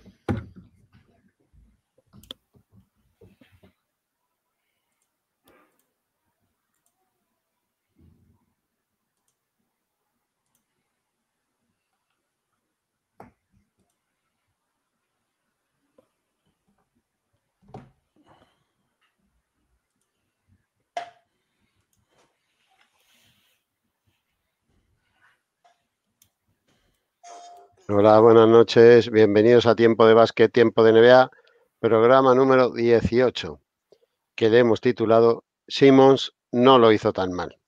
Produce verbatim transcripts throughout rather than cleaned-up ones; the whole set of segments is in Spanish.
Hola, buenas noches. Bienvenidos a Tiempo de Básquet, Tiempo de N B A, programa número dieciocho, que le hemos titulado Simmons no lo hizo tan mal.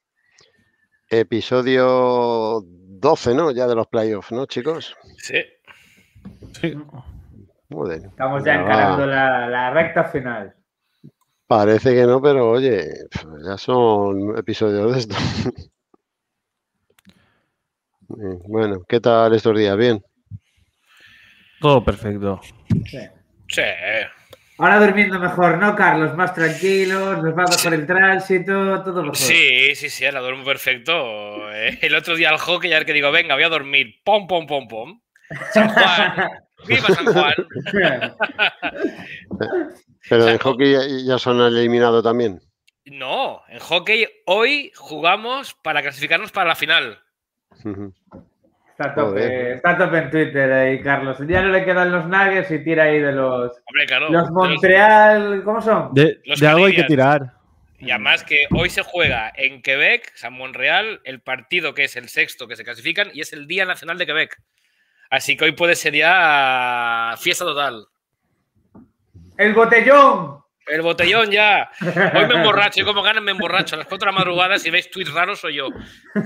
Episodio doce, ¿no? Ya de los playoffs, ¿no, chicos? Sí. Sí. Muy bien. Estamos ya Ya encarando va. la, la recta final. Parece que no, pero oye, ya son episodios de esto. Bueno, ¿qué tal estos días? ¿Bien? Todo perfecto. Sí. Sí. Ahora durmiendo mejor, ¿no, Carlos? Más tranquilos, nos va mejor el tránsito, todo mejor. Sí, sí, sí, ahora duermo perfecto. Eh, El otro día al hockey, ya que digo, venga, voy a dormir. Pom, pom, pom, pom. San Juan. ¡Viva San Juan! Pero O sea, en hockey ya, ya son eliminados también. No, en hockey hoy jugamos para clasificarnos para la final. Está a tope, Joder. está a tope en Twitter ahí, Carlos. Ya no le quedan los nuggets y tira ahí de los... Hombre, claro. Los de Montreal... ¿Cómo son? De, Los de algo hay que Canadiens. tirar. Y además que hoy se juega en Quebec, San Montreal, el partido que es el sexto que se clasifican y es el Día Nacional de Quebec. Así que hoy puede ser ya fiesta total. ¡El botellón! El botellón ya. Hoy me emborracho. Y como ganan me emborracho. A las cuatro de la madrugada, si veis tweets raros, soy yo.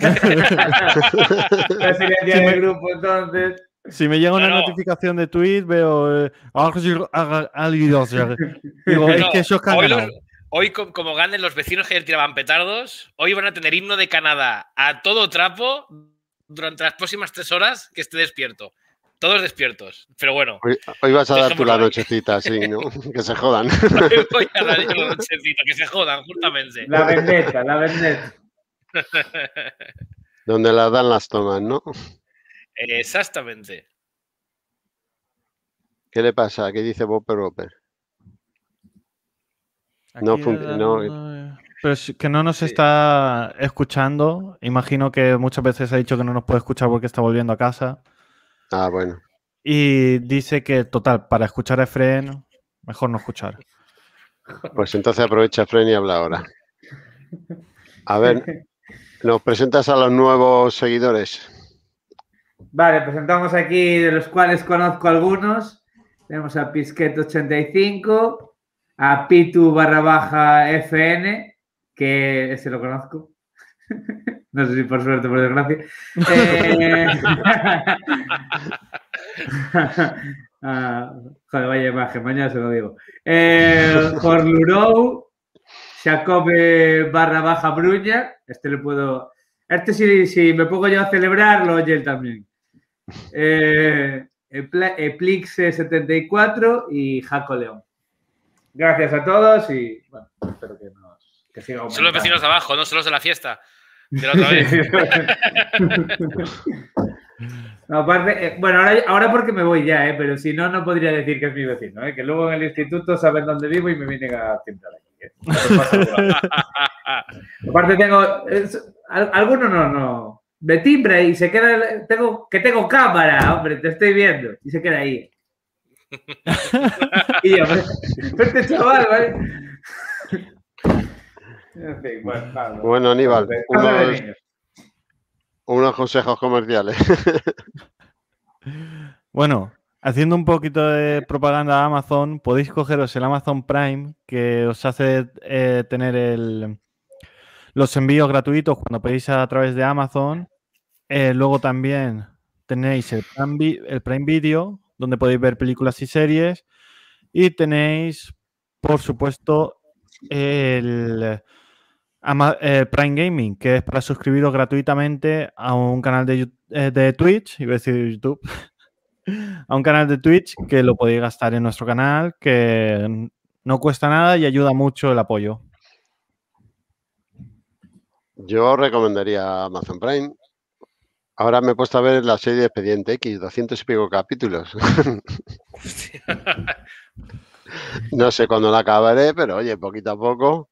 Ya sería el día Sí, del me- grupo, entonces. Si me llega una No, no. notificación de tweet, veo. Eh, Digo, es No, que esos que han hoy, ganado. los- hoy com- como ganen los vecinos que ayer tiraban petardos, hoy van a tener himno de Canadá a todo trapo durante las próximas tres horas que esté despierto. Todos despiertos. Pero bueno, Hoy, hoy vas a dar tú la Dejémoslo ahí. nochecita, sí, ¿no? Que se jodan. hoy voy a dar yo la nochecita, que se jodan, justamente. La vendetta, la vendetta. Donde las dan las toman, ¿no? Exactamente. ¿Qué le pasa? ¿Qué dice Bob Roper? No Aquí, fun- eh, no- Pero es que no nos Sí. está escuchando. Imagino que muchas veces ha dicho que no nos puede escuchar porque está volviendo a casa. Ah, bueno. Y dice que, total, para escuchar a Efren, mejor no escuchar. Pues entonces aprovecha, Fren, y habla ahora. A ver, ¿nos presentas a los nuevos seguidores? Vale, presentamos aquí, de los cuales conozco algunos. Tenemos a Pisquet ochenta y cinco, a Pitu barra baja F N, que ese lo conozco. No sé si por suerte o por desgracia. Eh... ah, joder, vaya imagen, mañana se lo digo. Eh, Jorlurou, Jacobe barra baja Bruña. Este le puedo... Este si, si me pongo yo a celebrar, lo oye él también. Eh, Epla- Eplixe setenta y cuatro y Jaco León. Gracias a todos y bueno, espero que nos que siga Son los aumentando. vecinos de abajo, no son los de la fiesta. De la otra vez. No, aparte, eh, bueno, ahora, ahora porque me voy ya, eh, pero si no, no podría decir que es mi vecino, eh, que luego en el instituto saben dónde vivo y me vienen a timbrar aquí. Eh. No pasa nada. Aparte tengo, es, al- alguno no, no, me timbra y se queda, tengo, que tengo cámara, hombre, te estoy viendo, y se queda ahí. Y yo, pues, este chaval, ¿vale? En fin, bueno, nada, no. Bueno, Aníbal, Cosas de unos, niños. unos consejos comerciales. Bueno, haciendo un poquito de propaganda a Amazon, podéis cogeros el Amazon Prime, que os hace eh, tener el, los envíos gratuitos cuando pedís a través de Amazon. Eh, luego también tenéis el Prime, Vi- el Prime Video, donde podéis ver películas y series. Y tenéis, por supuesto, el, Ama- el Prime Gaming, que es para suscribiros gratuitamente a un canal de, Yu- eh, de Twitch, iba a decir YouTube, a un canal de Twitch que lo podéis gastar en nuestro canal, que no cuesta nada y ayuda mucho el apoyo. Yo recomendaría Amazon Prime. Ahora me he puesto a ver la serie de Expediente X, doscientos y pico capítulos. No sé cuándo la acabaré, pero oye, poquito a poco.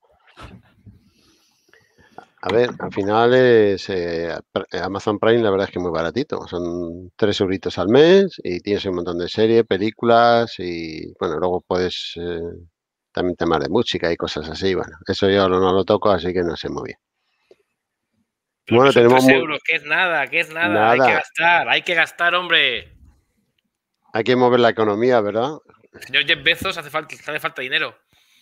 A ver, al final es eh, Amazon Prime, la verdad es que es muy baratito. Son tres euritos al mes y tienes un montón de series, películas y, bueno, luego puedes eh, también temas de música y cosas así. Bueno, eso yo no, no lo toco, así que no sé muy bien. Pero Bueno, que son tenemos tres mu- euros, que es nada, que es nada. Nada. Hay que gastar, hay que gastar, hombre. Hay que mover la economía, ¿verdad? Señor Jeff Bezos, hace falta, hace falta dinero.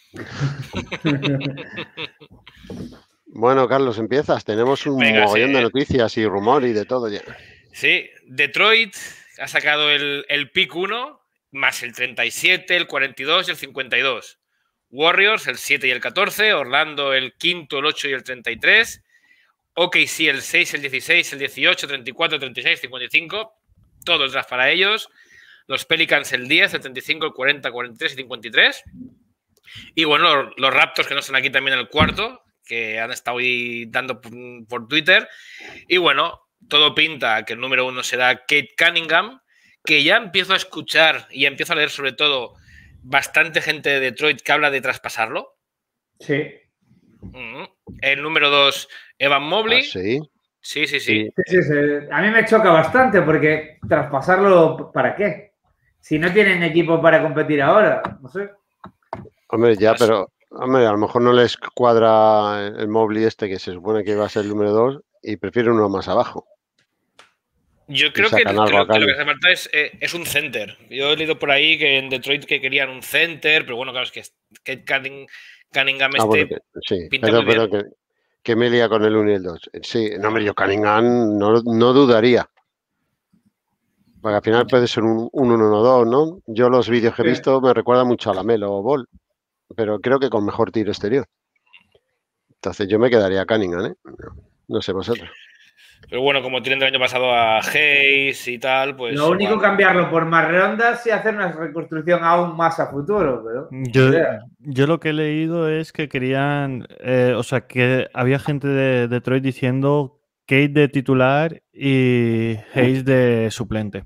Bueno, Carlos, empiezas. Tenemos un Venga, mogollón sí. de noticias y rumor y de todo ya. Sí, Detroit ha sacado el, el pick uno, más el treinta y siete, el cuarenta y dos y el cincuenta y dos. Warriors el siete y el catorce, Orlando el quinto, el ocho y el treinta y tres, O K C el seis, el dieciséis, el dieciocho, treinta y cuatro, treinta y seis, cincuenta y cinco, todo el draft para ellos. Los Pelicans el diez, el treinta y cinco, el cuarenta, cuarenta y tres y cincuenta y tres. Y bueno, los, los Raptors que no están aquí también el cuarto, que han estado ahí dando por, por Twitter. Y bueno, todo pinta que el número uno será Kate Cunningham, que ya empiezo a escuchar y empiezo a leer sobre todo bastante gente de Detroit que habla de traspasarlo. Sí. Mm-hmm. El número dos, Evan Mobley. ¿Ah, sí? Sí, sí, sí. Sí, sí, sí. A mí me choca bastante porque traspasarlo, ¿para qué? Si no tienen equipo para competir ahora, no sé. Hombre, ya, pero hombre, a lo mejor no les cuadra el Mobley este que se supone que va a ser el número dos y prefieren uno más abajo. Yo creo que, que, lo, que lo que hace falta es, eh, es un center. Yo he leído por ahí que en Detroit que querían un center, pero bueno, claro, es que Kate Cunning, Cunningham ah, este bueno, que, sí, pinta pero, muy pero bien. Que, que me lía con el uno y el dos. Sí, no, hombre, yo Cunningham no, no dudaría. Porque al final puede ser un uno uno dos, ¿no? Yo los vídeos que he visto me recuerdan mucho a la Melo Ball, pero creo que con mejor tiro exterior. Entonces yo me quedaría Cunningham, ¿eh? No, no sé vosotros. Pero bueno, como tienen el año pasado a Hayes y tal, pues... Lo único igual. cambiarlo por más rondas y hacer una reconstrucción aún más a futuro, pero... Yo, yo lo que he leído es que querían... Eh, o sea, que había gente de Detroit diciendo Kate de titular y Hayes de suplente.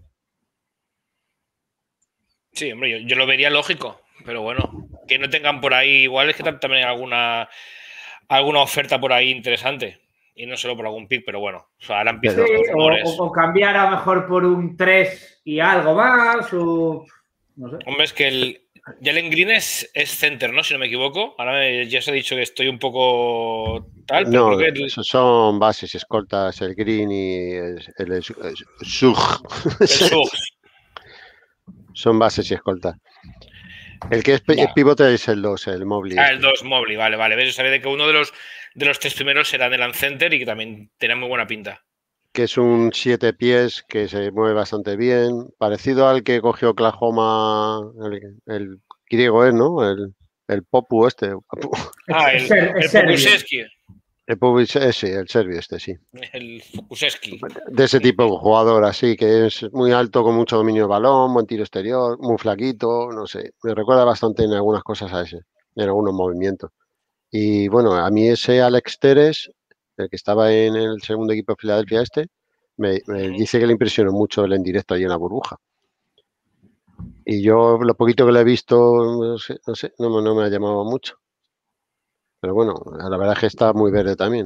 Sí, hombre, yo, yo lo vería lógico, pero bueno, que no tengan por ahí... Igual es que también hay alguna, alguna oferta por ahí interesante. Y no solo por algún pick, pero bueno, o sea, ahora empiezan sí, los rumores. O, o cambiar a lo mejor por un tres y algo más, o... No sé. Hombre, es que el Jalen Green es, es center, ¿no? Si no me equivoco. Ahora me, ya os he dicho que estoy un poco tal, pero no, creo que... El... son bases, escoltas, el Green y el, el, el Sug. El Sug. Son bases y escoltas. El que es Va. pivote es el dos, el Mobley. Ah, este. el dos, Mobley, vale, vale. ¿Ves? Yo sabía de que uno de los, de los tres primeros será Delan Center y que también tenía muy buena pinta. Que es un siete pies que se mueve bastante bien, parecido al que cogió Oklahoma, el, el griego es, ¿no? El, el Popu este. Ah, el, el Pokuševski. El Popu ese, el serbio este, sí. El Pokuševski. De ese tipo de jugador así, que es muy alto, con mucho dominio del balón, buen tiro exterior, muy flaquito, no sé. Me recuerda bastante en algunas cosas a ese, en algunos movimientos. Y bueno, a mí ese Alex Teres, el que estaba en el segundo equipo de Filadelfia este, me, me uh-huh. dice que le impresionó mucho el en directo ahí en la burbuja. Y yo lo poquito que le he visto, no sé, no, sé, no, no me ha llamado mucho. Pero bueno, la verdad es que está muy verde también.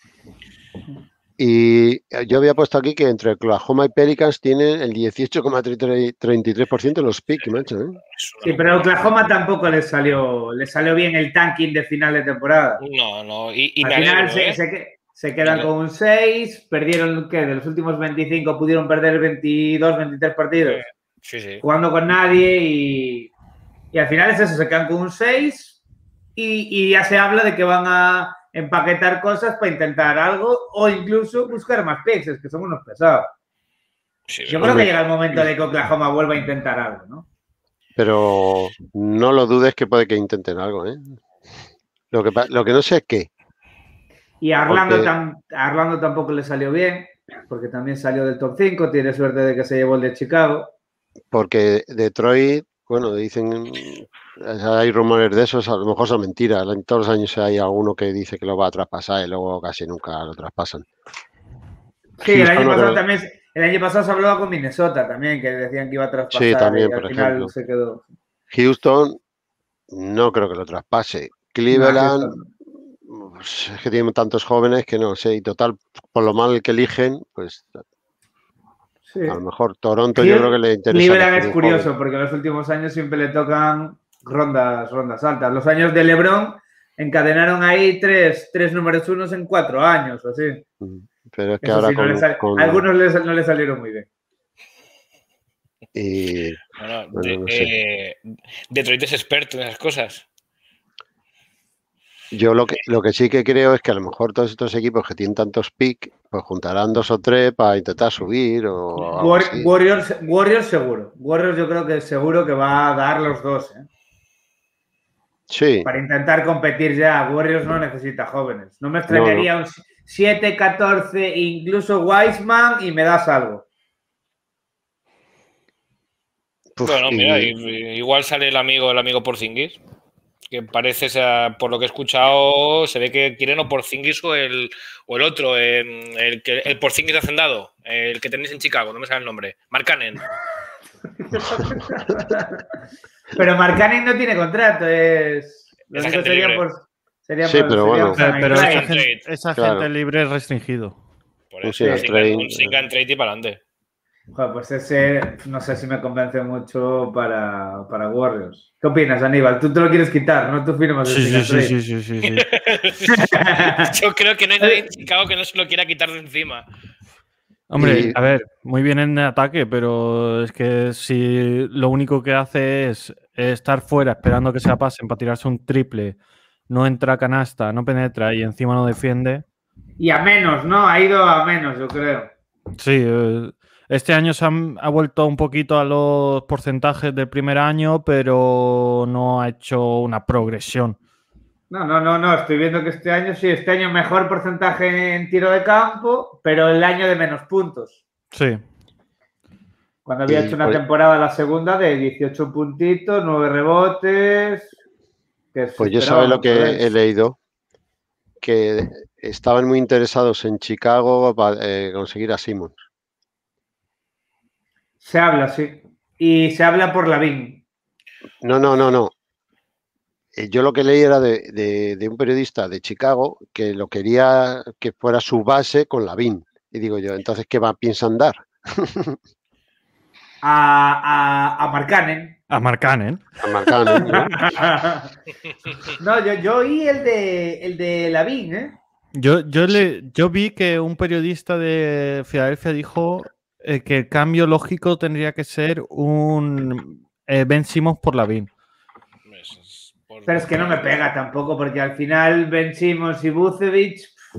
Y yo había puesto aquí que entre Oklahoma y Pelicans tienen el dieciocho coma treinta y tres por ciento de los picks, macho, ¿eh? Sí, pero a Oklahoma tampoco le salió, le salió bien el tanking de final de temporada. No, no. Y, y Al final alegro, se, ¿eh? se, se quedan y con un seis, perdieron, ¿qué? De los últimos veinticinco pudieron perder veintidós, veintitrés partidos. Sí, sí. Jugando con nadie y, y al final es eso, se quedan con un seis y, y ya se habla de que van a empaquetar cosas para intentar algo o incluso buscar más picks, que son unos pesados. Sí, Yo creo que llega el momento de que Oklahoma vuelva a intentar algo, ¿no? Pero no lo dudes que puede que intenten algo, ¿eh? Lo que, lo que no sé es qué. Y a Orlando, porque... tam, a Orlando tampoco le salió bien, porque también salió del top cinco, tiene suerte de que se llevó el de Chicago. Porque Detroit, bueno, dicen, hay rumores de esos, a lo mejor son mentiras. En todos los años hay alguno que dice que lo va a traspasar y luego casi nunca lo traspasan. Sí, Houston, el año pasado no también, El año pasado se hablaba con Minnesota también, que decían que iba a traspasar Sí, también, y al por final ejemplo. se quedó. Houston, no creo que lo traspase. Cleveland, No, pues, es que tienen tantos jóvenes que no sé. Y total, por lo mal que eligen, pues sí. a lo mejor Toronto yo creo que le interesa. Cleveland es un curioso joven. porque en los últimos años siempre le tocan rondas, rondas altas. Los años de LeBron encadenaron ahí tres, tres números unos en cuatro años o así. Pero es que Eso ahora sí, no con, le sal... con- algunos les- no le salieron muy bien. y Bueno, bueno, de- no sé. eh, Detroit es experto en esas cosas. Yo lo que, lo que sí que creo es que a lo mejor todos estos equipos que tienen tantos picks, pues juntarán dos o tres para intentar subir o algo War- así. Warriors, Warriors seguro. Warriors yo creo que seguro que va a dar los dos, ¿eh? Sí, Para intentar competir ya. Warriors no necesita jóvenes. No me no, no. extrañaría un siete catorce, incluso Wiseman, y me das algo. Puf, Bueno, y- mira, i- igual sale el amigo, el amigo Porzingis, que parece, o sea, por lo que he escuchado, se ve que quieren o Porzingis o el, o el otro, el, el, que- el Porzingis hacendado, el que tenéis en Chicago, no me sale el nombre, Mark Cannon. Pero Markkanen no tiene contrato, es. Lo Es único agente sería libre. por. Sería Sí, por- pero sería bueno. un Pero, sign and pero trade. esa, Sign gente, trade. esa Claro. gente libre es restringido. Por Un eso, sign un and sign trade. un sign and trade y para adelante. Joder, pues ese no sé si me convence mucho para, para Warriors. ¿Qué opinas, Aníbal? Tú te lo quieres quitar, ¿no? Tú firmas el Sí, sign sí, and sí, trade. sí, sí, sí, sí. Yo creo que no hay nadie en Chicago que no se lo quiera quitar de encima. Hombre, Y- a ver, muy bien en ataque, pero es que si lo único que hace es estar fuera esperando que se la pasen para tirarse un triple, no entra a canasta, no penetra y encima no defiende. Y a menos, ¿no? Ha ido a menos, yo creo. Sí, eh, este año se han- ha vuelto un poquito a los porcentajes del primer año, pero no ha hecho una progresión. No, no, no, no. Estoy viendo que este año sí, este año mejor porcentaje en tiro de campo, pero el año de menos puntos. Sí, Cuando había Y, hecho una pues- temporada la segunda de dieciocho puntitos, nueve rebotes. Que se Pues yo esperaba sabes lo mucho de que él. he leído, que estaban muy interesados en Chicago para eh, conseguir a Simmons. Se habla, sí. Y se habla por Lavín. No, no, no, no. Eh, Yo lo que leí era de, de- de un periodista de Chicago que lo quería que fuera su base con Lavín. Y digo yo, entonces, ¿qué va, piensan dar? A, a, a Markkanen. a Markkanen. A Markkanen, ¿no? No, yo, yo oí el de, el de Lavín, ¿eh? Yo, yo, le, yo vi que un periodista de Filadelfia dijo eh, que el cambio lógico tendría que ser un eh, Ben Simmons por Lavin. Por- Pero es que no me pega tampoco, porque al final Ben Simmons y Vucevic.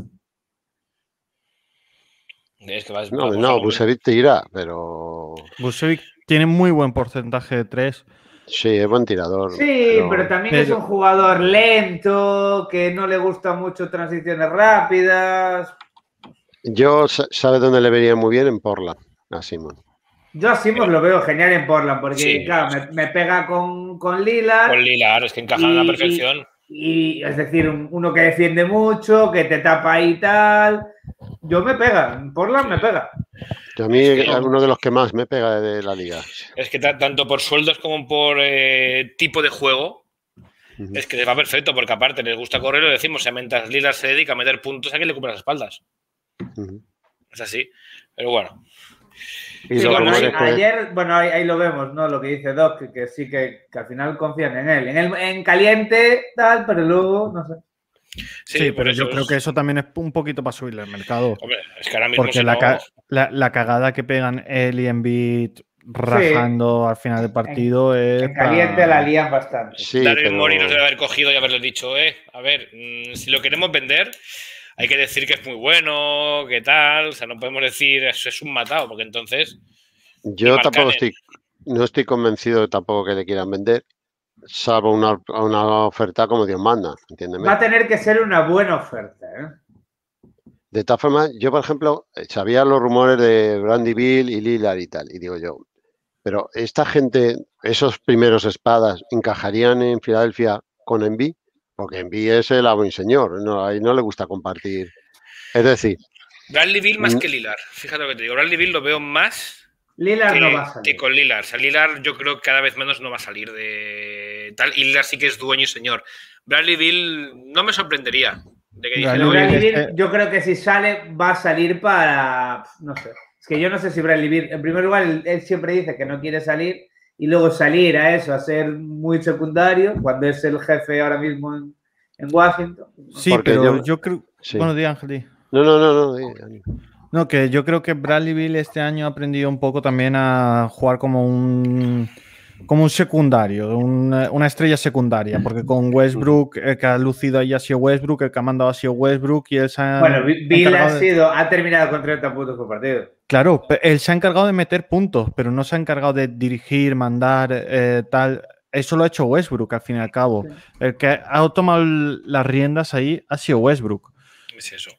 Es que vas- No, vamos a no, lo- Vucevic te irá, pero Vucevic tiene muy buen porcentaje de tres. sí, es buen tirador. Sí, pero, también es pero- un jugador lento, que no le gusta mucho transiciones rápidas. Yo, sa- ¿sabes dónde le vería muy bien? En Portland, a Simon. Yo a Simmons lo veo genial en Portland, porque Sí. claro, me, me pega con, con Lillard. Con Lillard, es que encajan a la perfección. Y, y, es decir, un- uno que defiende mucho, que te tapa y tal. Yo me pega, en Portland me pega. A mí Es que es no. uno de los que más me pega de la liga. Es que ta- tanto por sueldos como por eh, tipo de juego, Ujú. es que se va perfecto, porque aparte les gusta correr, lo decimos, o sea, mientras Lillard se dedica a meter puntos, a que le cubra las espaldas. Ujú. Es así. Pero bueno. Y Sí, los bueno, rumores ahí- que- ayer, bueno, ahí, ahí lo vemos, ¿no? Lo que dice Doc, que, que sí que, que al final confían en él. En, el, en caliente, tal, pero luego, no sé. Sí, Sí, por pero eso yo creo es- que eso también es un poquito para subirle el mercado. Hombre, es que ahora mismo Porque si la, no- ca- la, la cagada que pegan él y Embiid rajando al final del partido es. En caliente pa- la lían bastante. Sí, Daryl pero Morey nos debe haber cogido y haberle dicho, eh, a ver, mm, si lo queremos vender, hay que decir que es muy bueno, que tal, o sea, no podemos decir eso es un matado, porque entonces, yo y tampoco Markkanen. estoy, no estoy convencido tampoco que le quieran vender, salvo una, una oferta como Dios manda, entiéndeme. Va a tener que ser una buena oferta, ¿eh? De todas formas, yo, por ejemplo, eh, sabía los rumores de Brandy Bill y Lillard y tal, y digo yo, pero esta gente, esos primeros espadas, ¿encajarían en Filadelfia con Embiid? Porque Embiid es el amo y señor, no, ahí no le gusta compartir. Es decir, Bradley Beal más Mm. que Lillard. Fíjate lo que te digo. Bradley Beal lo veo más Lillard que, no va a que salir. con Lillard. O sea, Lillard yo creo que cada vez menos no va a salir de tal. Y Lillard sí que es dueño y señor. Bradley Beal no me sorprendería de que dijera, Bradley oye, Bradley Beal Beal, este- yo creo que si sale, va a salir para. No sé. Es que yo no sé si Bradley Beal. En primer lugar, él, él siempre dice que no quiere salir y luego salir a eso, a ser muy secundario, cuando es el jefe ahora mismo en, en Washington. Sí, Porque pero yo- yo, creo... sí. Bueno, di Ángel, di. No, no, no, no. di, Dani. No, que yo creo que Bradley Beal este año ha aprendido un poco también a jugar como un como un secundario, una, una estrella secundaria, porque con Westbrook, el que ha lucido ahí ha sido Westbrook, el que ha mandado ha sido Westbrook y él se ha Bueno, Beal ha encargado de- sido, ha terminado con treinta puntos por partido. Claro, pe- él se ha encargado de meter puntos, pero no se ha encargado de dirigir, mandar, eh, tal. Eso lo ha hecho Westbrook, al fin y al cabo. Sí. El que ha tomado el- las riendas ahí ha sido Westbrook. es eso.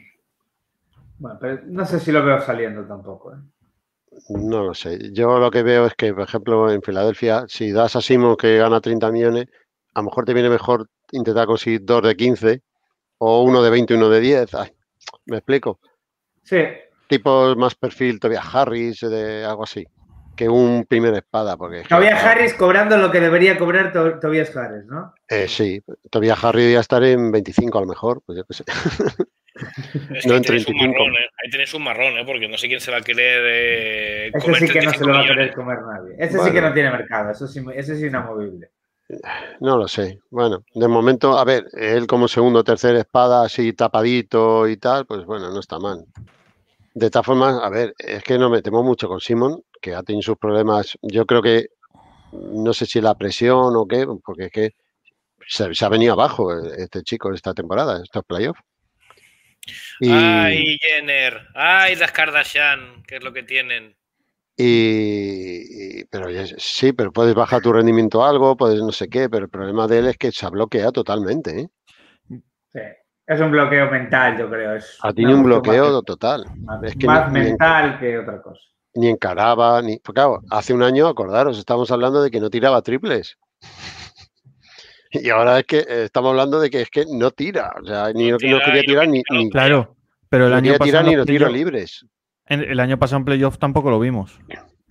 Bueno, pero no sé si lo veo saliendo tampoco. ¿eh? No lo sé. Yo lo que veo es que, por ejemplo, en Filadelfia, si das a Simon que gana treinta millones, a lo mejor te viene mejor intentar conseguir dos de quince o uno de veinte y uno de diez. Ay, ¿me explico? Sí. Tipo más perfil Tobias Harris, de algo así, que un primer espada. Porque, es que, Tobias claro, Harris cobrando lo que debería cobrar To- Tobias Harris, ¿no? eh, sí, Tobias Harris ya estaré en veinticinco a lo mejor, pues yo qué sé. Es No que en ahí tenéis un treinta y cinco. marrón, ¿eh? Ahí tenéis un marrón, ¿eh? Porque no sé quién se va a querer eh, Ese comer sí que no se lo va a treinta y querer cinco comer nadie. Ese sí Bueno. que no tiene mercado. Eso sí, ese sí es inamovible. No lo sé. Bueno, de momento, a ver, él como segundo o tercer espada, así tapadito y tal, pues bueno, no está mal. De todas formas, a ver, es que nos metemos mucho con Simon, que ha tenido sus problemas. Yo creo que, no sé si la presión o qué, porque es que se, se ha venido abajo este chico esta temporada, estos playoffs. Y, Ay, Jenner. Ay, las Kardashian, que es lo que tienen. y- y- pero ya- sí, pero puedes bajar tu rendimiento algo, puedes no sé qué, pero el problema de él es que se ha bloqueado totalmente, ¿eh? Sí. Es un bloqueo mental, yo creo. Es Ha tenido un una cuestión bloqueo total. Más, Es que más ni- ni en- mental que otra cosa. ni encaraba, ni. Pues claro, hace un año, acordaros, estábamos hablando de que no tiraba triples. Y ahora es que eh, estamos hablando de que es que no tira. O sea, ni No no, tira no quería y lo tirar que ni, tira lo ni Claro, pero el no año quería tirar pasado ni en los los tiros playoff- libres. en- el año pasado en playoff tampoco lo vimos.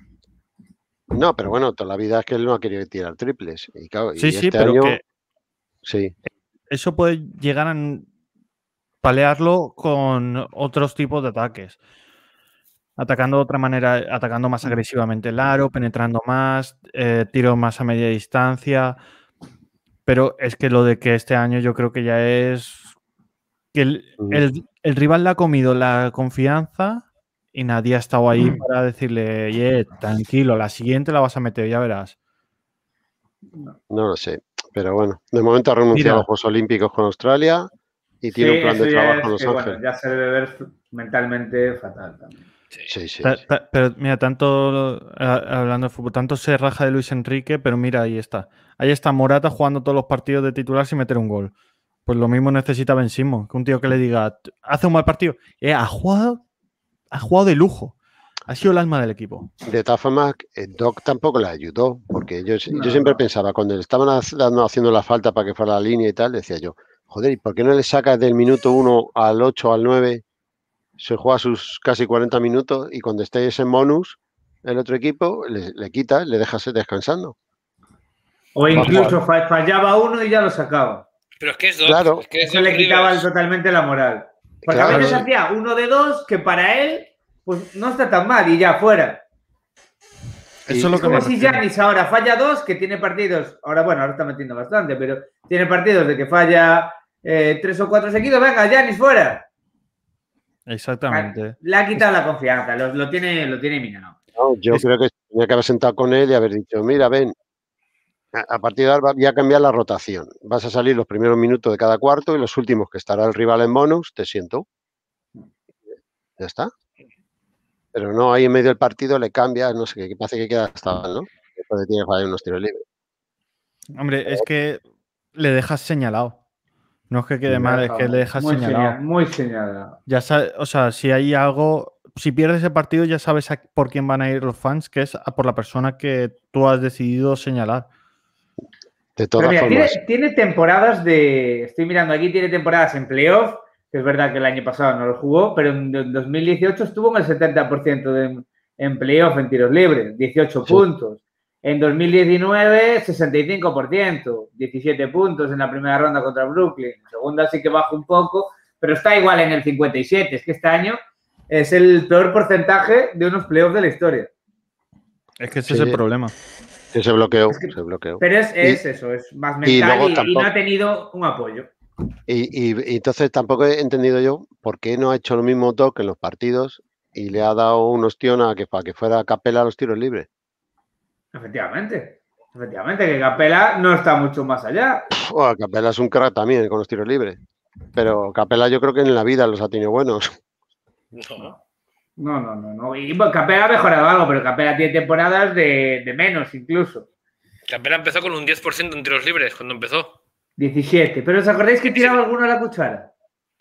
No, pero bueno, toda la vida es que él no ha querido tirar triples. Y claro, y Sí, sí, este pero año, que sí. eso puede llegar a n- palearlo con otros tipos de ataques. Atacando de otra manera, atacando más agresivamente el aro, penetrando más, eh, tiro más a media distancia. Pero es que lo de que este año yo creo que ya es que el, Ujú. el- el rival le ha comido la confianza y nadie ha estado ahí para decirle, oye, tranquilo, la siguiente la vas a meter, ya verás. No lo sé. Pero bueno, de momento ha renunciado Mira. a los Juegos Olímpicos con Australia y tiene Sí, un plan eso de ya trabajo es en Los que, bueno, Ángeles. ya se debe ver mentalmente fatal también. Sí. Sí, sí. Ta- sí. ta- pero mira, tanto a- hablando de fútbol, tanto se raja de Luis Enrique, pero mira, ahí está. Ahí está Morata jugando todos los partidos de titular sin meter un gol. Pues lo mismo necesita Ben Simmons, que un tío que le diga, hace un mal partido. Eh, ha jugado, ha jugado de lujo. Ha sido el alma del equipo. De todas formas, eh, Doc tampoco le ayudó, porque yo, yo No, siempre no. pensaba, cuando le estaban ha- dando, haciendo la falta para que fuera la línea y tal, decía yo, joder, ¿y por qué no le sacas del minuto uno al ocho al nueve? Se juega sus casi cuarenta minutos y cuando estés en bonus, el otro equipo le, le quitas, le dejas descansando. O Va a incluso fa- fallaba uno y ya lo sacaba. Pero es que es Doc. Claro. Es que es Eso Doc le quitaba Rivers. totalmente la moral. Porque a Claro, veces sí. hacía uno de dos que para él pues no está tan mal y ya fuera. Y- Eso es lo Es que como me si refiero. Giannis ahora falla dos, que tiene partidos, ahora bueno, ahora está metiendo bastante, pero tiene partidos de que falla eh, tres o cuatro seguidos, venga, Giannis fuera. Exactamente. Le ha quitado la confianza, lo, lo tiene, lo tiene minado. No, yo Es- creo que tenía que haber sentado con él y haber dicho, mira, ven, a, a partir de ahora voy a cambiar la rotación. Vas a salir los primeros minutos de cada cuarto y los últimos que estará el rival en bonus, te siento. Ya está. Pero no, ahí en medio del partido le cambias, no sé qué, que parece que queda hasta mal, ¿no? Después de tiene que fallar unos tiros libres. Hombre, es que le dejas señalado. No es que quede mal, es que le dejas muy señalado. señal- muy señalado. Ya sabes, o sea, si hay algo, si pierdes el partido ya sabes a- por quién van a ir los fans, que es a por la persona que tú has decidido señalar. De Pero todas mira, tiene, formas, tiene temporadas de. Estoy mirando aquí, tiene temporadas en playoff que es verdad que el año pasado no lo jugó, pero en dos mil dieciocho estuvo en el setenta por ciento de, en playoff en tiros libres, dieciocho sí. puntos. En dos mil diecinueve, sesenta y cinco por ciento, diecisiete puntos en la primera ronda contra Brooklyn. En segunda sí que bajó un poco, pero está igual en el cincuenta y siete. Es que este año es el peor porcentaje de unos playoffs de la historia. Es que ese sí. es el problema. Que se bloqueó, es que, se bloqueó. Pero es, es y, eso, es más mental y, y, tampoco, y no ha tenido un apoyo. Y, y, y entonces tampoco he entendido yo por qué no ha hecho lo mismo Doc en los partidos y le ha dado un ostión a que para que fuera Capela a los tiros libres. Efectivamente, efectivamente, que Capela no está mucho más allá. Oh, Capela es un crack también con los tiros libres. Pero Capela yo creo que en la vida los ha tenido buenos. No. No, no, no, no. Y bueno, Capela ha mejorado algo, pero Capela tiene temporadas de, de menos incluso. Capela empezó con un diez por ciento en tiros libres cuando empezó. diecisiete. ¿Pero os acordáis que tiraba alguno a la cuchara?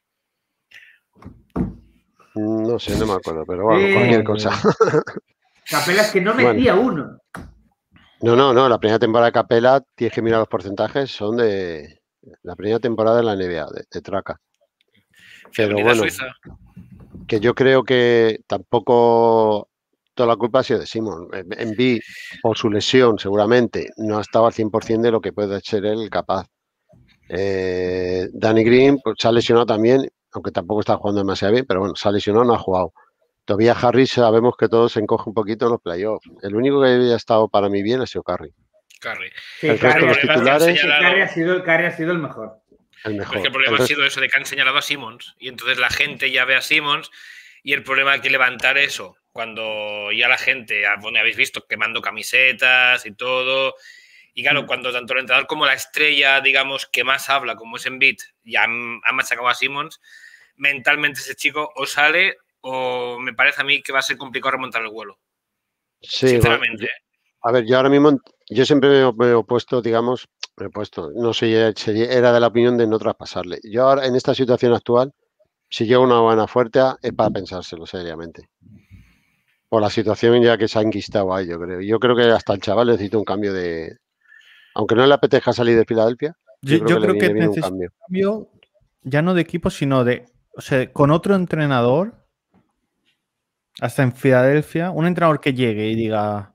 No sé, no me acuerdo, pero bueno, sí. Cualquier cosa. Capela es que no metía bueno. uno. No, no, no. La primera temporada de Capela, tienes que mirar los porcentajes, son de la primera temporada de la N B A, de, de Traca. Pero bueno, Suiza. Que yo creo que tampoco toda la culpa ha sido de Simon. Embiid, por su lesión, seguramente, no ha estado al cien por ciento de lo que puede ser él capaz. Eh, Danny Green pues, se ha lesionado también, aunque tampoco está jugando demasiado bien, pero bueno, se ha lesionado, no ha jugado. Todavía Harris sabemos que todo se encoge un poquito en los playoffs. El único que había estado para mí bien ha sido Curry. Curry. Sí, el resto de los titulares. Sí, Curry, ha sido, Curry ha sido el mejor. El mejor. Pero es que el problema el resto... ha sido eso de que han señalado a Simmons y entonces la gente ya ve a Simmons y el problema hay que levantar eso cuando ya la gente, bueno, habéis visto, quemando camisetas y todo. Y claro, mm. cuando tanto el entrenador como la estrella, digamos, que más habla, como es Embiid, ya han, han machacado a Simmons, mentalmente ese chico o sale o me parece a mí que va a ser complicado remontar el vuelo. Sí, sinceramente. Bueno, a ver, yo ahora mismo, yo siempre me he opuesto, digamos, me he opuesto, no sé, era de la opinión de no traspasarle. Yo ahora, en esta situación actual, si llega una buena fuerte, es para pensárselo seriamente. Por la situación ya que se ha enquistado ahí, yo creo. Yo creo que hasta el chaval necesita un cambio de... Aunque no le apetezca salir de Filadelfia, yo, yo creo, yo creo que, le viene que necesita un cambio. cambio. Ya no de equipo, sino de... O sea, con otro entrenador, hasta en Filadelfia, un entrenador que llegue y diga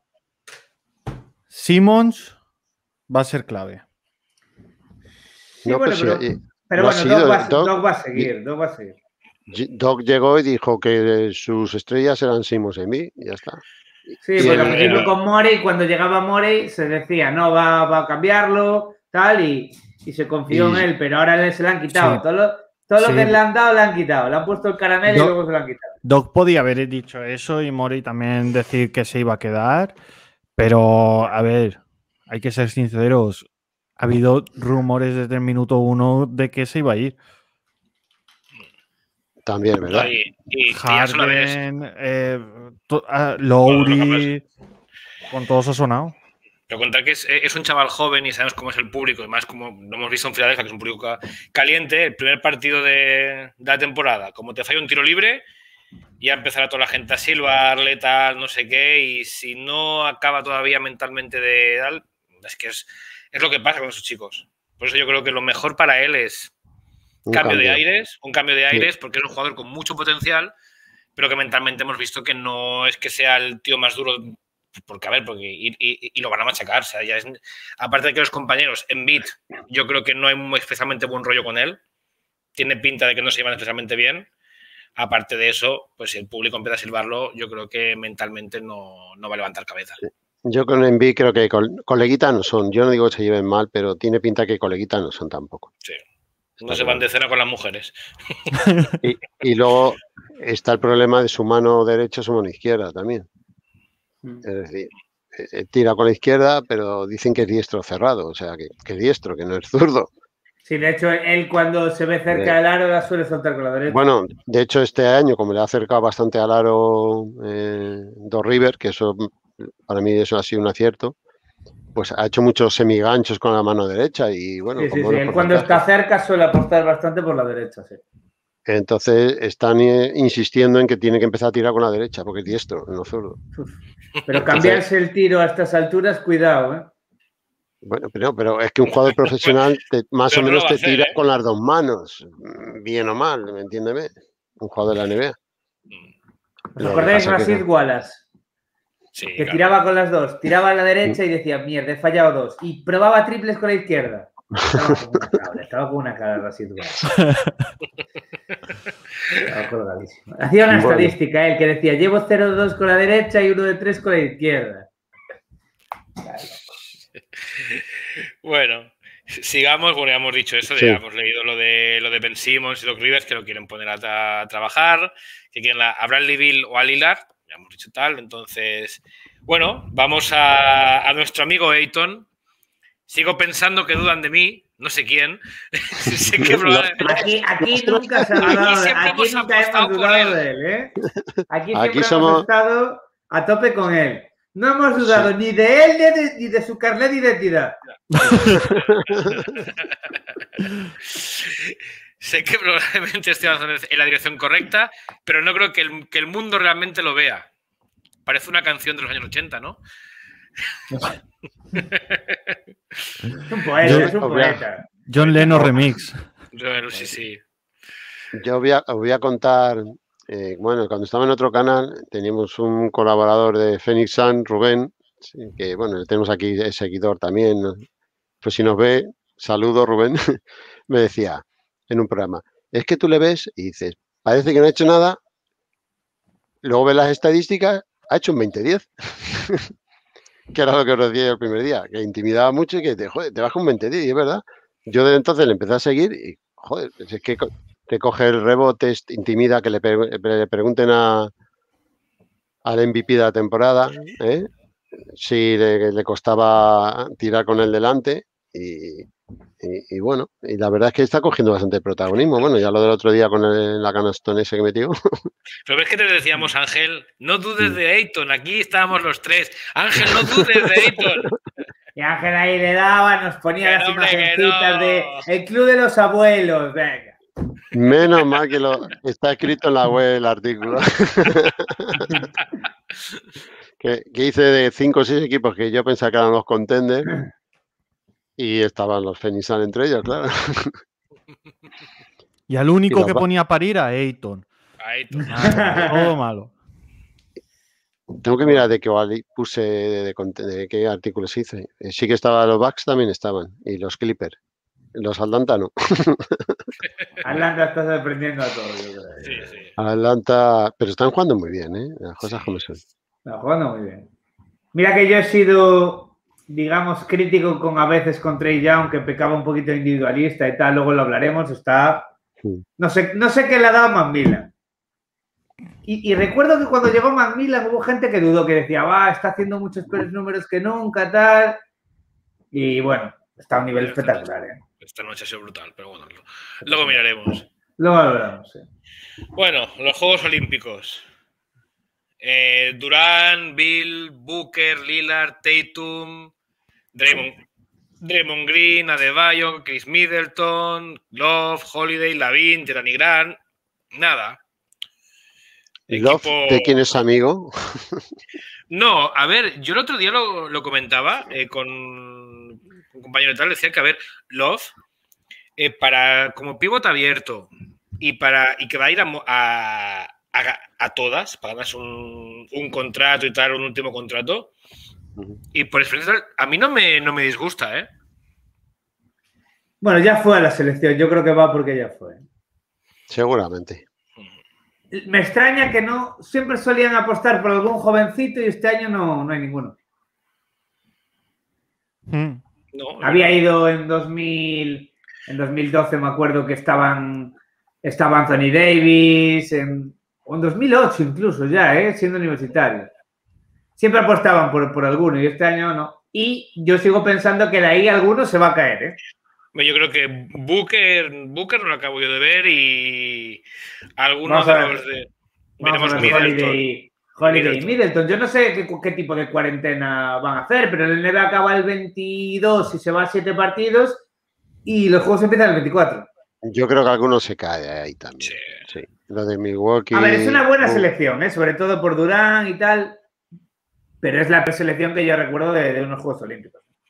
Simmons va a ser clave. Sí, no, bueno, pero, sí, pero bueno, sido, Doc, va, Doc, Doc va a seguir, Doc va a seguir. Doc llegó y dijo que sus estrellas eran Simmons y mí, y ya está. Sí, porque al principio con Morey, cuando llegaba Morey, se decía, no, va, va a cambiarlo, tal, y, y se confió y, en él, pero ahora se le han quitado. Sí. Todo lo, todo lo sí. que le han dado, le han quitado. Le han puesto el caramelo Doc, y luego se lo han quitado. Doc podía haber dicho eso y Morey también decir que se iba a quedar, pero, a ver, hay que ser sinceros. Ha habido rumores desde el minuto uno de que se iba a ir. También, ¿verdad? Y, y Harden, eh, to, uh, Lowry, con todos ha sonado. Pero contar que es, es un chaval joven y sabemos cómo es el público, y más como lo hemos visto en Filadelfia, que es un público caliente, el primer partido de, de la temporada, como te falla un tiro libre, ya empezará toda la gente a silbarle, tal, no sé qué, y si no acaba todavía mentalmente de tal, es que es, es lo que pasa con esos chicos. Por eso yo creo que lo mejor para él es un cambio, cambio de aires, un cambio de aires, sí. porque es un jugador con mucho potencial, pero que mentalmente hemos visto que no es que sea el tío más duro, porque a ver, porque y, y, y lo van a machacar, o sea, ya es, aparte de que los compañeros, Embiid, yo creo que no hay muy especialmente buen rollo con él, tiene pinta de que no se llevan especialmente bien, aparte de eso, pues si el público empieza a silbarlo, yo creo que mentalmente no, no va a levantar cabeza. Sí. Yo con Embiid creo que coleguitas no son, yo no digo que se lleven mal, pero tiene pinta que coleguitas no son tampoco. Sí. No se van de cena con las mujeres. Y, y luego está el problema de su mano derecha, su mano izquierda también. Es decir, tira con la izquierda, pero dicen que es diestro cerrado, o sea, que, que es diestro, que no es zurdo. Sí, de hecho, él cuando se ve cerca del aro la suele soltar con la derecha. Bueno, de hecho, este año, como le ha acercado bastante al aro eh, Doc Rivers, que eso para mí eso ha sido un acierto, pues ha hecho muchos semiganchos con la mano derecha y bueno. Sí, sí, sí. Él cuando está cerca suele apostar bastante por la derecha, sí. Entonces están insistiendo en que tiene que empezar a tirar con la derecha porque es diestro, no zurdo. Pero cambiarse el tiro a estas alturas, cuidado, ¿eh? Bueno, pero, pero es que un jugador profesional te, más Pero o no menos lo va te a hacer, tira ¿eh? con las dos manos, bien o mal, ¿me entiendes? Un jugador de la N B A. ¿Os Lo que acordáis pasa que Rashid no. Wallace? Sí, Que claro. tiraba con las dos, tiraba a la derecha y decía, mierda, he fallado dos. Y probaba triples con la izquierda. Estaba como una cabra, estaba como una cabra Rashid Wallace. Estaba colgadísimo. Hacía una Bueno. estadística él que decía, llevo cero de dos con la derecha y uno de tres con la izquierda. Bueno, sigamos. Bueno, ya hemos dicho eso, Sí. ya hemos leído lo de lo de Ben Simmons y Doc Rivers, que lo quieren poner a, tra a trabajar, que quieren a, a Bradley Beal o a Lillard, ya hemos dicho tal. Entonces, bueno, vamos a, a nuestro amigo Ayton. Sigo pensando que dudan de mí, no sé quién. sé que probablemente... Aquí, aquí nunca se ha dudado, Aquí de- siempre aquí hemos nunca apostado hemos por dudado él. de él, ¿eh? Aquí Aquí siempre somos- hemos estado a tope con él. No hemos dudado Sí. ni de él ni de, ni de su carnet de identidad. Sé que probablemente esté avanzando en la dirección correcta, pero no creo que el, que el mundo realmente lo vea. Parece una canción de los años ochenta, ¿no? Es un poeta, Yo- es un poeta. John Lennon remix. Bueno, sí, sí. Yo voy a, os voy a contar, eh, bueno, cuando estaba en otro canal teníamos un colaborador de Phoenix Sun, Rubén, sí, que bueno, le tenemos aquí, es seguidor también, ¿no? Pues si nos ve, saludo Rubén, me decía en un programa, es que tú le ves y dices, parece que no ha hecho nada, luego ves las estadísticas, ha hecho un veinte diez, que era lo que os decía yo el primer día, que intimidaba mucho y que te, joder, te baja un veinte diez, y es verdad. Yo desde entonces le empecé a seguir y, joder, pues es que co- te coge el rebote, te intimida, que le, pre- le pregunten a, al M V P de la temporada, ¿eh? Si le, le costaba tirar con el delante y, y- y bueno, y la verdad es que está cogiendo bastante protagonismo. Bueno, ya lo del otro día con el, la canastón ese que metió. Pero ves que te decíamos, Ángel, no dudes de Ayton. Aquí estábamos los tres. Ángel, no dudes de Ayton. Y Ángel ahí le daba, nos ponía Que las no, hombre, que imagencitas no. de el club de los abuelos. Venga. Menos mal que lo está escrito en la web el artículo. que, que hice de cinco o seis equipos que yo pensaba que eran los contenders y estaban los Phoenix Sun entre ellos, claro. Y al único Y que los va- ponía a parir a Ayton. Ayton. Todo malo. Tengo que mirar de qué vali- puse de, de conte- de qué artículos hice. Eh, Sí que estaban los Bucks, también estaban, y los Clippers. Los Atlanta no. Atlanta está sorprendiendo a todos. Yo creo. Sí, sí. Atlanta, pero están jugando muy bien, ¿eh? Las cosas Sí. como son. Está jugando muy bien. Mira que yo he sido, digamos, crítico con a veces con Trey Young, que pecaba un poquito individualista y tal, luego lo hablaremos, está... Sí. No sé, no sé qué le ha dado Macmillan. Y, y recuerdo que cuando llegó Macmillan hubo gente que dudó, que decía, va, está haciendo muchos peores números que nunca, tal. Y bueno, está a un nivel espectacular, ¿eh? Esta noche ha sido brutal, pero bueno, lo- luego miraremos. Luego lo hablamos, sí. Bueno, los Juegos Olímpicos. Eh, Durant, Bill, Booker, Lillard, Tatum, Draymond, Draymond Green, Adebayo, Chris Middleton, Love, Holiday, Lavin, Jeremy Grant. Nada. Love, Equipo- ¿de quién es amigo? No, a ver, yo el otro día lo, lo comentaba eh, con un compañero y tal, decía que, a ver, Love, eh, para como pívot abierto y para y que va a ir a, mo- a, a, a todas, para ganarse un, un contrato y tal, un último contrato, Ujú. y por experiencia, a mí no me, no me disgusta, ¿eh? Bueno, ya fue a la selección, yo creo que va porque ya fue. Seguramente. Me extraña que no, siempre solían apostar por algún jovencito y este año no, no hay ninguno. Mm. No, Había ido en dos mil, en dos mil doce, me acuerdo que estaban, estaba Anthony Davis, en, o en dos mil ocho incluso ya, ¿eh? Siendo universitario. Siempre apostaban por, por alguno y este año no. Y yo sigo pensando que de ahí alguno se va a caer, ¿eh? yo creo que Booker, Booker no lo acabo yo de ver y algunos Vamos a de ver. los de... Vamos Veremos a ver Middleton. Holiday, Holiday y Middleton. Middleton. Yo no sé qué, qué tipo de cuarentena van a hacer, pero el N B A acaba el veintidós y se va a siete partidos y los juegos empiezan el veinticuatro. Yo creo que alguno se cae ahí también. Sí. Sí. Lo de Milwaukee. A ver, es una buena uh, selección, ¿eh? Sobre todo por Durán y tal, pero es la selección que yo recuerdo de, de unos Juegos Olímpicos.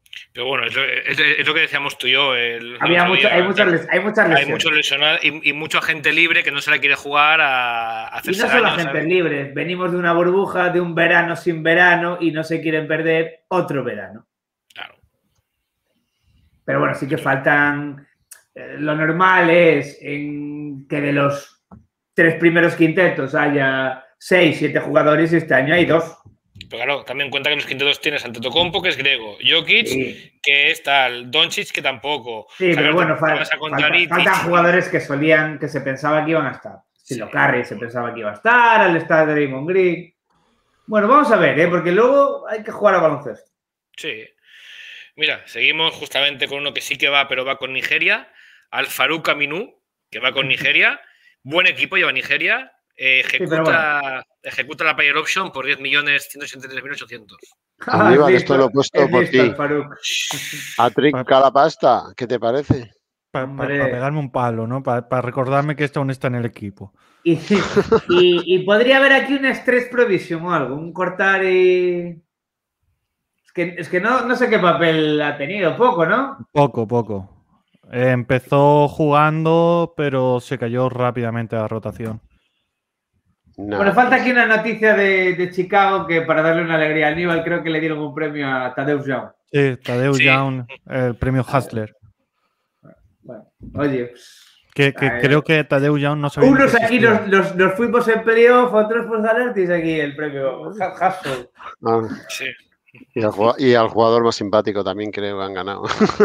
Pero bueno, es lo, es, es lo que decíamos tú y yo. El, Había mucho, día, hay, muchas, hay muchas lesiones. Hay muchos lesionados y, y mucha gente libre que no se la quiere jugar a, a hacerse Y no solo daño, gente ¿sabes? libre. Venimos de una burbuja, de un verano sin verano y no se quieren perder otro verano. Claro. Pero bueno, sí que faltan... Eh, lo normal es en que de los tres primeros quintetos haya seis, siete jugadores y este año hay dos. Pero claro, también en cuenta que en los quintetos tienes Antetokounmpo, que es griego, Jokic, Sí. que es tal, Doncic, que tampoco. Sí, o sea, pero bueno, fal vas a falta, Nicic, faltan jugadores que solían, que se pensaba que iban a estar. Si Sí. lo Curry se pensaba que iba a estar, al estar de Draymond Green. Bueno, vamos a ver, ¿eh? Porque luego hay que jugar a baloncesto. Sí. Mira, seguimos justamente con uno que sí que va, pero va con Nigeria, Al Farouk Aminu, que va con Nigeria. Buen equipo lleva Nigeria. Eh, ejecuta, Sí, bueno. ejecuta la player option por diez millones ciento sesenta y tres mil ochocientos. Aníbal, esto lo he puesto por ti. Patrick Pa- Calapasta, ¿qué te parece? Para Hombre. pegarme un palo, ¿no? Para recordarme que esto aún está en el equipo. Y, y, y podría haber aquí un stress provision o algo, un cortar y... Es que, es que no, no sé qué papel ha tenido, poco, ¿no? Poco, poco. Eh, empezó jugando, pero se cayó rápidamente a la rotación. Nah, Bueno, falta aquí una noticia de, de Chicago que para darle una alegría a Aníbal creo que le dieron un premio a Tadeusz Young. Sí, Tadeusz Sí. Young, el premio Hustler. Bueno, oye, Que, que eh, creo que Tadeusz Young no sabía ni unos que aquí existía. nos, nos, nos fuimos en playoff, otros pues Galertis aquí el premio Hustle. ah, Sí. y, al jugador, y al jugador más simpático también creo que han ganado.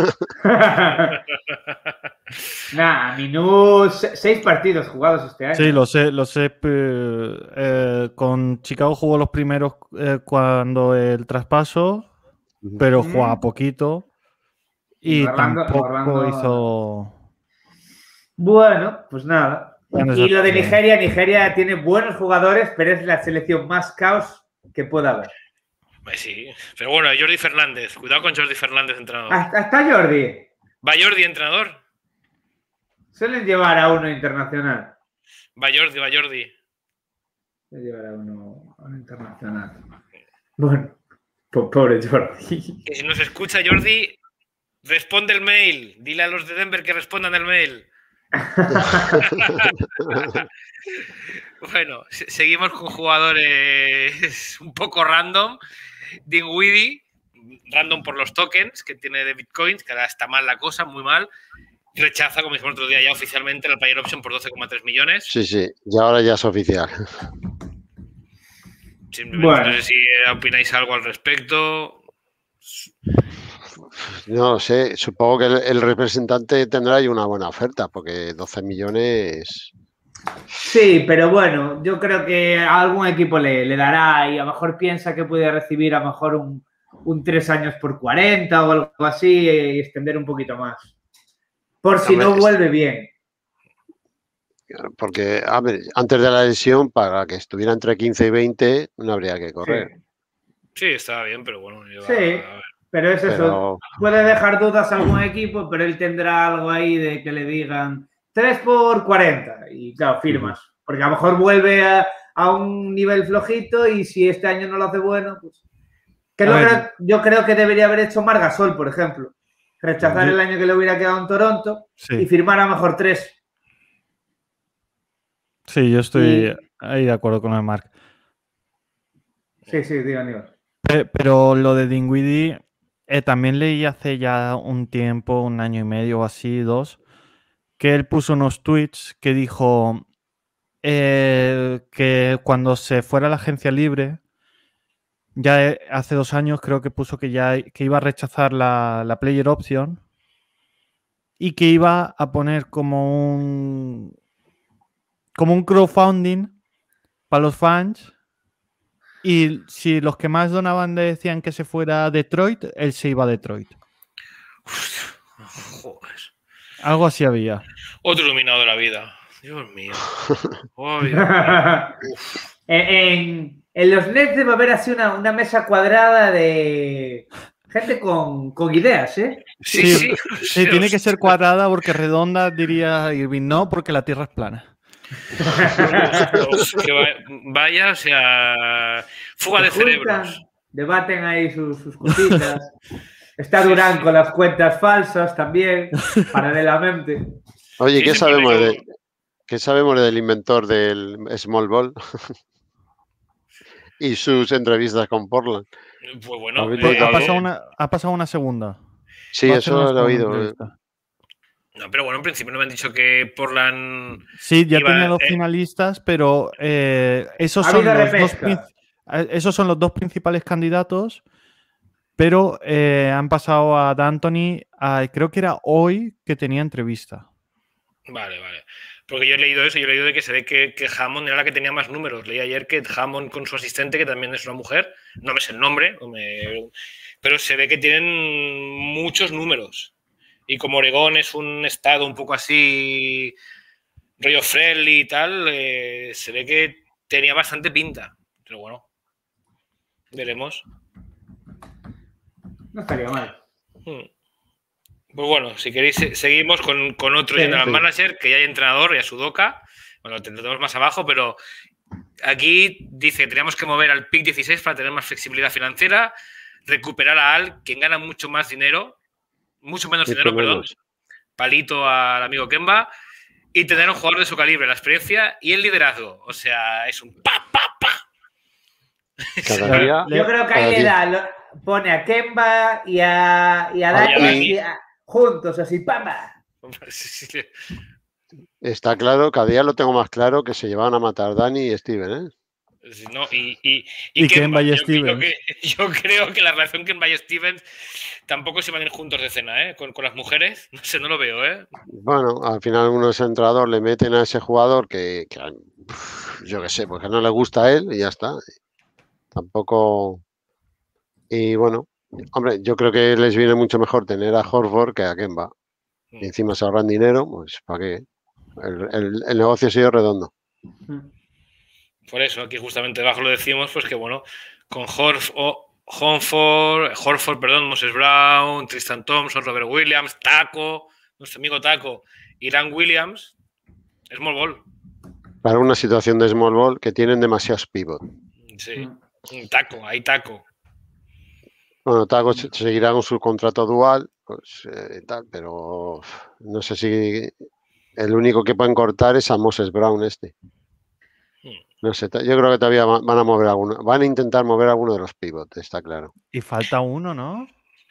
Nah, Minú, seis partidos jugados este año. Sí, lo sé, lo sé. eh, eh, con Chicago jugó los primeros eh, cuando el traspaso, pero Mm. jugaba poquito y Y Orlando- tampoco Orlando- hizo. Bueno, pues nada. grandes Y lo de actuaciones. Nigeria, Nigeria tiene buenos jugadores, pero es la selección más caos que pueda haber. Pues sí. Pero bueno, Jordi Fernández. Cuidado con Jordi Fernández, entrenador. Hasta, hasta Jordi. ¿Va Jordi, entrenador? Suelen llevar a uno internacional. Va Jordi, va Jordi. Suelen llevar a uno, a uno internacional. Bueno, po- pobre Jordi. Que si nos escucha Jordi, responde el mail. Dile a los de Denver que respondan el mail. Bueno, se- seguimos con jugadores un poco random. Dinwiddie, random por los tokens que tiene de bitcoins, que ahora está mal la cosa, muy mal. Rechaza, como dijimos el otro día, ya oficialmente la player option por doce coma tres millones. Sí, sí, y ahora ya es oficial. Simplemente Bueno. no sé si opináis algo al respecto. No lo sé, supongo que el, el representante tendrá ahí una buena oferta, porque doce millones... Sí, pero bueno, yo creo que a algún equipo le, le dará y a lo mejor piensa que puede recibir a lo mejor un, un tres años por cuarenta o algo así y extender un poquito más. Por si Hombre, no es- vuelve bien. Porque, a ver, antes de la lesión, para que estuviera entre quince y veinte, no habría que correr. Sí, Sí, estaba bien, pero bueno. Lleva, Sí. a ver. pero es eso. Pero Puede dejar dudas a algún equipo, pero él tendrá algo ahí de que le digan tres por cuarenta y claro, firmas. Porque a lo mejor vuelve a, a un nivel flojito y si este año no lo hace bueno, pues... Que A lo ver. creo- yo creo que debería haber hecho Margasol, por ejemplo. Rechazar Yo- el año que le hubiera quedado en Toronto y Sí, firmar a lo mejor tres. sí, yo estoy Y- ahí de acuerdo con el Mark. Sí, sí, digo, Aníbal. Pe- Pero lo de Dinwiddie, eh, también leí hace ya un tiempo, un año y medio o así, dos, que él puso unos tweets que dijo eh, que cuando se fuera a la agencia libre, ya eh, hace dos años creo que puso que ya que iba a rechazar la, la player option y que iba a poner como un como un crowdfunding para los fans. Y si los que más donaban le decían que se fuera a Detroit, él se iba a Detroit. Joder. Algo así había. Otro iluminado de la vida. Dios mío. Ay, Dios mío. en, en los Nets debe haber así una, una mesa cuadrada de gente con, con ideas, ¿eh? Sí, Sí, sí. Sí, tiene que ser cuadrada porque redonda diría Irving no, porque la Tierra es plana. Que va- vaya, o sea, fuga de Se juntan, cerebros. debaten ahí sus, sus cositas. Está Sí, Durán sí. con las cuentas falsas también, paralelamente. Oye, Sí, ¿qué sí, sabemos pero yo- de, qué sabemos del inventor del Small Ball y sus entrevistas con Portland? Pues bueno, ¿Habéis Pues leído ha, eh, algo? pasado una, ha pasado una segunda. Sí, Va a hacer eso una lo he segunda oído. eh. entrevista. no, pero bueno, en principio no me han dicho que Portland Sí, ya iba, tenía dos eh, finalistas, pero eh, esos, Ha son habido los dos repesca. prin- eh, esos son los dos principales candidatos, pero eh, han pasado a D'Antoni, a- creo que era hoy que tenía entrevista. Vale, vale. Porque yo he leído eso, yo he leído de que se ve que, que Hammond era la que tenía más números. Leí ayer que Hammond con su asistente, que también es una mujer, no me sé el nombre, no me- pero se ve que tienen muchos números. Y como Oregón es un estado un poco así, rollo friendly y tal, eh, se ve que tenía bastante pinta. Pero bueno, veremos. No estaría mal. Hmm. Pues bueno, si queréis, se- seguimos con, con otro Sí, general sí. manager, que ya hay entrenador, ya Sudoka. Bueno, lo tendremos más abajo, pero aquí dice que teníamos que mover al pick dieciséis para tener más flexibilidad financiera, recuperar a Al, quien gana mucho más dinero, mucho menos Mucho dinero, perdón, menos. palito al amigo Kemba, y tener un jugador de su calibre, la experiencia y el liderazgo. O sea, es un pa, pa, pa. Cada día. Yo creo que cada ahí le día. da, lo- pone a Kemba y a, y a A Dani Dani. así, a- juntos, así, ¡pamba! Sí, sí. Está claro, cada día lo tengo más claro que se llevaban a matar Dani y Steven, ¿eh? Sí, no, y, y, Y Kemba, Kemba y yo, Stevens. creo que, yo creo que la relación Kemba y Stevens tampoco se van a ir juntos de cena, ¿eh? Con, con las mujeres. No sé, no lo veo, ¿eh? Bueno, al final unos entrenador le meten a ese jugador que, que, yo qué sé, porque no le gusta a él y ya está. Tampoco. Y bueno, hombre, yo creo que les viene mucho mejor tener a Horford que a Kemba. Y encima se ahorran dinero, pues ¿para qué? El, el- el negocio ha sido redondo. Por eso, aquí justamente debajo lo decimos, pues que bueno, con Horf, o, Horford, Horford, perdón, Moses Brown, Tristan Thompson, Robert Williams, Taco, nuestro amigo Taco, Irán Williams, Small Ball. Para una situación de small ball que tienen demasiados pivot. Sí, un taco, hay taco. Bueno, Taco se- seguirá con su contrato dual, pues eh, tal, pero no sé si el único que pueden cortar es a Moses Brown este. No sé, ta- yo creo que todavía va- van a mover alguno, van a intentar mover alguno de los pivots, está claro. Y falta uno, ¿no?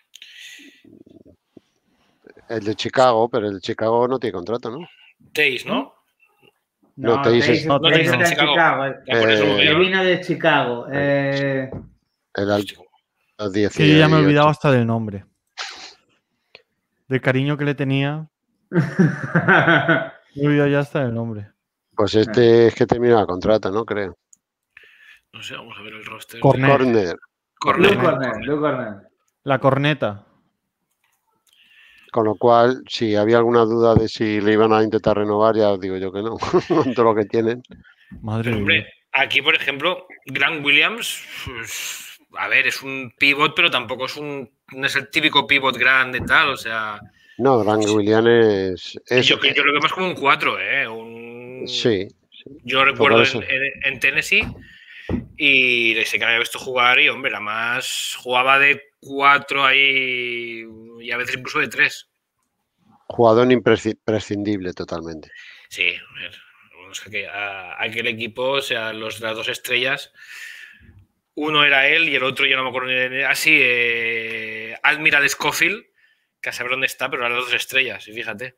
El de Chicago, pero el de Chicago no tiene contrato, ¿no? Tays, ¿no? No, No, te dices- Tays No, Tays Tays está no. en Chicago. eh. Ya por eso lo Eh, Que veo. vino de Chicago. Eh, El al- a diez Que yo ya me he y olvidado ocho. hasta del nombre. Del cariño que le tenía. Me he olvidado ya hasta del nombre. Pues este es que termina el contrato, ¿no? Creo. No sé, vamos a ver el roster. Cornet. Corner. Cornet. Luke Cornell, Luke Cornell. La corneta. Con lo cual, si había alguna duda de si le iban a intentar renovar, ya os digo yo que no, con todo lo que tienen. Madre Pero, de hombre, Dios. aquí, por ejemplo, Grant Williams, pues, a ver, es un pivot, pero tampoco es un. No es el típico pivot grande tal, o sea. No, Grant Williams es... es- yo, yo lo veo más como un cuatro, ¿eh? Un, sí, Yo recuerdo por eso. en, en- en Tennessee y sé que la había visto jugar y, hombre, la más jugaba de cuatro ahí y a veces incluso de tres. jugador impresci- imprescindible totalmente. Sí, a ver, o sea que a, aquel equipo, o sea, los, las dos estrellas, uno era él y el otro, yo no me acuerdo ni de así, eh, Admiral Scofield, que a saber dónde está, pero eran las dos estrellas, y fíjate.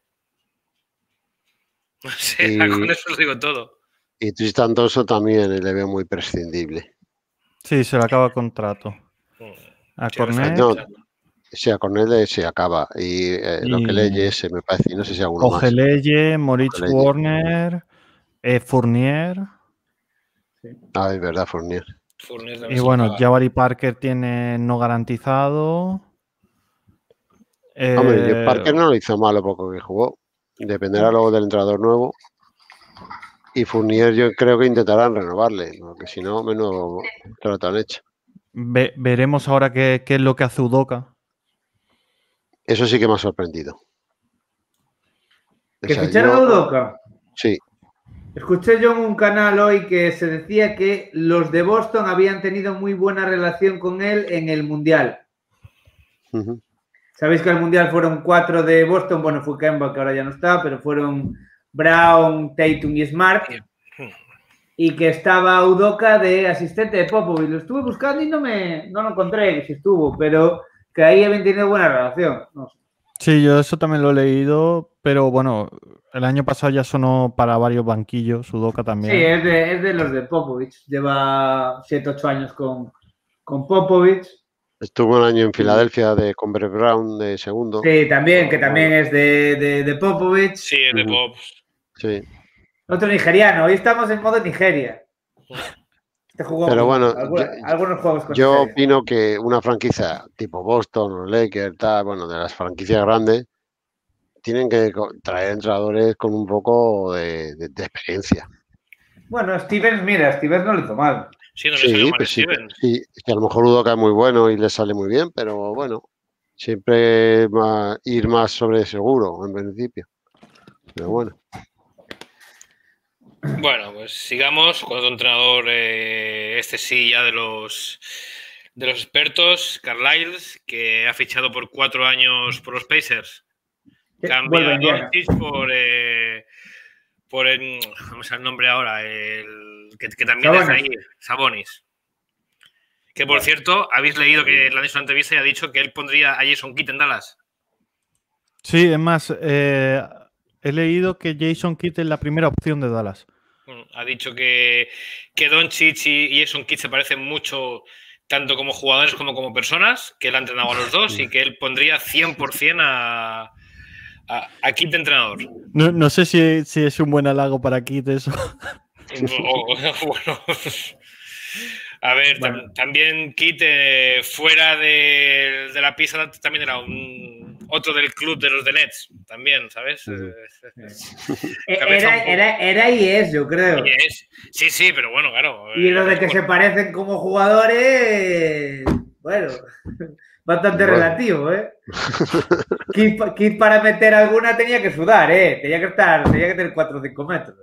O sea, Y- con eso os digo todo. Y Tristan Thompson también le veo muy prescindible. Sí, se le acaba el contrato. A Sí, me Cornet. No, sí, a Cornell se acaba. Y eh, lo que Y- leye se me parece, y no sé si alguno más. Ojeleye, Moritz Ojeleye. Warner, eh, Fournier. Ah, es verdad, Fournier. Fournier también Y se bueno, acaba. Jabari Parker tiene no garantizado. Eh, Hombre, yo- Parker no lo hizo malo poco que jugó. Dependerá luego del entrenador nuevo. Y Fournier yo creo que intentarán renovarle, porque si no, menos trato han hecho. ve- veremos ahora qué, qué es lo que hace Udoka. Eso sí que me ha sorprendido. O ¿Que sea, ficharon yo- a Udoka? Sí, Escuché yo en un canal hoy que se decía que los de Boston habían tenido muy buena relación con él en el Mundial. ujú. Sabéis que al Mundial fueron cuatro de Boston, bueno, fue Kemba, que ahora ya no está, pero fueron Brown, Tatum y Smart. Y que estaba Udoka de asistente de Popovich. Lo estuve buscando y no me no lo encontré, que sí estuvo, pero que ahí habían tenido buena relación. No sé. Sí, yo eso también lo he leído, pero bueno, el año pasado ya sonó para varios banquillos, Udoka también. Sí, es de, es de los de Popovich. Lleva siete ocho años con, con Popovich. Estuvo un año en Filadelfia de, con Brett Brown de segundo. Sí, también, que también es de, de, de Popovich. Sí, es de Pop. Sí. Otro nigeriano. Hoy estamos en modo Nigeria. Este jugó Pero bueno, algunos, yo, algunos juegos con yo Nigeria. opino que una franquicia tipo Boston o Lakers, tal, bueno, de las franquicias grandes, tienen que traer entrenadores con un poco de, de, de experiencia. Bueno, Stevens, mira, Stevens no lo hizo mal. Sí, no le Sí, salió mal pues sí, Stevens. sí, que a lo mejor Udoka es muy bueno y le sale muy bien, pero bueno, siempre va ir más sobre seguro en principio. Pero bueno. Bueno, pues sigamos con otro entrenador, eh, este sí, ya de los de los expertos, Carlisle, que ha fichado por cuatro años por los Pacers. Cambia a Doncic por, eh, por el, ¿cómo es el nombre ahora? El que, que también Sabonis. es ahí, Sabonis. Que por cierto, habéis leído que le han hecho una entrevista y ha dicho que él pondría a Jason Kidd en Dallas. Sí, es más, eh, he leído que Jason Kidd es la primera opción de Dallas. Ha dicho que, que Doncic y Jason Kidd se parecen mucho, tanto como jugadores como como personas, que él ha entrenado a los dos y que él pondría cien por cien a, a, a Kidd de entrenador. No, no sé si, si es un buen halago para Kidd eso. O, bueno, a ver, Bueno. tam, también Kidd eh, fuera de, de la pista también era un otro del club de los de Nets, también, ¿sabes? Sí. Eh, Era, era, era y es, yo creo. y es. Sí, sí, pero bueno, claro. Y eh, lo de que bueno, se parecen como jugadores, bueno, bastante Bueno. relativo, ¿eh? Kid, Kid para meter alguna tenía que sudar, ¿eh? Tenía que estar, tenía que tener cuatro o cinco metros.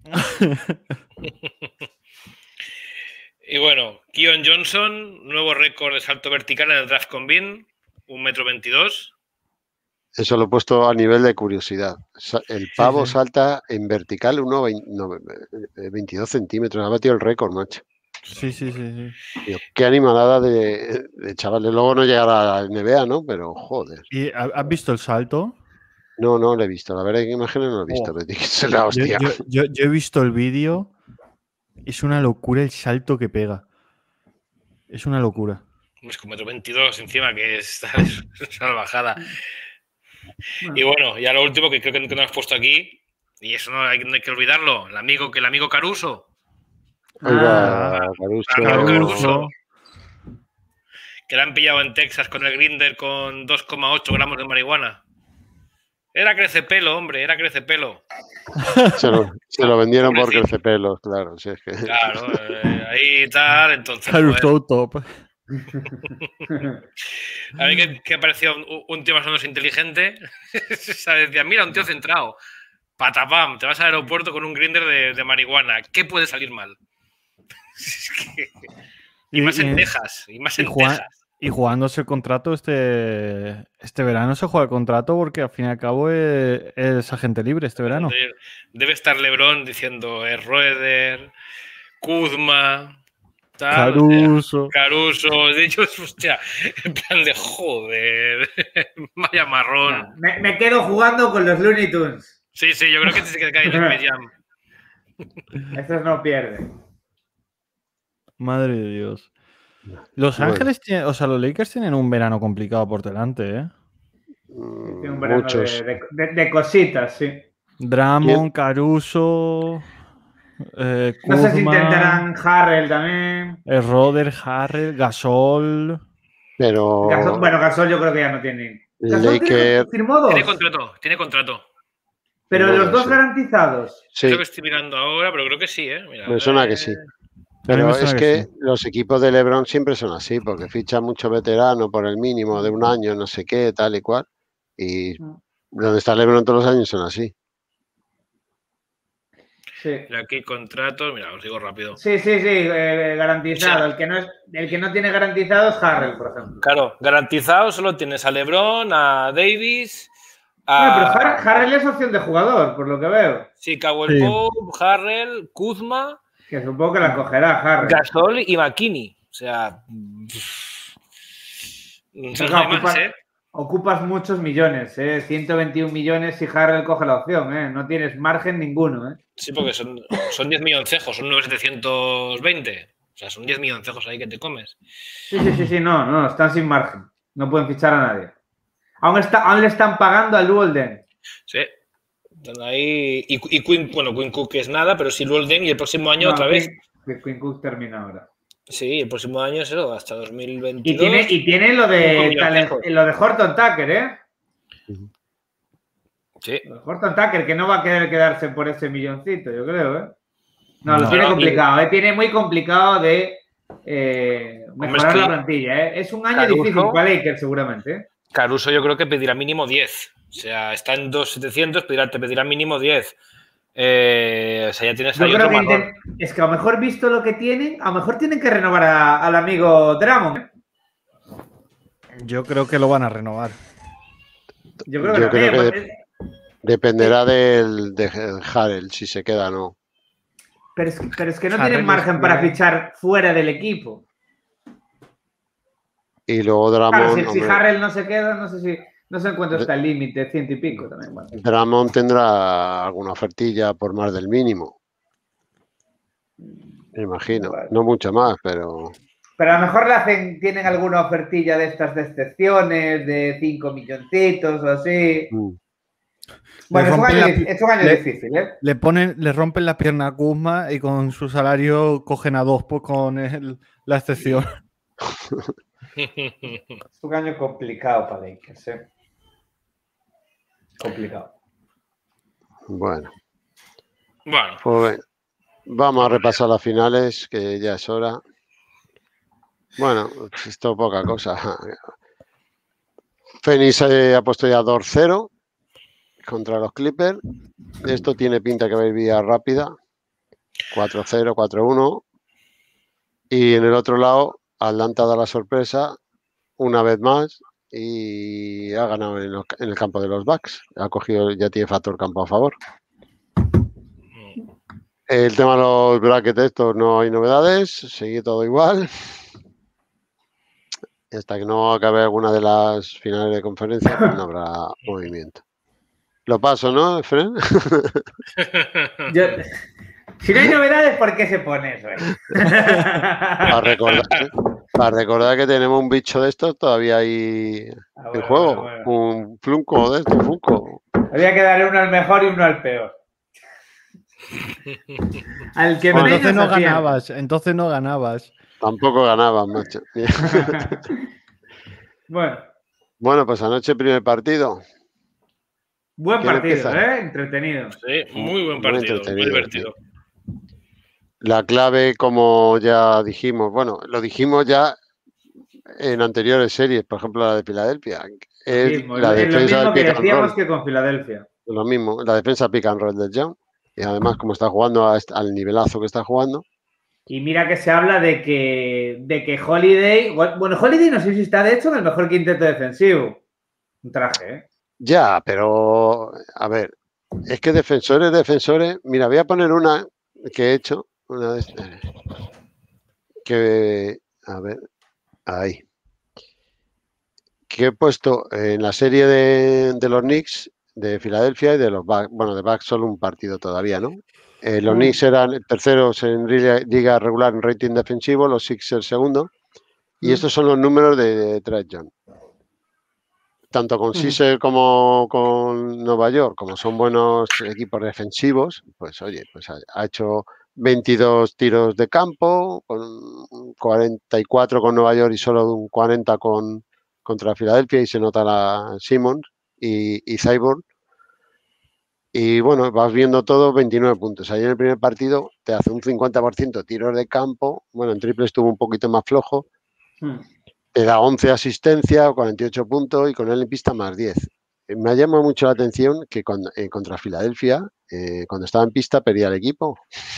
Y bueno, Keon Johnson, nuevo récord de salto vertical en el draft combine, un metro veintidós. Eso lo he puesto a nivel de curiosidad. Sa- El pavo sí. veintidós en vertical, uno veintidós centímetros. Ha batido el récord, macho. Sí, sí, sí, sí. Tío, qué animalada de, de chavales. Luego no llegará a la N B A, ¿no? Pero joder. ¿Y ha- has visto el salto? No, no lo he visto. La verdad es que imágenes no lo he visto. Oh. Pero tiene que ser la Yo, hostia. yo- yo- yo he visto el vídeo. Es una locura el salto que pega. Es una locura. Es con metro veintidós encima, que es, es una bajada. Bueno. Y bueno, ya lo último que creo que no has puesto aquí, y eso no hay, no hay que olvidarlo, el amigo, que el amigo Caruso. Ahí va, Ah, Caruso. Caruso. Caruso. Que le han pillado en Texas con el grinder con dos coma ocho gramos de marihuana. Era crecepelo, hombre, era crecepelo. Se lo, se lo vendieron por Pobrecito. crecepelos, claro. Si es que... Claro, eh, ahí tal, entonces. Caruso top. A mí que, que parecía un, un tío más o menos inteligente. ¿Sabes? Decía, mira, un tío centrado. Patapam, te vas al aeropuerto con un grinder de, de marihuana. ¿Qué puede salir mal? Es que- y, Y- más en y- Texas. Y más y en Juan- Texas. Y jugándose el contrato este, este verano se juega el contrato porque al fin y al cabo es, es agente libre este verano. Debe, debe estar LeBron diciendo eh, Roeder, Kuzma, tal, Caruso. Caruso. De hecho, hostia, en plan de joder, vaya marrón. me, me quedo jugando con los Looney Tunes. Sí, sí, yo creo que se cae en el Space Jam. Estos no pierden. Madre de Dios. Los Bueno. Ángeles, tienen- o sea, los Lakers tienen un verano complicado por delante, ¿eh? Tiene un verano Muchos. de, de- de- de cositas, sí. Drummond, Caruso, eh, No sé si Kuzma, intentarán Harrell también. eh, Roder, Harrell, Gasol. Pero Gasol- bueno, Gasol yo creo que ya no tiene. Gasol tiene- Laker, firmó dos, Tiene contrato, tiene contrato. pero No, los dos sí. garantizados. sí, Creo que estoy mirando ahora, pero creo que sí, ¿eh? Mira, me suena eh, que sí. A mí me Pero suena es que que sí. los equipos de LeBron siempre son así, porque fichan mucho veterano por el mínimo de un año, no sé qué, tal y cual. Y donde está LeBron todos los años son así. Sí. Y aquí contratos, mira, os digo rápido. Sí, sí, sí, eh, garantizado. O sea, el, que no es, el que no tiene garantizado es Harrell, por ejemplo. Claro, garantizado solo tienes a LeBron, a Davis, Bueno, pero a Har- Harrell es opción de jugador, por lo que veo. sí, Caldwell Sí. Pope, Harrell, Kuzma, Que supongo que la cogerá Harrell. Gasol y McKinney. O sea, no Pero hay ocupas, más, ¿eh? ocupas muchos millones, ¿eh? ciento veintiún millones si Harrell coge la opción, ¿eh? No tienes margen ninguno, ¿eh? Sí, porque son, son diez milloncejos, son nueve mil setecientos veinte. O sea, son diez milloncejos ahí que te comes. Sí, sí, sí, sí, no, no, están sin margen. No pueden fichar a nadie. Aún, está, aún le están pagando al Walden. Sí. Están ahí. Y, y Quinn, bueno, Quinn Cook es nada, pero sí Walden y el próximo año No, otra vez. Quinn, Quinn Cook termina ahora. Sí, el próximo año es eso, hasta dos mil veintidós. Y tiene, y tiene lo cinco de millones. talent- lo de Horton Tucker, ¿eh? Sí. Lo de Horton Tucker, que no va a querer quedarse por ese milloncito, yo creo, ¿eh? No, lo No. tiene Pero, complicado, ¿eh? Tiene muy complicado de eh, mejorar es que- la plantilla, ¿eh? Es un año Caruso- difícil para Lakers, seguramente, ¿eh? Caruso yo creo que pedirá mínimo diez. O sea, está en dos mil setecientos, pedirá, te pedirá mínimo diez. Eh, o sea, ya tienes Yo ahí creo otro que marrón. intent- es que a lo mejor visto lo que tienen, a lo mejor tienen que renovar a- al amigo Drummond. ¿eh? Yo creo que lo van a renovar. Yo creo que Yo creo también. que porque- Dependerá del de Harrell, si se queda o no. Pero es, pero es que no Harrell tienen margen es- para fichar fuera del equipo. Y luego Claro, Drummond, si, si hombre, Harrell no se queda, no sé si no sé en cuánto está el límite, ciento y pico también. Bueno. Drummond tendrá alguna ofertilla por más del mínimo. Me imagino. Vale. No mucho más, pero Pero a lo mejor le hacen, tienen alguna ofertilla de estas de excepciones, de cinco milloncitos o así. mm, Bueno, es un rompen año, la- di- es un año le- difícil, ¿eh? Le ponen, le rompen la pierna a Kuzma y con su salario cogen a dos pues, con el- la excepción. Es un año complicado para Lakers, ¿eh? Complicado. bueno. Bueno, Pues venga, vamos a repasar las finales, que ya es hora. Bueno, pues esto poca cosa. Phoenix eh, ha puesto ya dos cero contra los Clippers. Esto tiene pinta que va a ir vía rápida. cuatro cero, cuatro uno. Y en el otro lado, Atlanta da la sorpresa una vez más y ha ganado en, los- en el campo de los Bucks. Ha cogido, ya tiene factor campo a favor. El tema de los brackets estos no hay novedades, sigue todo igual. Y hasta que no acabe alguna de las finales de conferencia, pues no habrá movimiento. Lo paso, ¿no, Fren? Yo- si no hay novedades, ¿por qué se pone eso? ahí? Para recordar, para recordar que tenemos un bicho de estos todavía ahí Ah, en bueno, juego. bueno, bueno. Un flunco de estos, un funko. Había que dar uno al mejor y uno al peor. Al que Pues menos entonces no acierta. ganabas, entonces no ganabas. Tampoco ganaban, macho. Bueno, Bueno, pues anoche primer partido. buen ¿Quién partido, empieza? ¿eh? Entretenido. sí, muy buen Muy partido, muy entretenido, divertido. La clave, como ya dijimos, bueno, lo dijimos ya en anteriores series, por ejemplo la de Filadelfia, es Mismo, la es lo defensa mismo del que pick and decíamos roll, que con Filadelfia. lo mismo, la defensa pick and roll del Young, y además como está jugando a est- al nivelazo que está jugando, Y mira que se habla de que, de que Holiday. Bueno, Holiday no sé si está de hecho en el mejor quinteto defensivo. Un traje, ¿eh? ya, pero a ver, es que defensores, defensores, mira, voy a poner una que he hecho, una de estas, que, a ver, ahí, que he puesto en la serie de, de los Knicks, de Filadelfia y de los Bucks, bueno, de Bucks solo un partido todavía, ¿no? Eh, los Mm. Knicks eran terceros en liga, liga regular en rating defensivo, los Sixers segundo, y Mm. estos son los números de, de Trae Young. Tanto con Mm. Sixers como con Nueva York, como son buenos equipos defensivos, pues oye, pues ha, ha hecho veintidós tiros de campo, con cuarenta y cuatro con Nueva York y solo un cuarenta con, contra Filadelfia, y se nota la Simmons y, y Cyborg. Y bueno, vas viendo todo, veintinueve puntos. Ahí en el primer partido te hace un cincuenta por ciento tiros de campo. Bueno, en triple estuvo un poquito más flojo. Mm. Te da once asistencias, cuarenta y ocho puntos y con él en pista más diez. me ha llamado mucho la atención que cuando, eh, contra Filadelfia, eh, cuando estaba en pista, perdía el equipo.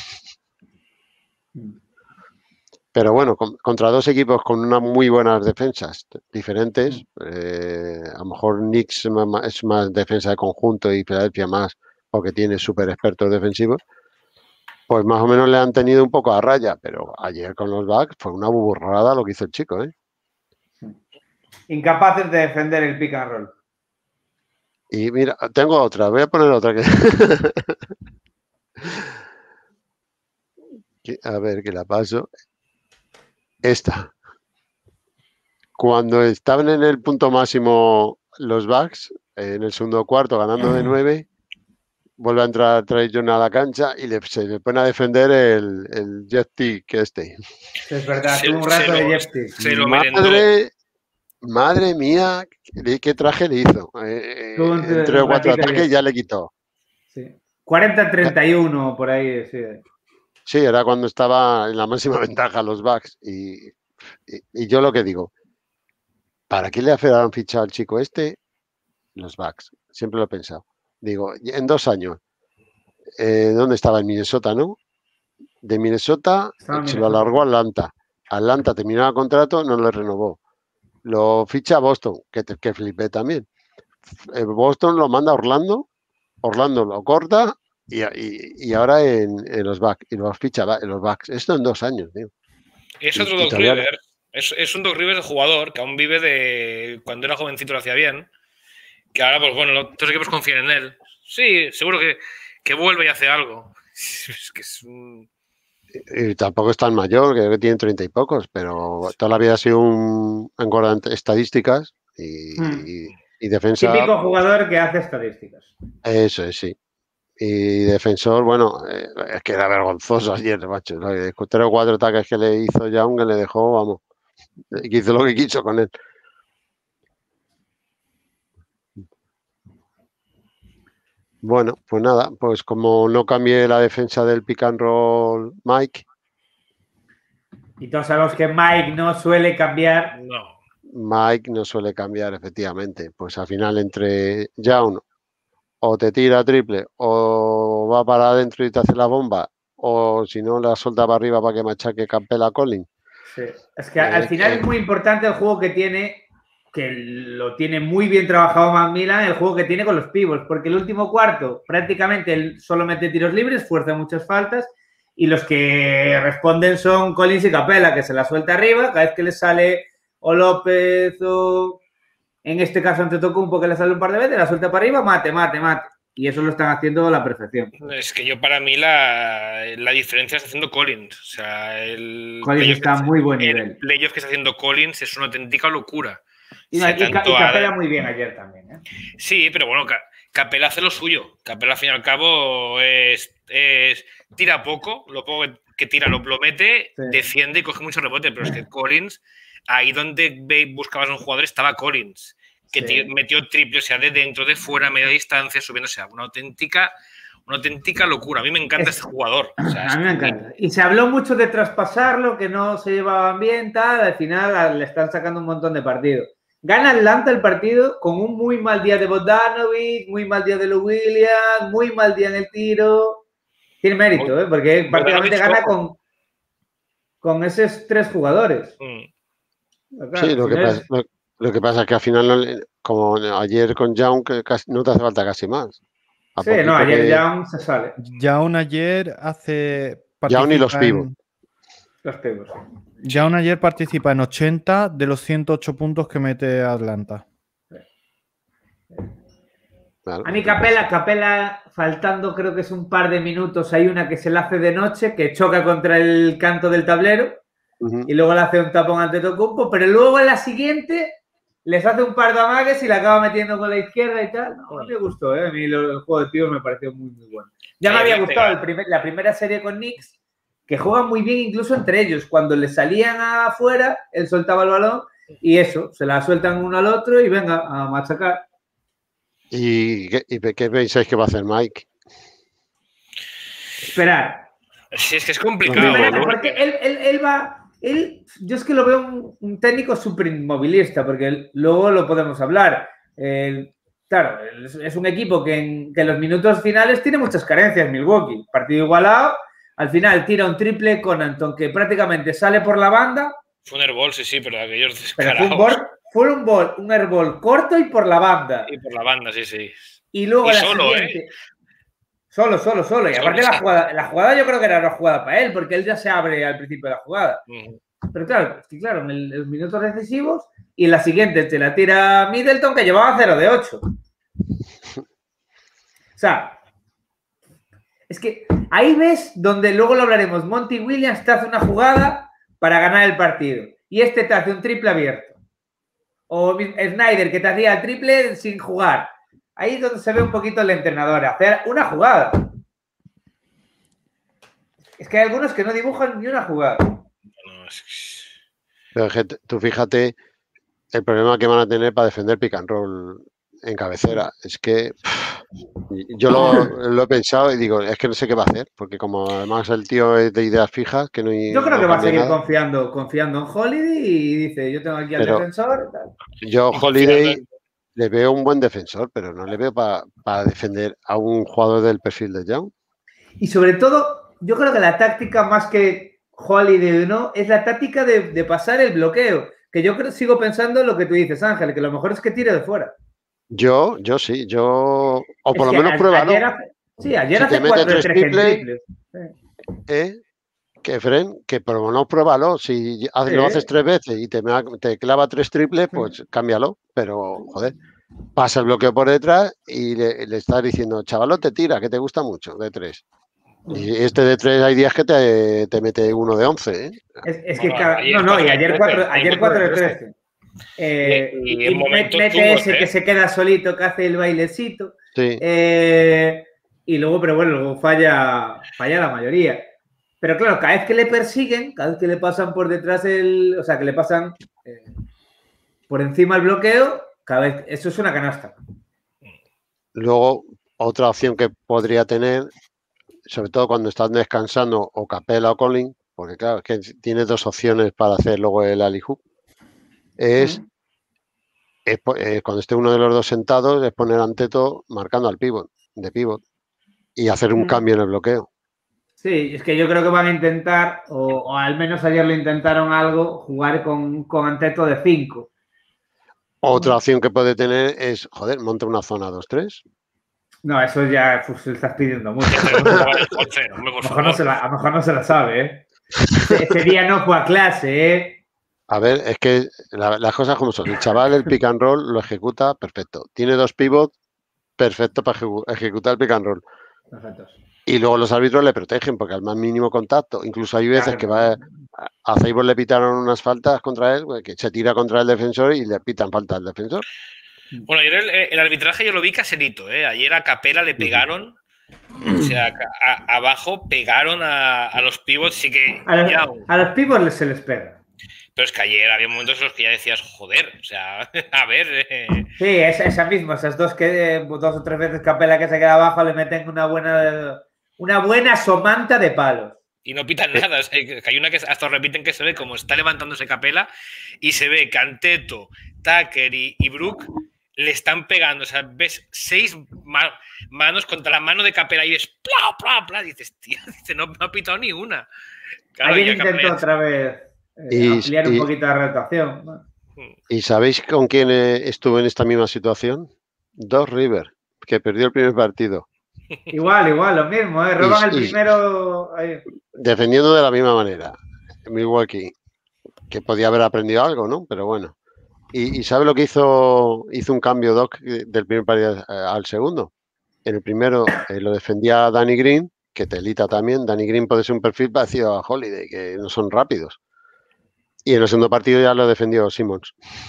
Pero bueno, con, contra dos equipos con unas muy buenas defensas diferentes, eh, a lo mejor Knicks es más, es más defensa de conjunto y Filadelfia más, porque tiene súper expertos defensivos, pues más o menos le han tenido un poco a raya, pero ayer con los Bucks fue una burrada lo que hizo el chico, ¿eh? Incapaces de defender el pick and roll. Y mira, tengo otra, voy a poner otra que... a ver, que la paso. Esta. Cuando estaban en el punto máximo los Bucks, en el segundo cuarto, ganando de nueve, vuelve a entrar Trae Young a la cancha y le, se le pone a defender el, el Jeff Teague que este. Es verdad, tuvo un rato de Jeff Teague. Madre, madre mía, qué, qué traje le hizo. Eh, en tres o cuatro ataques ya le quitó. Sí. cuarenta treinta y uno por ahí, sí. Sí, era cuando estaba en la máxima ventaja los Bucks. Y, y, y yo lo que digo, ¿para qué le han fichado al chico este? Los Bucks. Siempre lo he pensado. Digo, en dos años, eh, ¿dónde estaba? En Minnesota, ¿no? De Minnesota estaba se Minnesota. Lo alargó a Atlanta. Atlanta terminaba el contrato, no lo renovó. Lo ficha a Boston, que, que flipé también. Boston lo manda a Orlando, Orlando lo corta y, y, y ahora en, en los Bucks. Y los ficha en los Bucks. Esto en dos años, tío. Es otro Doc Rivers. Es, es un Doc Rivers de jugador que aún vive de cuando era jovencito lo hacía bien. Que ahora, pues bueno, los otros equipos confían en él. Sí, seguro que, que vuelve y hace algo. Es que es un... y, y tampoco es tan mayor, creo que tiene treinta y pocos, pero toda la vida ha sido un engordante estadísticas y, hmm. y, y defensa. Típico jugador que hace estadísticas. Eso es, sí. Y defensor, bueno, eh, es que era vergonzoso ayer, macho. Tres o cuatro ataques que le hizo Young, que le dejó, vamos, que hizo lo que quiso con él. Bueno, pues nada, pues como no cambié la defensa del pick and roll Mike. Y todos sabemos que Mike no suele cambiar. No. Mike no suele cambiar, efectivamente. Pues al final entre Young o te tira triple o va para adentro y te hace la bomba o si no la suelta para arriba para que machaque Capela Collins. Sí. Es que eh, al final eh, es muy importante el juego que tiene, que lo tiene muy bien trabajado Macmillan, el juego que tiene con los pivots, porque el último cuarto prácticamente él solo mete tiros libres, fuerza muchas faltas y los que responden son Collins y Capela, que se la suelta arriba, cada vez que le sale o López o en este caso Antetokounmpo que le sale un par de veces, la suelta para arriba, mate, mate, mate. Y eso lo están haciendo a la perfección. Es que yo, para mí, la, la diferencia está haciendo Collins. O sea, el Collins está a muy buen nivel. El playoff que está haciendo Collins es una auténtica locura. Y, no, o sea, y, y Capela a... muy bien ayer también, ¿eh? Sí, pero bueno, Capela hace lo suyo. Capela, al fin y al cabo, es, es, tira poco, lo poco que tira lo, lo mete, sí. Defiende y coge mucho rebote, pero es que Collins, ahí donde buscabas a un jugador estaba Collins, que sí. Metió triple, o sea, de dentro, de fuera, a media distancia, subiéndose a una auténtica, una auténtica locura. A mí me encanta es, este jugador. O sea, a mí me encanta. Y se habló mucho de traspasarlo, que no se llevaban bien, tal, al final le están sacando un montón de partidos. Gana Atlanta el partido con un muy mal día de Bogdanovic, muy mal día de Lou Williams, muy mal día en el tiro. Tiene mérito, ¿eh? Porque prácticamente gana con, con esos tres jugadores. Mm. Claro, sí, lo que, pasa, lo, lo que pasa es que al final, como ayer con Young, que casi, no te hace falta casi más. A sí, no, ayer que... Young se sale. Young ayer hace... Young y los pibos. En... Los pibos, sí. Young ayer participa en ochenta de los ciento ocho puntos que mete Atlanta. Claro. A mí Capela, Capela, faltando creo que es un par de minutos, hay una que se la hace de noche, que choca contra el canto del tablero, uh-huh. Y luego le hace un tapón ante Antetokounmpo, pero luego en la siguiente les hace un par de amagues y la acaba metiendo con la izquierda y tal. No, no me gustó, ¿eh? A mí el juego de tíos me pareció muy, muy bueno. Ya me había gustado el primer, la primera serie con Knicks, que juegan muy bien incluso entre ellos. Cuando les salían afuera, él soltaba el balón y eso, se la sueltan uno al otro y venga a machacar. ¿Y qué, y qué pensáis que va a hacer Mike? Esperar. Sí, es que es complicado. No, ¿no? Porque él, él, él va... Él, yo es que lo veo un, un técnico súper inmovilista, porque él, luego lo podemos hablar. Él, claro, es, es un equipo que en, que en los minutos finales tiene muchas carencias, Milwaukee. Partido igualado, al final tira un triple Connaughton que prácticamente sale por la banda. Fue un airball, sí, sí, pero aquellos Pero descarados. fue un, ball, fue un, ball, un airball corto y por la banda. Y por la banda, sí, sí. Y luego y la solo, siguiente. ¿eh? Solo, solo, solo. Y Solo, aparte sí. la jugada, la jugada yo creo que era una jugada para él, porque él ya se abre al principio de la jugada. Uh-huh. Pero claro, es que claro, en, el, en los minutos decisivos y en la siguiente te la tira Middleton que llevaba cero de ocho. O sea, es que ahí ves donde luego lo hablaremos. Monty Williams te hace una jugada para ganar el partido y este te hace un triple abierto. O Snyder que te hacía el triple sin jugar. Ahí es donde se ve un poquito el entrenador, hacer una jugada. Es que hay algunos que no dibujan ni una jugada. No, es que... Pero gente, tú fíjate el problema que van a tener para defender pick and roll en cabecera. Es que pff, yo lo, lo he pensado y digo, es que no sé qué va a hacer, porque como además el tío es de ideas fijas, que no hay. Yo creo no que va a seguir nada. confiando, confiando en Holiday y dice, yo tengo aquí al Pero defensor. Tal. Yo Holiday le veo un buen defensor, pero no le veo para pa defender a un jugador del perfil de Young. Y sobre todo, yo creo que la táctica más que Holiday no es la táctica de, de pasar el bloqueo. Que yo creo, sigo pensando en lo que tú dices, Ángel, que lo mejor es que tire de fuera. Yo, yo sí, yo. O por es lo menos a, pruébalo. Ayer hace, sí, ayer si hace te mete cuatro de tres tres en triples, triples. Sí. ¿eh? Que Fren, que por lo menos pruébalo. Si Sí. lo haces tres veces y te, te clava tres triples, pues sí. cámbialo. Pero, joder, pasa el bloqueo por detrás y le, le estás diciendo, chavalote, tira, que te gusta mucho, de tres. Y este de tres hay días que te, te mete uno de once, ¿eh? Es, es que bueno, cada... No, no, y ayer cuatro, ayer cuatro de trece. Eh, y, y, y, y mete chungos, ese ¿eh? que se queda solito, que hace el bailecito. Sí. Eh, y luego, pero bueno, luego falla, falla la mayoría. Pero claro, cada vez que le persiguen, cada vez que le pasan por detrás el... O sea, que le pasan eh, por encima el bloqueo, cada vez... Eso es una canasta. Luego, otra opción que podría tener, sobre todo cuando están descansando o Capela o Collins, porque claro, es que tiene dos opciones para hacer luego el alley-oop, es, uh-huh. es, es cuando esté uno de los dos sentados, es poner ante todo marcando al pivot, de pivot, y hacer un uh-huh. cambio en el bloqueo. Sí, es que yo creo que van a intentar, o, o al menos ayer lo intentaron algo, jugar con, con Anteto de cinco. Otra opción que puede tener es, joder, monta una zona dos tres. No, eso ya pues, le estás pidiendo mucho. a, lo mejor no se la, a lo mejor no se la sabe, ¿eh? Ese, ese día no fue a clase, ¿eh? A ver, es que la, las cosas como son. El chaval, el pick and roll lo ejecuta perfecto. Tiene dos pivots, perfecto para ejecu ejecutar el pick and roll. Perfecto. Y luego los árbitros le protegen porque al más mínimo contacto, incluso hay veces claro, que va a, a Zabor le pitaron unas faltas contra él, que se tira contra el defensor y le pitan falta al defensor. Bueno, ayer el, el arbitraje yo lo vi caserito, ¿eh? Ayer a Capela le pegaron, uh-huh. o sea, a, a, abajo pegaron a, a los pivots, sí que... A los, ya... a los pivots se les pega. Pero es que ayer había momentos en los que ya decías, joder, o sea, a ver... Eh... Sí, esa, esa misma, esas dos que dos o tres veces Capela que se queda abajo le meten una buena... Una buena somanta de palos. Y no pitan nada. O sea, que hay una que hasta repiten que se ve como está levantándose Capela y se ve que Anteto, Tucker y, y Brook le están pegando. O sea, ves seis ma manos contra la mano de Capela y ves ¡pla, pla, pla! Dices, tío, dice, no, no ha pitado ni una. Claro, Ayer intentó Capela... otra vez eh, y, ampliar y, un poquito la rotación. ¿No? ¿Y sabéis con quién estuvo en esta misma situación? Doc River, que perdió el primer partido. Igual, igual, lo mismo, ¿eh? Roban y, el primero... Ahí. Defendiendo de la misma manera. Milwaukee, que podía haber aprendido algo, ¿no? Pero bueno. ¿Y, y sabe lo que hizo? Hizo un cambio Doc del primer partido al segundo. En el primero eh, lo defendía Danny Green, que telita también. Danny Green puede ser un perfil parecido a Holiday, que no son rápidos. Y en el segundo partido ya lo defendió Simmons.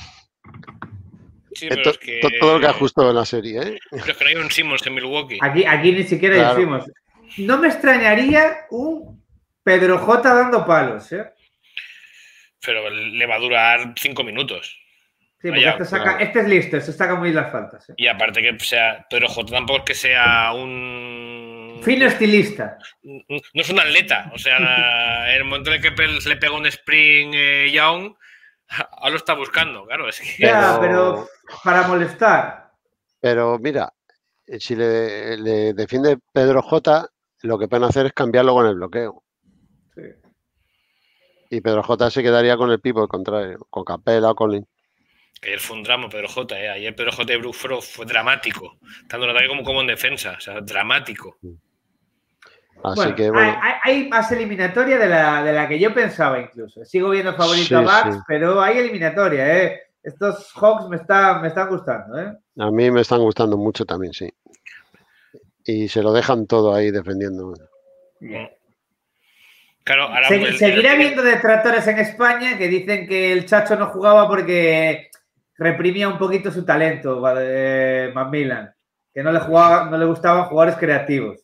Sí, pero es que... Todo lo que ajustó en la serie, ¿eh? Pero es que no hay un Simmons en Milwaukee. Aquí, aquí ni siquiera claro. hay Simmons. No me extrañaría un Pedro J dando palos, ¿eh? Pero le va a durar cinco minutos. Sí, porque este, saca, claro. este es listo, se saca muy las faltas. ¿eh? Y aparte que sea... Pedro J tampoco es que sea un... Fino estilista. No es un atleta. O sea, en el momento en el que se le pega un sprint eh, Young... Ahora lo está buscando, claro. Es que... Ya, pero para molestar. Pero mira, si le, le defiende Pedro J, lo que pueden hacer es cambiarlo con el bloqueo. Sí. Y Pedro J se quedaría con el pivot contrario, con Capela o Colin. Que ayer fue un drama Pedro J, ¿eh? Ayer Pedro J de Brufro fue dramático. Tanto en ataque como, como en defensa. O sea, dramático. Así Bueno, que bueno. Hay, hay más eliminatoria de la, de la que yo pensaba incluso. Sigo viendo favorito Sí, a Bucks, sí. pero hay eliminatoria, ¿eh? Estos Hawks me, está, me están gustando, ¿eh? A mí me están gustando mucho también, sí. Y se lo dejan todo ahí defendiendo. Bien. Claro, ahora Se, el, seguirá el, habiendo detractores en España que dicen que el Chacho no jugaba porque reprimía un poquito su talento, eh, Macmillan. Que no le, jugaba, no le gustaban jugadores creativos.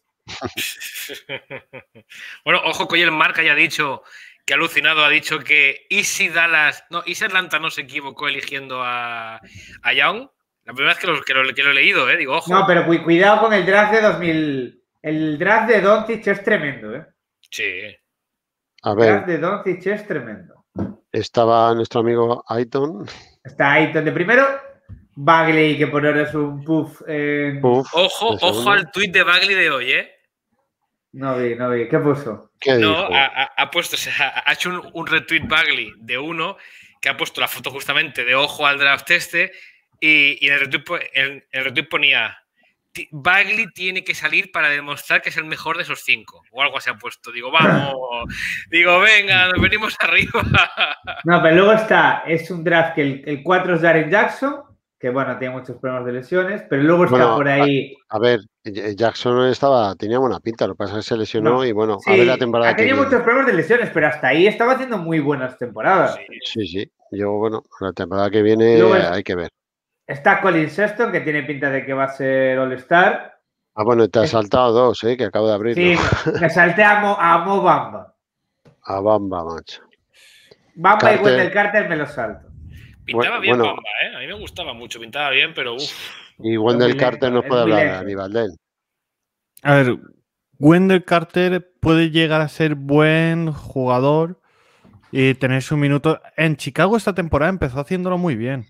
Bueno, ojo que hoy el Marca ya ha dicho que ha alucinado, ha dicho que ¿y si Dallas, no, y si Atlanta no se equivocó eligiendo a, a Young? La primera vez que lo, que lo, que lo he leído, ¿eh? Digo, ojo. No, pero cu cuidado con el draft de dos mil. El draft de Doncic es tremendo, ¿eh? Sí. A el ver. draft de Doncic es tremendo. Estaba nuestro amigo Ayton. Está Ayton de primero. Bagley, que por ahora es un puff. Eh... Uf, ojo, ojo al tuit de Bagley de hoy, ¿eh? No vi, no vi. ¿Qué puso? ¿Qué no, dijo? Ha, ha, ha puesto, o sea, ha hecho un, un retweet Bagley de uno que ha puesto la foto justamente de ojo al draft este y, y en, el retweet, en el retweet ponía Bagley tiene que salir para demostrar que es el mejor de esos cinco o algo así ha puesto. Digo, vamos, digo, venga, nos venimos arriba. No, pero luego está, es un draft que el, el cuatro es Jaren Jackson, que bueno, tiene muchos problemas de lesiones, pero luego está Bueno, por ahí... A, a ver, Jackson estaba, tenía buena pinta, lo que pasa es que se lesionó no, y bueno, sí, a ver la temporada ha tenido que viene. muchos problemas de lesiones, pero hasta ahí estaba haciendo muy buenas temporadas. Sí, sí, sí. Yo, bueno, la temporada que viene luego hay es, que ver. Está Colin Sexton, que tiene pinta de que va a ser All-Star. Ah, bueno, te has es... saltado dos, ¿eh? Que acabo de abrirlo. Sí, me salté a Mo, a Mo Bamba. A Bamba, macho. Bamba Carter... y Wendell Carter me los salto. Pintaba bien bueno, Bamba, ¿eh? A mí me gustaba mucho, pintaba bien, pero uff. Y Wendell Carter no puede hablar a nivel de él. A ver, Wendell Carter puede llegar a ser buen jugador y tener su minuto. En Chicago esta temporada empezó haciéndolo muy bien.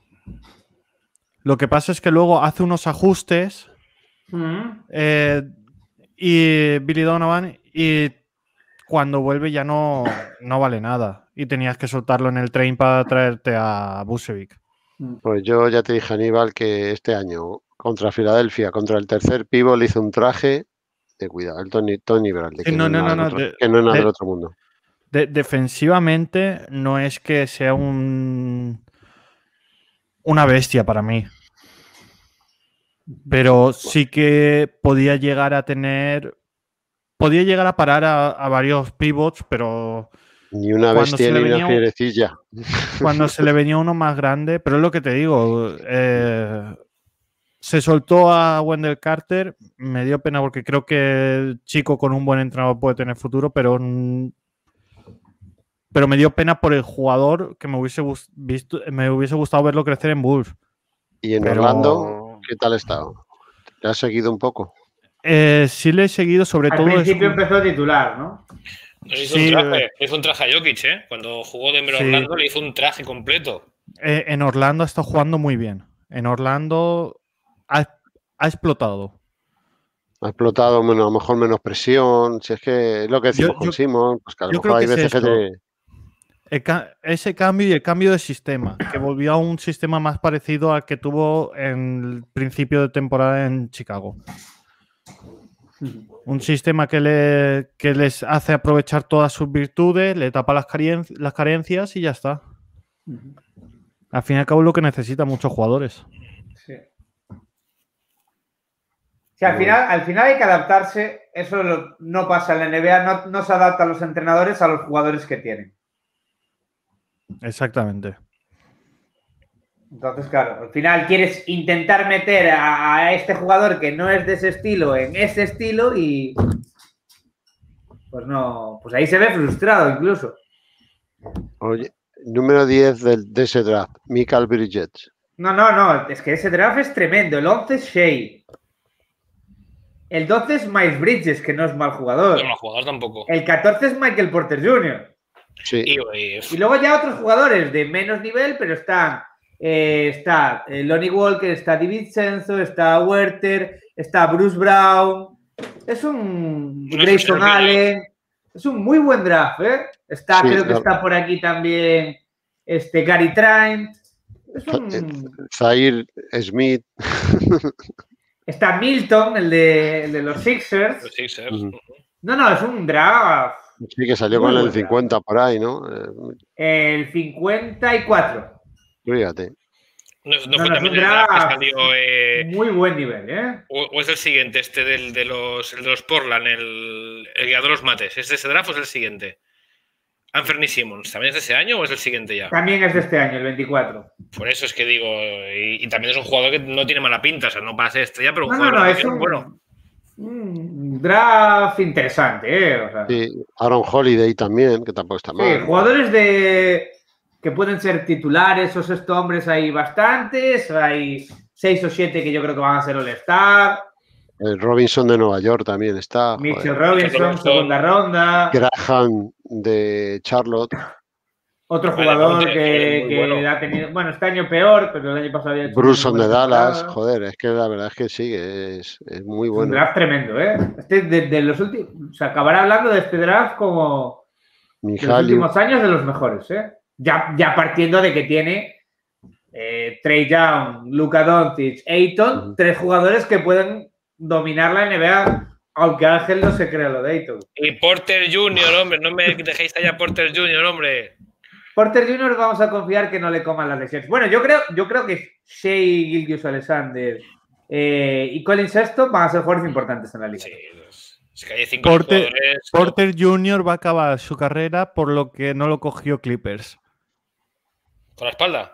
Lo que pasa es que luego hace unos ajustes mm. eh, y Billy Donovan y cuando vuelve ya no, no vale nada. Y tenías que soltarlo en el tren para traerte a Vucevic. Pues yo ya te dije, Aníbal, que este año contra Filadelfia, contra el tercer pivo, le hizo un traje de cuidado, el Tony, Tony Bradley, que, no, no, no, no, otro, de, que no es nada de, del otro mundo. De, defensivamente no es que sea un una bestia para mí. Pero sí que podía llegar a tener... Podía llegar a parar a, a varios pivots, pero... Ni una bestia ni una fierecilla. Cuando se le venía uno más grande, pero es lo que te digo, eh, se soltó a Wendell Carter, me dio pena porque creo que el chico con un buen entrenador puede tener futuro, pero... Pero me dio pena por el jugador que me hubiese, visto, me hubiese gustado verlo crecer en Bulls. ¿Y en pero... Orlando qué tal ha estado? ¿Te has seguido un poco? Eh, sí le he seguido, sobre Al todo... Al principio es... empezó a titular, ¿no? Le hizo, sí, un traje, le hizo un traje a Jokic, ¿eh? Cuando jugó Denver sí. Orlando le hizo un traje completo. Eh, en Orlando está jugando muy bien. En Orlando ha, ha explotado. Ha explotado, bueno, a lo mejor menos presión. Si es que es lo que decimos yo, con yo, Simon, pues que a lo mejor hay que veces es que te... El ca ese cambio y el cambio de sistema, que volvió a un sistema más parecido al que tuvo en el principio de temporada en Chicago. Un sistema que, le, que les hace aprovechar todas sus virtudes, le tapa las, caren las carencias y ya está. Al fin y al cabo es lo que necesitan muchos jugadores. Sí. Sí, al, final, al final hay que adaptarse. Eso no pasa en la N B A. No, no se adaptan los entrenadores a los jugadores que tienen. Exactamente. Entonces, claro, al final quieres intentar meter a, a este jugador que no es de ese estilo en ese estilo y pues no, pues ahí se ve frustrado incluso. Oye, número diez del, de ese draft, Mikal Bridges. No, no, no, es que ese draft es tremendo. El once es Shea. El doce es Miles Bridges, que no es mal jugador. No, mal jugador tampoco. El catorce es Michael Porter junior Sí. Y, y luego ya otros jugadores de menos nivel, pero están eh, está eh, Lonnie Walker, está Di Vincenzo, está Werther, está Bruce Brown. Es un No es Grayson un Allen. Es un muy buen draft, ¿eh? Está, Sí, creo que la- está por aquí también este Gary Trent. Es Za- un... Zaire Smith. Está Milton, el de, el de los Sixers. Los Sixers. Ujú. No, no, es un draft. Sí, que salió Muy con el buen cincuenta por ahí, ¿no? Eh, El cincuenta y cuatro. fíjate. No, no No, fue no, también es un el draft que draft salió. eh, Muy buen nivel, ¿eh? o, o es el siguiente, este del, de, los, el de los Portland, el, el guiador de los mates. ¿Es de ese draft o es el siguiente? Anthony Simmons, ¿también es de ese año o es el siguiente ya? También es de este año, el veinticuatro. Por eso es que digo, y, y también es un jugador que no tiene mala pinta, o sea, no para ser estrella, pero un No, no, jugador no, de es posición un, bueno. un draft interesante, ¿eh? O sea, sí, Sí, Aaron Holiday también, que tampoco está mal. jugadores de que pueden ser titulares o sexto hombres hay bastantes, hay seis o siete que yo creo que van a ser All-Star. El Robinson de Nueva York también está. Mitchell joder. Robinson, Robinson. segunda ronda. Graham de Charlotte. Otro Vale, jugador Monte, que, muy que bueno. ha tenido, bueno, este año peor, pero el año pasado había hecho Bruson muy de buena Dallas. temporada. Joder, es que la verdad es que sí, es, es muy Es un bueno. draft tremendo, ¿eh? Este de, de los últimos, se acabará hablando de este draft como de los Mihaly, últimos años de los mejores, ¿eh? Ya, ya partiendo de que tiene eh, Trey Young, Luka Doncic, Ayton, Ujú. tres jugadores que pueden dominar la N B A, aunque Ángel no se crea lo de Ayton. Y Porter junior, hombre, no me dejéis allá Porter junior, hombre. Porter junior vamos a confiar que no le coman las lesiones. Bueno, yo creo, yo creo que Shea Gilgeous-Alexander eh, y Colin Sexton van a ser jugadores importantes en la liga. Sí, es es que hay cinco Porter, jugadores. Porter junior va a acabar su carrera por lo que no lo cogió Clippers. ¿Con la espalda?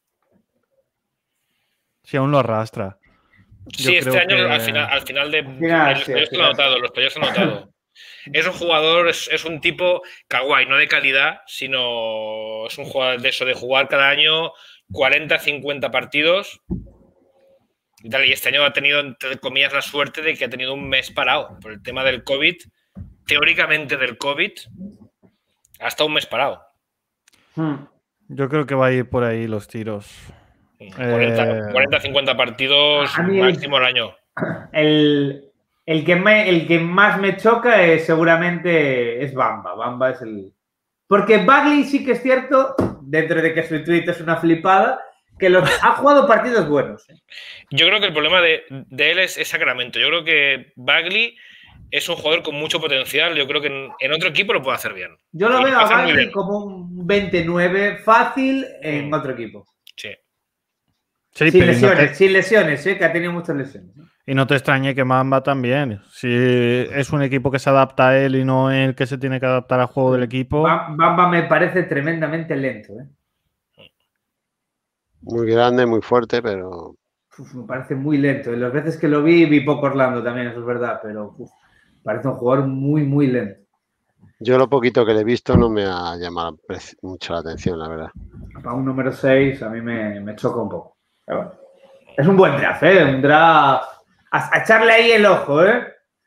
Si aún lo arrastra. Sí, Yo este creo año que- al final, al final de final, en los sí, playoffs al lo han final, notado, sí. los playoffs se han notado. Es un jugador, es, es un tipo kawaii, no de calidad, sino es un jugador de eso, de jugar cada año cuarenta, cincuenta partidos. Y, tal, y este año ha tenido, entre comillas, la suerte de que ha tenido un mes parado por el tema del COVID. Teóricamente del COVID, hasta un mes parado. Hmm. Yo creo que va a ir por ahí los tiros. cuarenta, Eh, cuarenta cincuenta partidos a mí el- máximo al año. El, el, que me, el que más me choca es seguramente es Bamba. Bamba es el. Porque Bagley sí que es cierto, dentro de que su tweet es una flipada, que los, ha jugado partidos buenos. Yo creo que el problema de, de él es, es Sacramento. Yo creo que Bagley es un jugador con mucho potencial. Yo creo que en, en otro equipo lo puede hacer bien. Yo lo Y veo lo a hace muy Bagley bien. como un veintinueve fácil en Mm. otro equipo. Sí. sí, sin pero y no lesiones, te- sin lesiones, ¿eh? Que ha tenido muchas lesiones. Y no te extrañe que Mamba también. Si es un equipo que se adapta a él y no el que se tiene que adaptar al juego del equipo. Bam- Bamba me parece tremendamente lento. ¿eh? muy grande, muy fuerte, pero Uf, me parece muy lento. Las veces que lo vi, vi poco Orlando también, eso es verdad, pero uf, parece un jugador muy, muy lento. yo lo poquito que le he visto no me ha llamado preci- mucho la atención, la verdad. Para un número seis a mí me, me choca un poco. Pero bueno, es un buen draft, ¿eh? Un draft... A, a echarle ahí el ojo, ¿eh?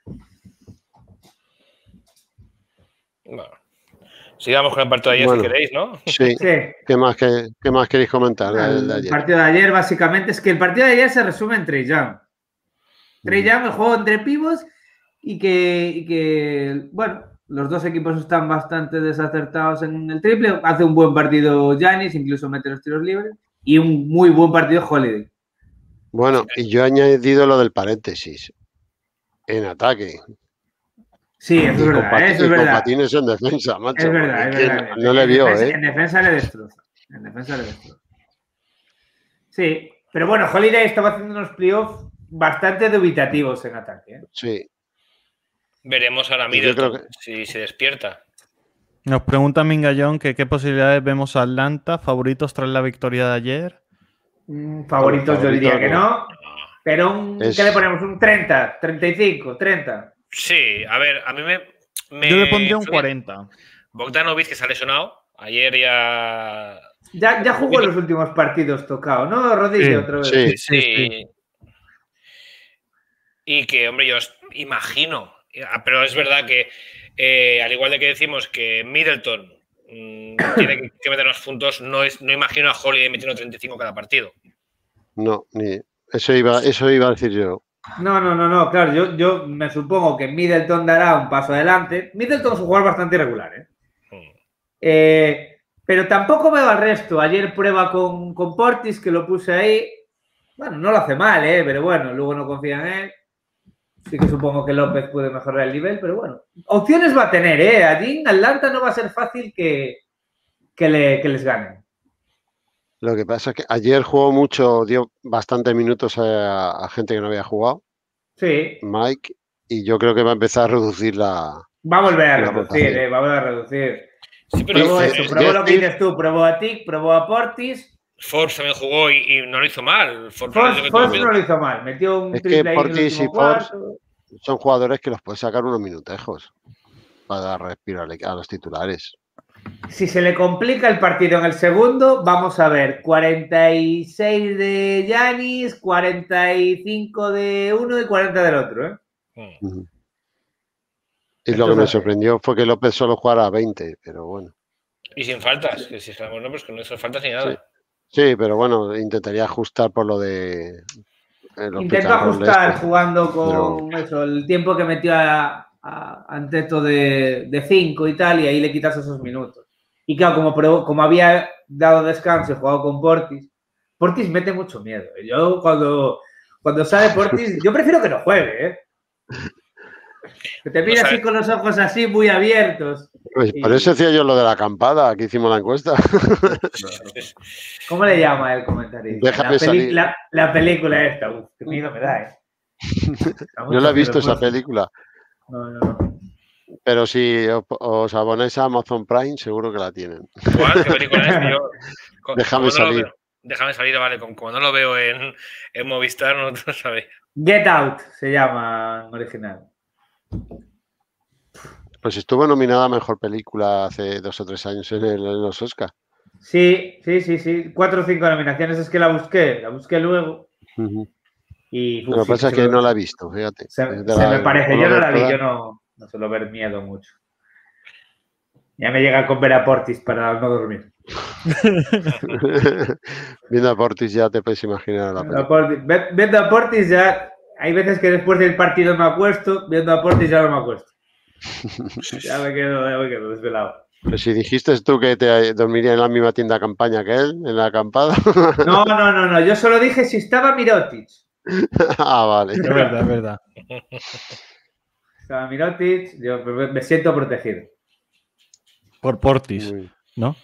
Bueno. Sigamos con el partido de ayer Bueno. si queréis, ¿no? Sí, Sí. ¿qué más, qué, qué más queréis comentar del de El ayer? partido de ayer, básicamente, es que el partido de ayer se resume en Trey Young. Trey Ujú. Young, el juego entre pivos y que, y que, bueno, los dos equipos están bastante desacertados en el triple. Hace un buen partido Giannis, incluso mete los tiros libres. Y un muy buen partido Holiday. Bueno, y yo he añadido lo del paréntesis. En ataque. Sí, eso es Y con, verdad, pati- ¿eh? eso y es con verdad. patines en defensa, macho. Es verdad, porque es que verdad. No, no le En vio, defensa- ¿eh? En defensa le destroza. En defensa le destroza. Sí, pero bueno, Holiday estaba haciendo unos playoffs bastante dubitativos en ataque. ¿eh? Sí. Veremos ahora Y yo creo Middleton que- si se despierta. Nos pregunta Mingallón que qué posibilidades vemos a Atlanta, favoritos tras la victoria de ayer. Mm, favoritos yo diría que no. Pero un, Es- ¿qué le ponemos? Un treinta, treinta y cinco, treinta. Sí, a ver, a mí me. me Yo le pondría un influye cuarenta. Bogdanovic, que se ha lesionado. Ayer ya. Ya, ya jugó los últimos partidos tocado, ¿no? Rodilla Sí, otra vez. sí. Sí, Sí. Y que, hombre, yo os imagino. Pero es verdad que, eh, al igual de que decimos que Middleton Mm, tiene que, que meter unos puntos. No, es, no imagino a Holiday metiendo treinta y cinco cada partido. No, ni eso iba, eso iba a decir yo. No, no, no, no, claro, yo, yo me supongo que Middleton dará un paso adelante. Middleton es un jugador bastante irregular, ¿eh? Mm. Eh, pero tampoco veo al resto. Ayer prueba con, con Portis, que lo puse ahí. Bueno, no lo hace mal, ¿eh? Pero bueno, luego no confía en él. Sí que supongo que López puede mejorar el nivel, pero bueno. Opciones va a tener, ¿eh? Allí en Atlanta no va a ser fácil que, que, le, que les ganen. Lo que pasa es que ayer jugó mucho, dio bastantes minutos a, a gente que no había jugado, Sí. Mike, y yo creo que va a empezar a reducir la. Va a volver a la reducir, rotación. ¿eh? Va a volver a reducir. Sí, pero Probó eh, eso, eh, probó lo que Jeff- dices tú, probó a Tic, probó a Portis. Forbes también jugó y, y no lo hizo mal. Forbes, Forbes, lo que Forbes tuvo- no lo hizo mal, metió un Es que triple ahí en el Portis último y Forbes- cuarto. Son jugadores que los puedes sacar unos minutejos para dar respiro a a los titulares. Si se le complica el partido en el segundo, vamos a ver cuarenta y seis de Giannis, cuarenta y cinco de uno y cuarenta del otro, ¿eh? Mm. Ujú. Y Esto lo que es me así. sorprendió fue que López solo jugara a veinte, pero bueno. Y sin faltas. Que si dijéramos no, pues que no hizo faltas ni nada. Sí, pero bueno, intentaría ajustar por lo de. eh, los Intentó pick and roll ajustar estos. jugando con eso, el tiempo que metió a, a Anteto de cinco y tal, y ahí le quitas esos minutos. Y claro, como, probó- como había dado descanso y jugado con Portis, Portis mete mucho miedo. Yo cuando, cuando sale Portis, yo prefiero que no juegue, ¿eh? Que te mira No sabe. así con los ojos así muy abiertos. Pues Y- por eso decía yo lo de la acampada, que hicimos la encuesta. ¿Cómo le llama el comentarista? Déjame la, peli- salir. la, la película esta. Uf, qué miedo me da, ¿eh? Da No mucho la he miedo, visto esa Portis. película, No, no, no. pero si os, os abonáis a Amazon Prime, seguro que la tienen. ¿Cuál? ¿Qué película es? Yo, co- Déjame como no lo salir. veo- déjame salir, vale. Como, como no lo veo en, en Movistar, no lo sabéis. Get Out se llama en original. Pues estuvo nominada a Mejor Película hace dos o tres años en, el- en los Oscar. Sí, sí, sí, sí. Cuatro o cinco nominaciones. Es que la busqué, la busqué luego. Ujú. Y uf, Lo que sí, pasa es se que me- no la he visto, fíjate. Se, Es de se la- me parece, suelo yo no ver la vi, todas. yo no, no suelo ver miedo mucho. Ya me llega con ver a Portis para no dormir. Viendo a Portis ya te puedes imaginar la Viendo a película. Portis, ve- viendo a Portis ya, hay veces que después del partido me acuesto, viendo a Portis ya no me acuesto. Ya me quedo, ya me quedo desvelado. Pero si dijiste tú que te dormiría en la misma tienda de campaña que él, en la acampada. No, no, no, no, yo solo dije si estaba Mirotic. Ah, vale. Es verdad, es verdad. Estaba Mirotic, yo me, me siento protegido. Por Portis, Muy- ¿no?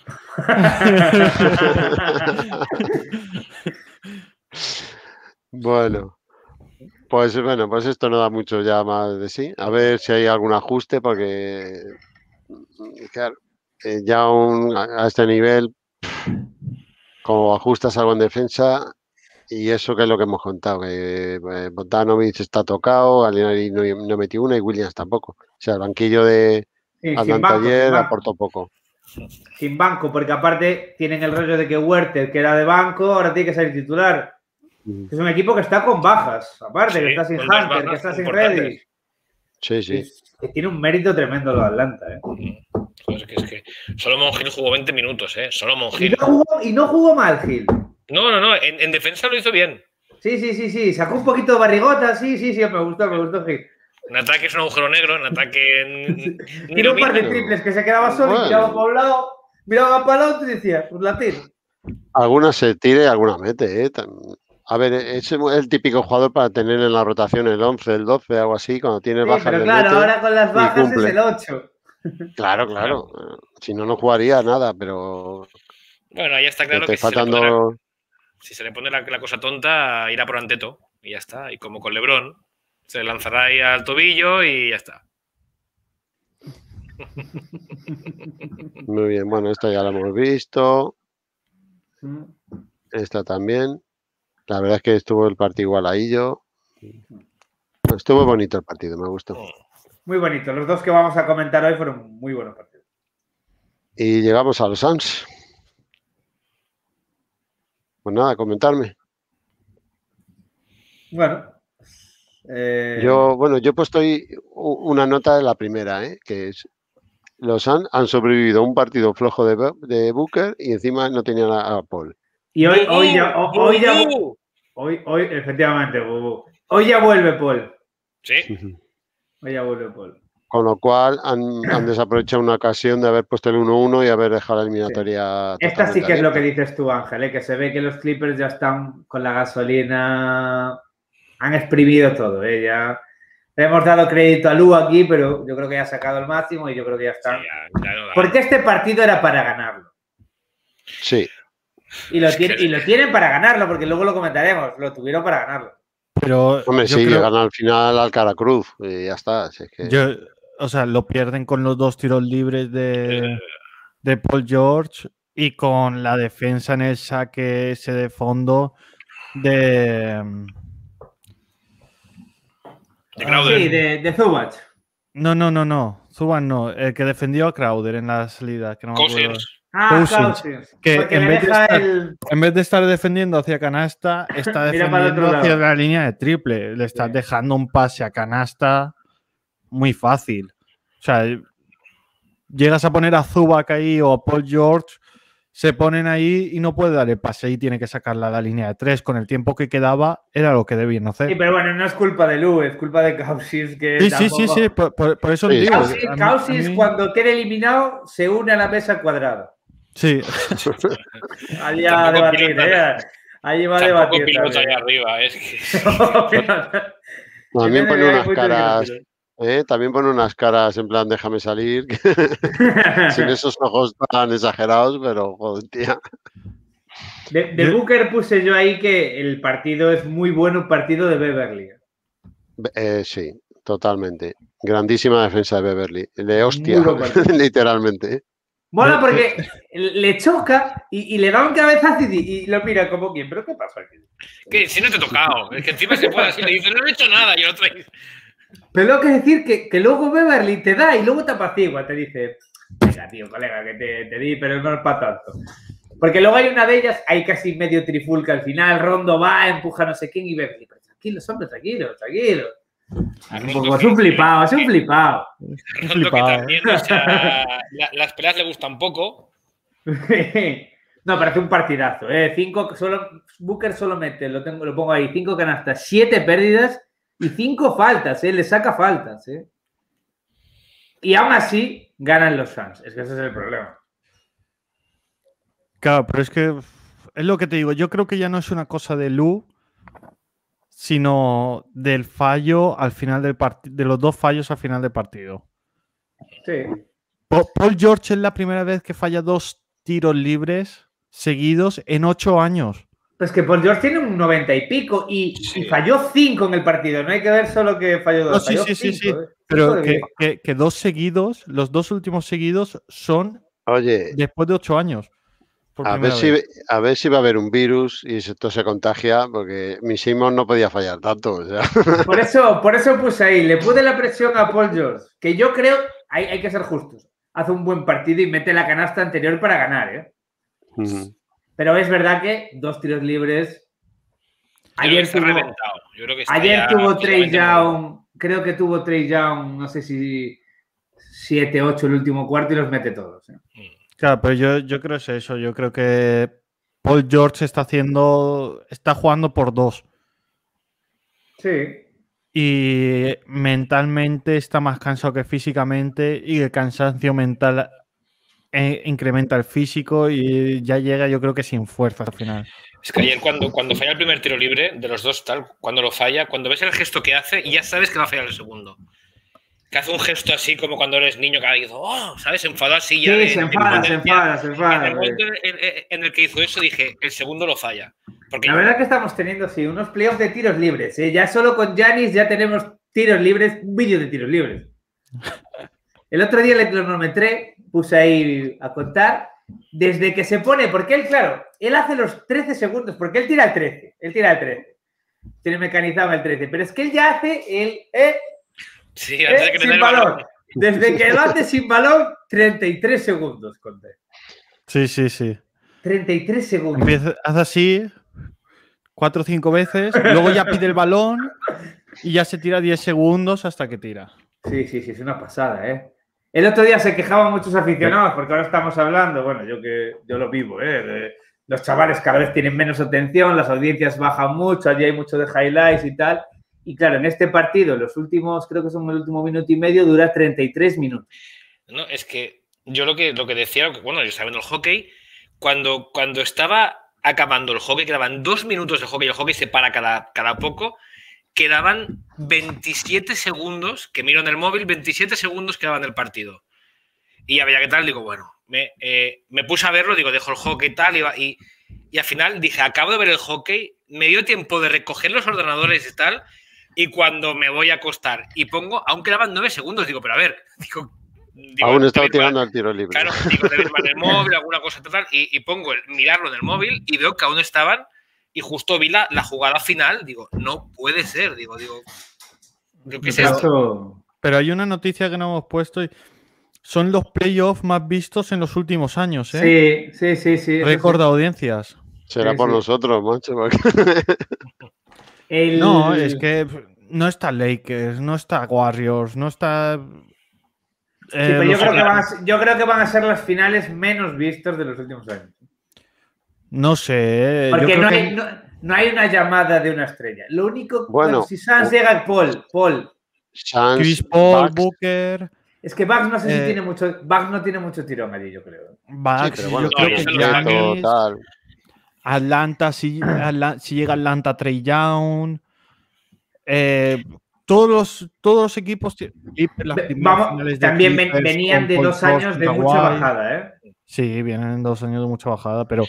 Bueno, pues bueno, pues esto no da mucho ya más de sí. A ver si hay algún ajuste, porque claro, eh, ya un- a a este nivel, como ajustas algo en defensa, y eso que es lo que hemos contado, que eh, Bogdanovic está tocado, Alinari no, no metió una y Williams tampoco. O sea, el banquillo de Sí, sin Atlanta banco, sin ayer banco. aportó poco. Sin banco, porque aparte tienen el rollo de que Huerter, que era de banco, ahora tiene que salir titular. Mm. Es un equipo que está con bajas, aparte, Sí, que está sin con dos Hunter, que bajas está sin importantes. Reddish. Sí, sí. Es- que tiene un mérito tremendo lo de Atlanta, ¿eh? Es que, es que Solomon Hill jugó veinte minutos, ¿eh? Solomon Y Hill. no jugó, y no jugó mal, Gil. No, no, no. En, en defensa lo hizo bien. Sí, sí, sí, sí. Sacó un poquito de barrigota, sí, sí, sí, me gustó, me gustó, Gil. En ataque es un agujero negro, en ataque. n- ni Tiró lo un par de mismo. triples que se quedaba solo Bueno. y miraba para un lado, miraba para el otro y decía, pues la tiro. Algunas se tire, algunas mete. ¿eh? Tam- A ver, ese es el típico jugador para tener en la rotación el once, el doce, algo así. Cuando tiene Sí, bajas, pero le claro, mete. ahora con las y bajas es cumple. el ocho. Claro, claro. Si no, no jugaría nada, pero Bueno, ahí está que claro esté que si se, le pone la, faltando. si se le pone la, la cosa tonta, irá por Anteto. Y ya está. Y como con LeBron, se lanzará ahí al tobillo y ya está. Muy bien, bueno, esta ya la hemos visto. Esta también. La verdad es que estuvo el partido igualadillo. Estuvo bonito el partido, me gustó. Muy bonito. Los dos que vamos a comentar hoy fueron muy buenos partidos. Y llegamos a los Suns. Pues nada, comentarme. Bueno. eh, Yo, bueno, yo he puesto ahí u- una nota de la primera, ¿eh? Que es los Suns han sobrevivido a un partido flojo de, de Booker y encima no tenían a, a Paul. Y hoy, hoy ya, hoy, ya, hoy, hoy, efectivamente, hoy ya vuelve Paul. Sí. Hoy ya vuelve Paul. Con lo cual han, han desaprovechado una ocasión de haber puesto el uno uno y haber dejado la eliminatoria. Sí. Esta sí que es lo que dices tú, Ángel, ¿eh? Que se ve que los Clippers ya están con la gasolina, han exprimido todo, ¿eh? Ya le hemos dado crédito a Lu aquí, pero yo creo que ya ha sacado el máximo y yo creo que ya está. Sí, ya, claro, claro. Porque este partido era para ganarlo. Sí. Y lo, tiene, y lo tienen para ganarlo, porque luego lo comentaremos, lo tuvieron para ganarlo. Pero Hombre, sí, creo... ganan al final al Caracruz y ya está. Si es que... yo, o sea, lo pierden con los dos tiros libres de, de Paul George y con la defensa en el saque ese de fondo de... De Crowder. Sí, de, de Zubac. No, no, no, no. Zubac no. El que defendió a Crowder en la salida. Que no me acuerdo. Ah, Cousins. Que en vez, estar, el... en vez de estar defendiendo hacia canasta, está defendiendo hacia la línea de triple. Le estás sí. dejando un pase a canasta muy fácil. O sea, llegas a poner a Zubac ahí o a Paul George, se ponen ahí y no puede dar el pase y tiene que sacarla a la línea de tres. Con el tiempo que quedaba, era lo que debían hacer. Sí, pero bueno, no es culpa de Lu, es culpa de Cousins. Que sí, tampoco... sí, sí, sí, por, por, por eso sí. digo. Cousins, Cousins mí... cuando quede eliminado, se une a la mesa cuadrada. Sí. Allí va a debatir, ¿eh? Allí va a debatir. Piloto allá arriba, es que... También pone unas caras... ¿eh? También pone unas caras en plan, déjame salir. Sin esos ojos tan exagerados, pero joder, tía. De, de Booker puse yo ahí que el partido es muy bueno, partido de Beverly. Eh, sí, totalmente. Grandísima defensa de Beverly. De hostia, literalmente. Mola porque le choca y, y le da un cabezazo y, y lo mira como quien, ¿pero qué pasa aquí? Que si no te he tocado, es que encima se puede así, le dice, no he hecho nada y el otro dice... Pero lo que es decir que, que luego Beverly te da y luego te apacigua, te dice, venga, tío, colega, que te, te di, pero no es para tanto. Porque luego hay una de ellas, hay casi medio trifulca al final, Rondo va, empuja no sé quién y Beverly, pero tranquilos, hombre, tranquilos, tranquilos. Un poco, es un flipado, es un flipado. Es un flipado. Que también, o sea, la, las peleas le gustan poco. No, parece un partidazo, ¿eh? Cinco, solo, Booker solo mete, lo, tengo, lo pongo ahí, cinco canastas, siete pérdidas y cinco faltas, ¿eh? Le saca faltas, ¿eh? Y aún así ganan los Suns, es que ese es el problema. Claro, pero es que es lo que te digo, yo creo que ya no es una cosa de Lu, sino del fallo al final del partido, de los dos fallos al final del partido. Sí. Paul George es la primera vez que falla dos tiros libres seguidos en ocho años. Pues que Paul George tiene un noventa y pico y, sí. y falló cinco en el partido. No hay que ver solo que falló dos. No, sí, falló sí, cinco, sí, sí. ¿eh? Pero que, que, que dos seguidos, los dos últimos seguidos son Oye, después de ocho años. A ver, si, a ver si va a haber un virus y esto se contagia, porque mi Simon no podía fallar tanto. O sea. Por eso, por eso puse ahí, le puse la presión a Paul George, que yo creo, hay, hay que ser justos, hace un buen partido y mete la canasta anterior para ganar, ¿eh? Uh-huh. Pero es verdad que dos tiros libres. Ayer tuvo, yo creo que ayer tuvo Trey Young, creo que tuvo Trey Young, no sé si siete, ocho el último cuarto y los mete todos, ¿eh? Uh-huh. Claro, pero yo, yo creo que es eso. Yo creo que Paul George está haciendo, está jugando por dos. Sí. Y mentalmente está más cansado que físicamente y el cansancio mental eh, incrementa el físico y ya llega, yo creo que sin fuerza al final. Es que ayer cuando, cuando falla el primer tiro libre de los dos, tal, cuando lo falla, cuando ves el gesto que hace, ya sabes que va a fallar el segundo. Que hace un gesto así como cuando eres niño, que ha dicho, oh, ¿sabes? Se enfadó así ya. Sí, de, se enfada, se enfada, se enfada. En el momento en, en, en el que hizo eso dije, el segundo lo falla. Porque la verdad que estamos teniendo, sí, unos playoffs de tiros libres, ¿eh? Ya solo con Giannis ya tenemos tiros libres, un vídeo de tiros libres. El otro día le cronometré, puse ahí a contar, desde que se pone, porque él, claro, él hace los trece segundos, porque él tira el trece, él tira el trece. Tiene mecanizado el trece, pero es que él ya hace el... Eh, Sí, antes de que eh, sin balón. balón. Desde que lo hace sin balón, treinta y tres segundos, conté. Sí, sí, sí. treinta y tres segundos. Empieza, hace así cuatro o cinco veces, luego ya pide el balón y ya se tira diez segundos hasta que tira. Sí, sí, sí, es una pasada, ¿eh? El otro día se quejaban muchos aficionados, porque ahora estamos hablando, bueno, yo que yo lo vivo, ¿eh? De, los chavales cada vez tienen menos atención, las audiencias bajan mucho, allí hay mucho de highlights y tal. Y claro, en este partido, los últimos, creo que son el último minuto y medio, dura treinta y tres minutos. No, es que yo lo que, lo que decía, bueno, yo estaba viendo el hockey, cuando, cuando estaba acabando el hockey, quedaban dos minutos de hockey, el hockey se para cada, cada poco, quedaban veintisiete segundos, que miro en el móvil, veintisiete segundos quedaban del partido. Y ya veía qué tal, digo, bueno, me, eh, me puse a verlo, digo, dejo el hockey y tal, y, y, y al final dije, acabo de ver el hockey, me dio tiempo de recoger los ordenadores y tal, y cuando me voy a acostar y pongo, aún quedaban nueve segundos, digo, pero a ver, digo, digo aún estaba tirando al tiro libre. Claro, digo, debe ir mal el móvil, alguna cosa total, y, y pongo el, mirarlo en el móvil y veo que aún estaban, y justo vi la, la jugada final, digo, no puede ser, digo, digo, ¿qué es esto? Pero hay una noticia que no hemos puesto y son los playoffs más vistos en los últimos años, ¿eh? Sí, sí, sí, sí. Récord sí. de audiencias. Será sí, por sí. nosotros, macho. Porque... El... No, es que no está Lakers, no está Warriors, no está... Eh, sí, pero yo creo, que van a, yo creo que van a ser las finales menos vistas de los últimos años. No sé. Porque yo creo no, hay, que... no, no hay una llamada de una estrella. Lo único... Bueno, bueno, si Suns llega Paul, Paul. Suns, Chris Paul, Bucks. Booker... Es que Bucks no sé eh, si tiene mucho... Bucks no tiene mucho tirón allí, yo creo. Bucks, Sí, pero bueno, yo creo que Giannis, tal. Atlanta, si, Atlanta, si llega Atlanta, Trey Young... Eh, todos los, todos los equipos las Vamos, también Clippers, venían de dos años de Kawhi. Mucha bajada, ¿eh? Sí, vienen dos años de mucha bajada, pero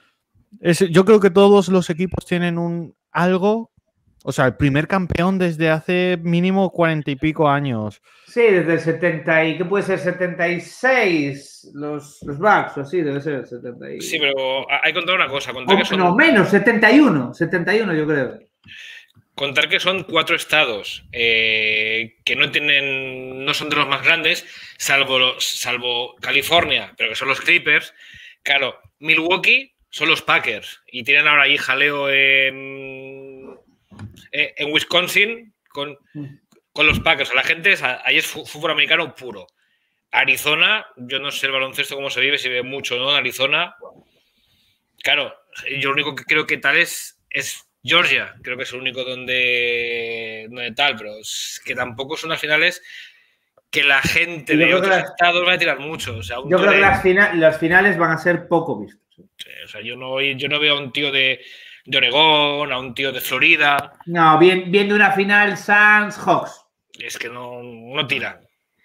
es, yo creo que todos los equipos tienen un algo, o sea, el primer campeón desde hace mínimo cuarenta y pico años. Sí, desde el setenta y, ¿qué puede ser? setenta y seis, los, los Bucks, o así, debe ser setenta y... Sí, pero hay que contar una cosa. Contar o, que son... No, menos, setenta y uno, setenta y uno yo creo. Contar que son cuatro estados eh, que no tienen, no son de los más grandes, salvo, salvo California, pero que son los Clippers. Claro, Milwaukee son los Packers y tienen ahora ahí jaleo en, en Wisconsin con, con los Packers. La gente es, ahí es fútbol americano puro. Arizona, yo no sé el baloncesto cómo se vive, si vive mucho, ¿no? En Arizona. Claro, yo lo único que creo que tal es, es Georgia, creo que es el único donde, donde tal, pero es que tampoco son las finales que la gente de otros las, estados va a tirar mucho. O sea, yo creo de, que las, fina, las finales van a ser poco vistas. Sí, o sea, yo no, yo no veo a un tío de, de Oregón, a un tío de Florida. No, bien, viendo una final Suns-Hawks. Es que no, no tiran.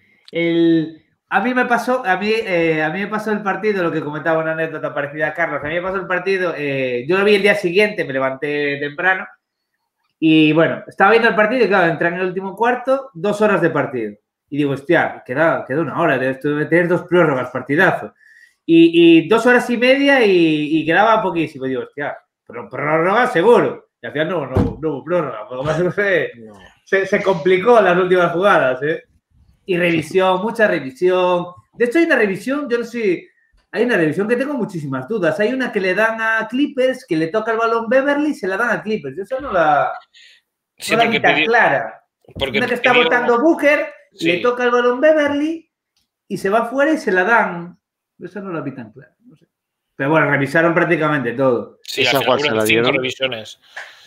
El... A mí me pasó, a mí, eh, a mí me pasó el partido, lo que comentaba una anécdota parecida a Carlos, a mí me pasó el partido, eh, yo lo vi el día siguiente, me levanté temprano y bueno, estaba viendo el partido y claro, entré en el último cuarto, dos horas de partido. Y digo, hostia, queda, queda una hora, debe tener dos prórrogas, partidazo. Y, y dos horas y media y, y quedaba poquísimo. Digo, hostia, pero prórroga seguro. Y al final no, no, no hubo prórroga, porque se, no. se, se complicó las últimas jugadas, ¿eh? Y revisión, mucha revisión. De hecho, hay una revisión, yo no sé, hay una revisión que tengo muchísimas dudas. Hay una que le dan a Clippers, que le toca el balón Beverly y se la dan a Clippers. Yo esa no la, sí, no la vi tan clara. Porque una que está pidió... votando Booker, sí. Le toca el balón Beverly y se va fuera y se la dan. Esa no la vi tan clara. No sé. Pero bueno, revisaron prácticamente todo. Sí, esa cual se la dieron. Cinco revisiones.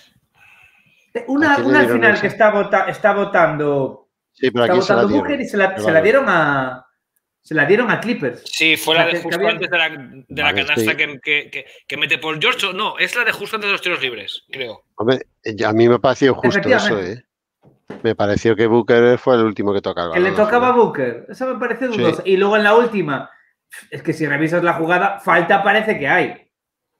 Una, una al final esa? que está, vota, está votando... Sí, pero está aquí votando se la Booker y se la, se la dieron a se la dieron a Clippers. Sí, fue la de justo había... antes de la, de la vale, canasta sí. que, que, que, que mete Paul George. No, es la de justo antes de los tiros libres, creo. Hombre, a mí me pareció justo eso, ¿eh? Me pareció que Booker fue el último que tocaba. Que le tocaba a Booker. Eso me parece dudoso. Sí. Y luego en la última, es que si revisas la jugada, falta parece que hay.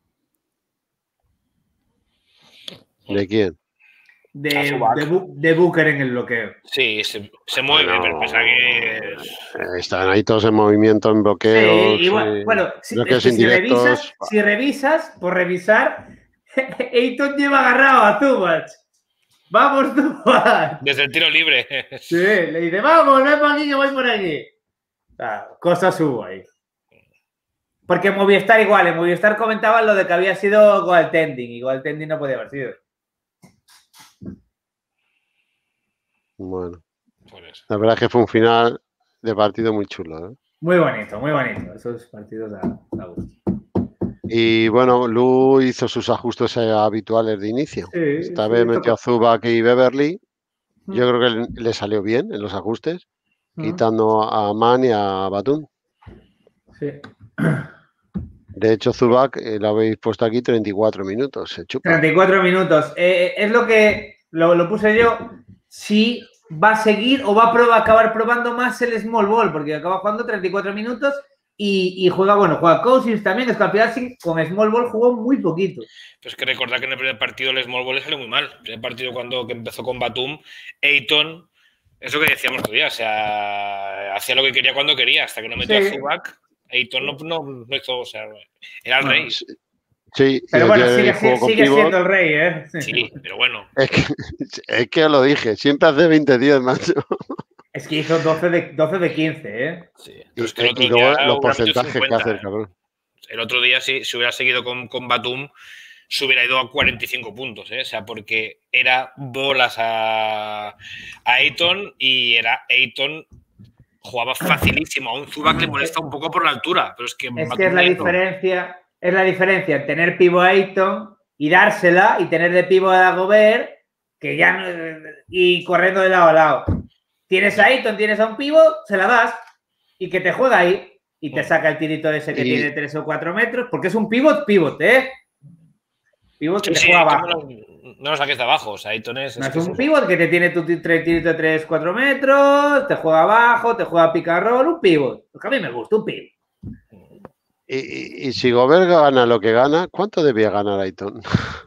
¿De quién? De, de, de Booker en el bloqueo. Sí, se, se mueve, bueno, pero pasa que... Están ahí todos en movimiento, en bloqueo. Sí, igual, bueno, si, es que si, revisas, si revisas, por revisar, Ayton lleva agarrado a Zubac. ¡Vamos, Zubac! Desde el tiro libre. Sí, le dice, vamos, ven por aquí que voy por aquí. Ah, cosas hubo ahí. Porque en Movistar igual, en Movistar comentaban lo de que había sido goaltending, y goaltending no podía haber sido. Bueno, la verdad es que fue un final de partido muy chulo, ¿eh? Muy bonito, muy bonito. Esos partidos a, a gusto. Y bueno, Lu hizo sus ajustes eh, habituales de inicio. Sí, Esta sí, vez metió toca. a Zubac y Beverly. Yo Mm. creo que le, le salió bien en los ajustes, Mm. quitando a Man y a Batum. Sí. De hecho, Zubac eh, lo habéis puesto aquí treinta y cuatro minutos. Se chupa. treinta y cuatro minutos. Eh, es lo que lo, lo puse yo. Si va a seguir o va a probar, acabar probando más el small ball, porque acaba jugando treinta y cuatro minutos y, y juega, bueno, juega Cousins también. Es que al final sí, con small ball jugó muy poquito. Pues que recordar que en el primer partido el small ball le salió muy mal. El primer partido cuando que empezó con Batum, Ayton, es lo que decíamos todavía, o sea, hacía lo que quería cuando quería, hasta que no metió Sí. a Zubac. Ayton no, no, no hizo, o sea, era el Bueno, rey. Sí, Pero y bueno, ayer sigue, jugó con sigue pivot. siendo el rey, ¿eh? Sí, pero bueno. Es que, es que lo dije, siempre hace veinte diez, macho. Es que hizo doce de, doce de quince, ¿eh? Sí. Y, Pero es que el otro y luego día los hubiera metido porcentajes que cincuenta, hace el ¿eh? cabrón. El otro día, si, si hubiera seguido con, con Batum, se hubiera ido a cuarenta y cinco puntos, ¿eh? O sea, porque era bolas a, a Ayton y era Ayton jugaba facilísimo. A un Zubac le molesta un poco por la altura, pero es que Es Batum que es la Ayton, diferencia, es la diferencia tener pivo a Ayton y dársela y tener de pivo a Gobert que ya no, y corriendo de lado a lado. Tienes a Ayton, tienes a un pivo, se la das y que te juega ahí y te saca el tirito ese que Y- tiene tres o cuatro metros, porque es un pivot, pivot, ¿eh? Pivot que Sí, te sí, juega Ayton abajo. no, no lo saques de abajo. O sea, Ayton es. No es es que es un eso. pivot que te tiene tu ti- tre- tirito de tres cuatro metros, te juega abajo, te juega pick and roll, un pivot. Porque a mí me gusta un pivot. Y, y- y si Gobert gana lo que gana, ¿cuánto debía ganar Ayton?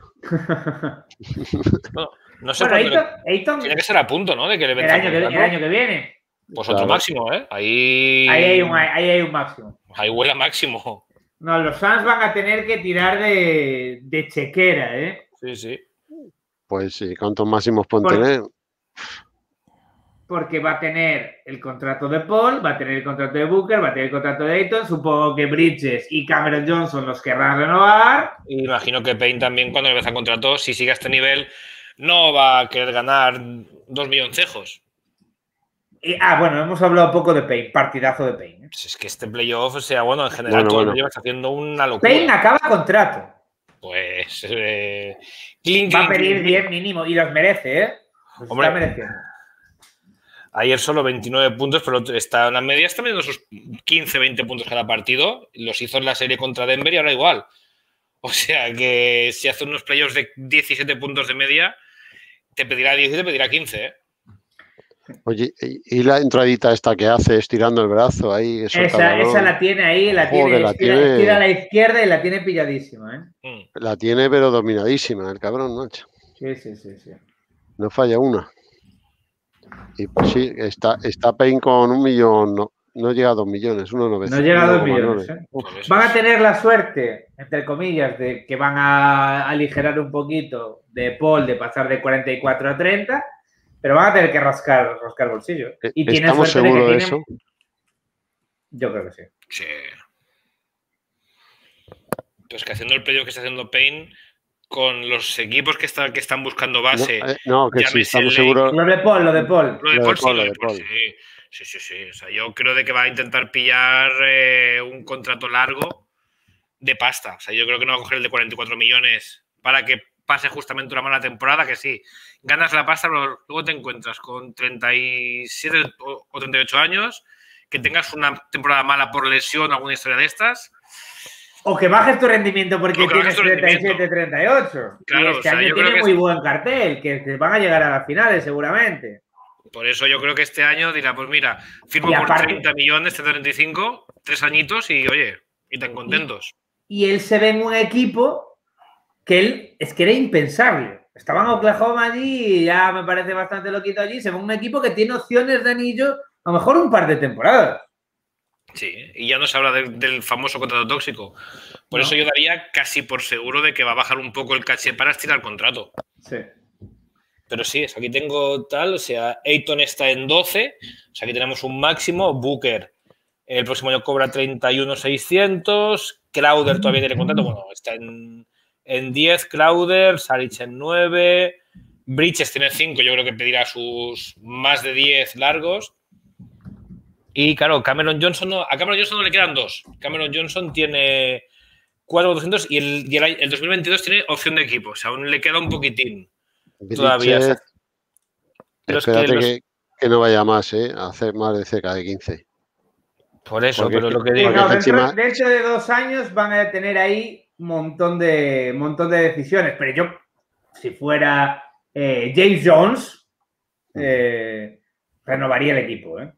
No, no sé Bueno, cuándo. Ayton, Ayton Tiene que ser a punto, ¿no? De que le el, venza año que, el contrato. año que viene. Pues Claro. otro máximo, ¿eh? Ahí. Ahí hay un, ahí hay un máximo. Ahí huele a máximo. No, los Suns van a tener que tirar de, de chequera, ¿eh? Sí, sí. Pues sí, ¿cuántos máximos pueden Por- tener? Porque va a tener el contrato de Paul, va a tener el contrato de Booker, va a tener el contrato de Ayton. Supongo que Bridges y Cameron Johnson los querrán renovar. Y imagino que Payne también, cuando le venza contrato, si sigue a este nivel, no va a querer ganar dos milloncejos. Y, ah, bueno, hemos hablado un poco de Payne, partidazo de Payne. ¿eh? Pues es que este playoff, o sea, bueno, en general Bueno, todo bueno. el playoff está haciendo una locura. Payne acaba contrato. Pues. Eh, clink, Va a clink, pedir clink, diez clink. mínimo y los merece, ¿eh? Los Hombre. está mereciendo. Ayer solo veintinueve puntos, pero está en la media, está viendo sus quince, veinte puntos cada partido. Los hizo en la serie contra Denver y ahora igual. O sea que si hace unos playoffs de diecisiete puntos de media, te pedirá diez y te pedirá quince, ¿eh? Oye, y, y la entradita esta que hace estirando el brazo ahí. suelta el Esa, balón, esa la tiene ahí, la Joder, tiene, la estira, tiene- estira a la izquierda y la tiene pilladísima, ¿eh? Mm. la tiene pero dominadísima el cabrón, macho. Sí, sí, sí, sí. No falla una. Y pues sí, está, está Payne con un millón, no, no llega a dos millones, uno novecientos. No llega a dos uno coma millones, nueve. ¿eh? Pues eso Van a es. tener la suerte, entre comillas, de que van a aligerar un poquito de Paul, de pasar de cuarenta y cuatro a treinta, pero van a tener que rascar, rascar bolsillo. Eh, Y tienen ¿Estamos suerte de que seguros de tienen... eso? Yo creo que sí. Sí. Pues que haciendo el playoff que está haciendo Payne, con los equipos que, está, que están buscando No, base, eh, no, que sí, llámese estamos Lake- seguros. Lo de Paul, lo de Paul. Lo de Lo de Paul sí, Paul, lo lo de de Paul Paul. sí. Sí, sí, sí. O sea, yo creo de que va a intentar pillar eh, un contrato largo de pasta. O sea, yo creo que no va a coger el de cuarenta y cuatro millones para que pase justamente una mala temporada, que sí, ganas la pasta, pero luego te encuentras con treinta y siete o o treinta y ocho años, que tengas una temporada mala por lesión o alguna historia de estas. O que bajes tu rendimiento porque O que tienes bajes tu treinta y siete, rendimiento. treinta y ocho. Claro, y este o sea, año yo creo tiene que muy es- buen cartel, que, que van a llegar a las finales seguramente. Por eso yo creo que este año dirá, pues mira, firmo Y por aparte- treinta millones, ciento treinta y cinco, tres añitos y oye, y tan contentos. Y él se ve en un equipo que él es que era impensable. Estaba en Oklahoma allí y ya me parece bastante loquito allí. Se ve un equipo que tiene opciones de anillo a lo mejor un par de temporadas. Sí, y ya no se habla de- del famoso contrato tóxico. Por No. eso yo daría casi por seguro de que va a bajar un poco el caché para estirar el contrato. Sí. Pero sí, aquí tengo tal, o sea, Ayton está en doce, o sea, aquí tenemos un máximo, Booker el próximo año cobra treinta y uno mil seiscientos, Crowder todavía tiene contrato, bueno, está en, en diez, Crowder, Saric en nueve, Bridges tiene cinco, yo creo que pedirá sus más de diez largos. Y claro, Cameron Johnson no, a Cameron Johnson no le quedan dos. Cameron Johnson tiene cuatro doscientos y el, y el, el dos mil veintidós tiene opción de equipo. O sea, aún le queda un poquitín Bridget, todavía. O sea, espérate que, los... que, que no vaya más, ¿eh? A hacer más de cerca de quince. Por eso, porque, pero lo que digo... No, dentro, encima... dentro de dos años van a tener ahí un montón de, montón de decisiones. Pero yo, si fuera eh, James Jones, eh, renovaría el equipo, ¿eh?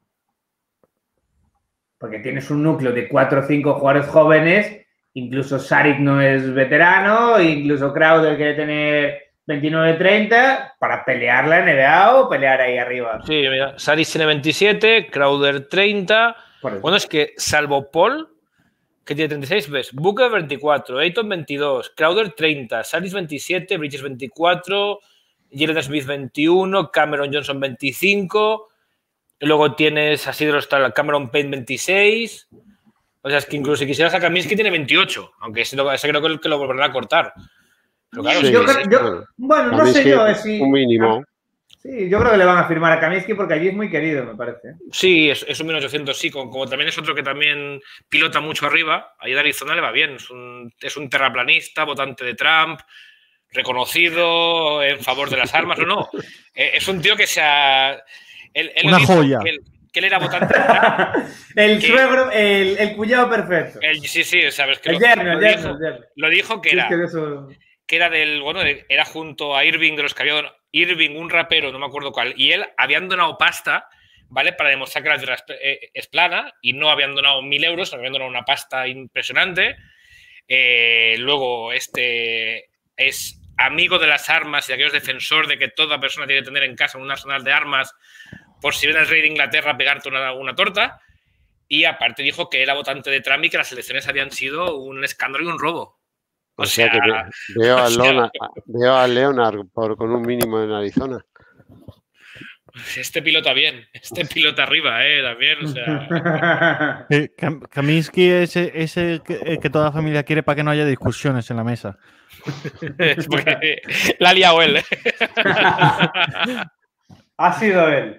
Porque tienes un núcleo de cuatro o cinco jugadores jóvenes, incluso Saric no es veterano, incluso Crowder quiere tener veintinueve treinta para pelear la N B A o pelear ahí arriba. Sí, mira, Saric tiene veintisiete, Crowder treinta. Bueno, es que salvo Paul, que tiene treinta y seis, ves, Booker veinticuatro, Ayton veintidós, Crowder treinta, Saric veintisiete, Bridges veinticuatro, Jalen Smith veintiuno, Cameron Johnson veinticinco... Luego tienes así de los tal Cameron Payne veintiséis. O sea, es que incluso si quisieras a Kaminsky tiene veintiocho. Aunque ese, ese creo que lo, que lo volverán a cortar. Pero claro, sí, yo, sí, yo, bueno, no sé yo si... Un mínimo. Sí, yo creo que le van a firmar a Kaminsky porque allí es muy querido, me parece. Sí, es, es un mil ochocientos, sí. Como, como también es otro que también pilota mucho arriba. Ahí de Arizona le va bien. Es un, es un terraplanista, votante de Trump, reconocido en favor de las armas. No, no. Es un tío que se ha... Él, él Una joya. Que él, que él era votante. el que, suegro, el, el cuñado perfecto. El, sí, sí, sabes que el lo, yerno, lo, el dijo, yerno, el yerno. lo dijo que era, es que, eso... que era del, bueno, era junto a Irving, de los que había Irving, un rapero, no me acuerdo cuál, y él habían donado pasta, ¿vale? Para demostrar que la tierra es, es plana y no habían donado mil euros, sino habían donado una pasta impresionante. Eh, luego, este es amigo de las armas y aquellos defensor de que toda persona tiene que tener en casa un arsenal de armas por si viene el rey de Inglaterra a pegarte una, una torta. Y aparte dijo que era votante de Trump y que las elecciones habían sido un escándalo y un robo. O, o sea, sea que ve, veo, a Leonard, sea, veo a Leonard por, con un mínimo en Arizona. Este pilota bien, este pilota arriba, ¿eh? También, o sea... Kaminsky es ese que, que toda la familia quiere para que no haya discusiones en la mesa. Es porque la ha liado él. Ha sido él.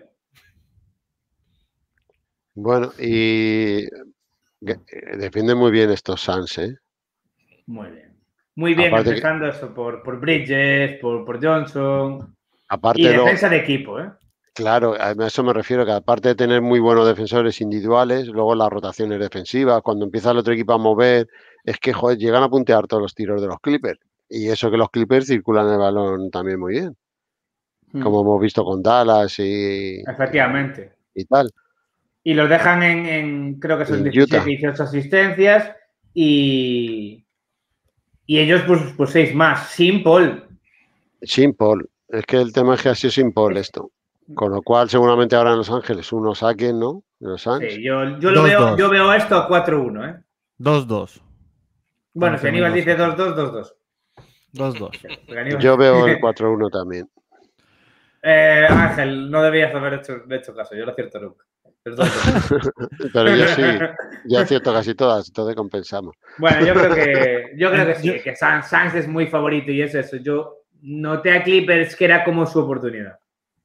Bueno, y defiende muy bien estos Suns, ¿eh? Muy bien. Muy bien, aparte empezando que... eso por, por Bridges, por, por Johnson. Aparte y defensa lo... de equipo, ¿eh? Claro, a eso me refiero, que aparte de tener muy buenos defensores individuales, luego las rotaciones defensivas, cuando empieza el otro equipo a mover, es que, joder, llegan a puntear todos los tiros de los Clippers. Y eso que los Clippers circulan el balón también muy bien. Hmm. Como hemos visto con Dallas y... Efectivamente. Y tal. Y los dejan en, en creo que son diecisiete, dieciocho asistencias y, y ellos pues, pues seis más, sin Paul. Sin Paul. Es que el tema es que ha sido sin Paul esto. Con lo cual seguramente ahora en Los Ángeles uno saquen, ¿no? Los Suns. Sí, yo, yo, lo dos, veo, dos. yo veo esto a cuatro uno, ¿eh? dos dos. Bueno, si Aníbal dice dos dos, dos dos. dos dos. Yo veo el cuatro uno también. Eh, Ángel, no debías haber hecho, hecho caso, yo lo acierto nunca. Pero yo sí, yo acierto casi todas, entonces compensamos. Bueno, yo creo que yo creo que sí, que Suns, Suns es muy favorito y es eso. Yo noté a Clippers que era como su oportunidad.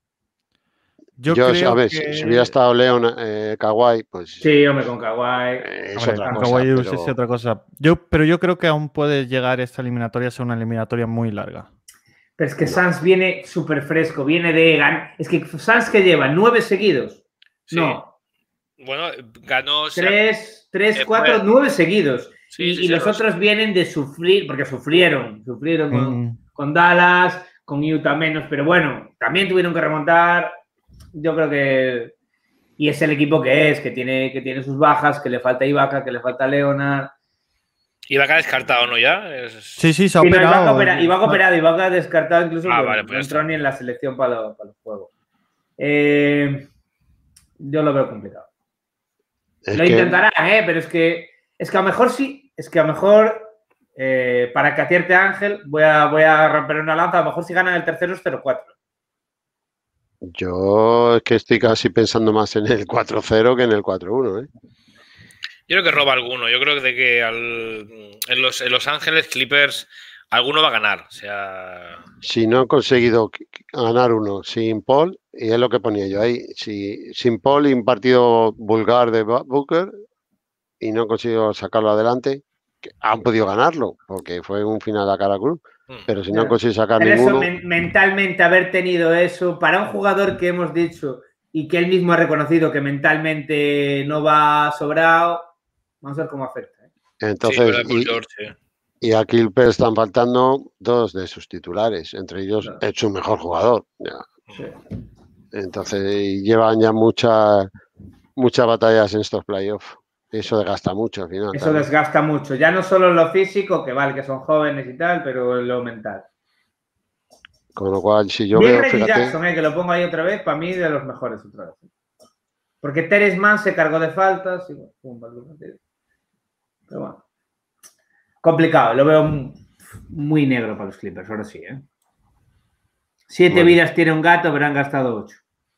Yo, yo creo a ver, que... si, si hubiera estado Leon, eh, Kawhi, pues... Sí, hombre, con Kawhi. Eh, es hombre, otra con cosa, Kawhi pero... es otra cosa. Yo, pero yo creo que aún puede llegar esta eliminatoria a ser una eliminatoria muy larga. Pero es que Suns viene súper fresco, viene de... Gan... Es que Suns que lleva nueve seguidos. Sí. No. Bueno, ganó... Tres, tres cuatro, nueve seguidos. Sí, y sí, y sí, los los... otros vienen de sufrir, porque sufrieron. Sufrieron con, mm. con Dallas, con Utah menos, pero bueno, también tuvieron que remontar. Yo creo que... Y es el equipo que es, que tiene, que tiene sus bajas, que le falta Ibaka, que le falta Leonard. Ibaka descartado, ¿no? Ya. Es... Sí, sí, se ha sí, operado. No, Ibaka, opera, Ibaka operado, Ibaka descartado incluso. Ah, bueno, vale, pues no entró ni en la selección para, lo, para los juegos. Eh, yo lo veo complicado. Es lo que... intentarán, ¿eh? Pero es que, es que a lo mejor sí, es que a lo mejor, eh, para que acierte Ángel, voy a, voy a romper una lanza, a lo mejor si ganan el tercero es cero cuatro. Yo es que estoy casi pensando más en el cuatro cero que en el cuatro uno, ¿eh? Yo creo que roba alguno. Yo creo que, de que al, en, los, en Los Ángeles Clippers alguno va a ganar. O sea... Si no han conseguido ganar uno sin Paul, y es lo que ponía yo ahí, si sin Paul y un partido vulgar de Booker y no han conseguido sacarlo adelante, que han podido ganarlo, porque fue un final a cara cruz. Pero si no han conseguido sacar Pero ninguno... Eso, men mentalmente haber tenido eso, para un jugador que hemos dicho y que él mismo ha reconocido que mentalmente no va sobrado, vamos a ver cómo afecta. ¿eh? Entonces, sí, y, George, sí. y a Kilper están faltando dos de sus titulares, entre ellos no. es su mejor jugador. Ya. Sí. Entonces, llevan ya muchas muchas batallas en estos playoffs. Eso desgasta mucho al final. Eso también. desgasta mucho. Ya no solo en lo físico, que vale, que son jóvenes y tal, pero en lo mental. Con lo cual, si yo Bien veo, Reggie fíjate... Jackson, eh, que lo pongo ahí otra vez, para mí de los mejores otra vez. Porque Terence Mann se cargó de faltas. Y, pum, pero bueno. Complicado, lo veo muy negro para los Clippers, ahora sí, ¿eh? Siete bueno. vidas tiene un gato, pero han gastado ocho.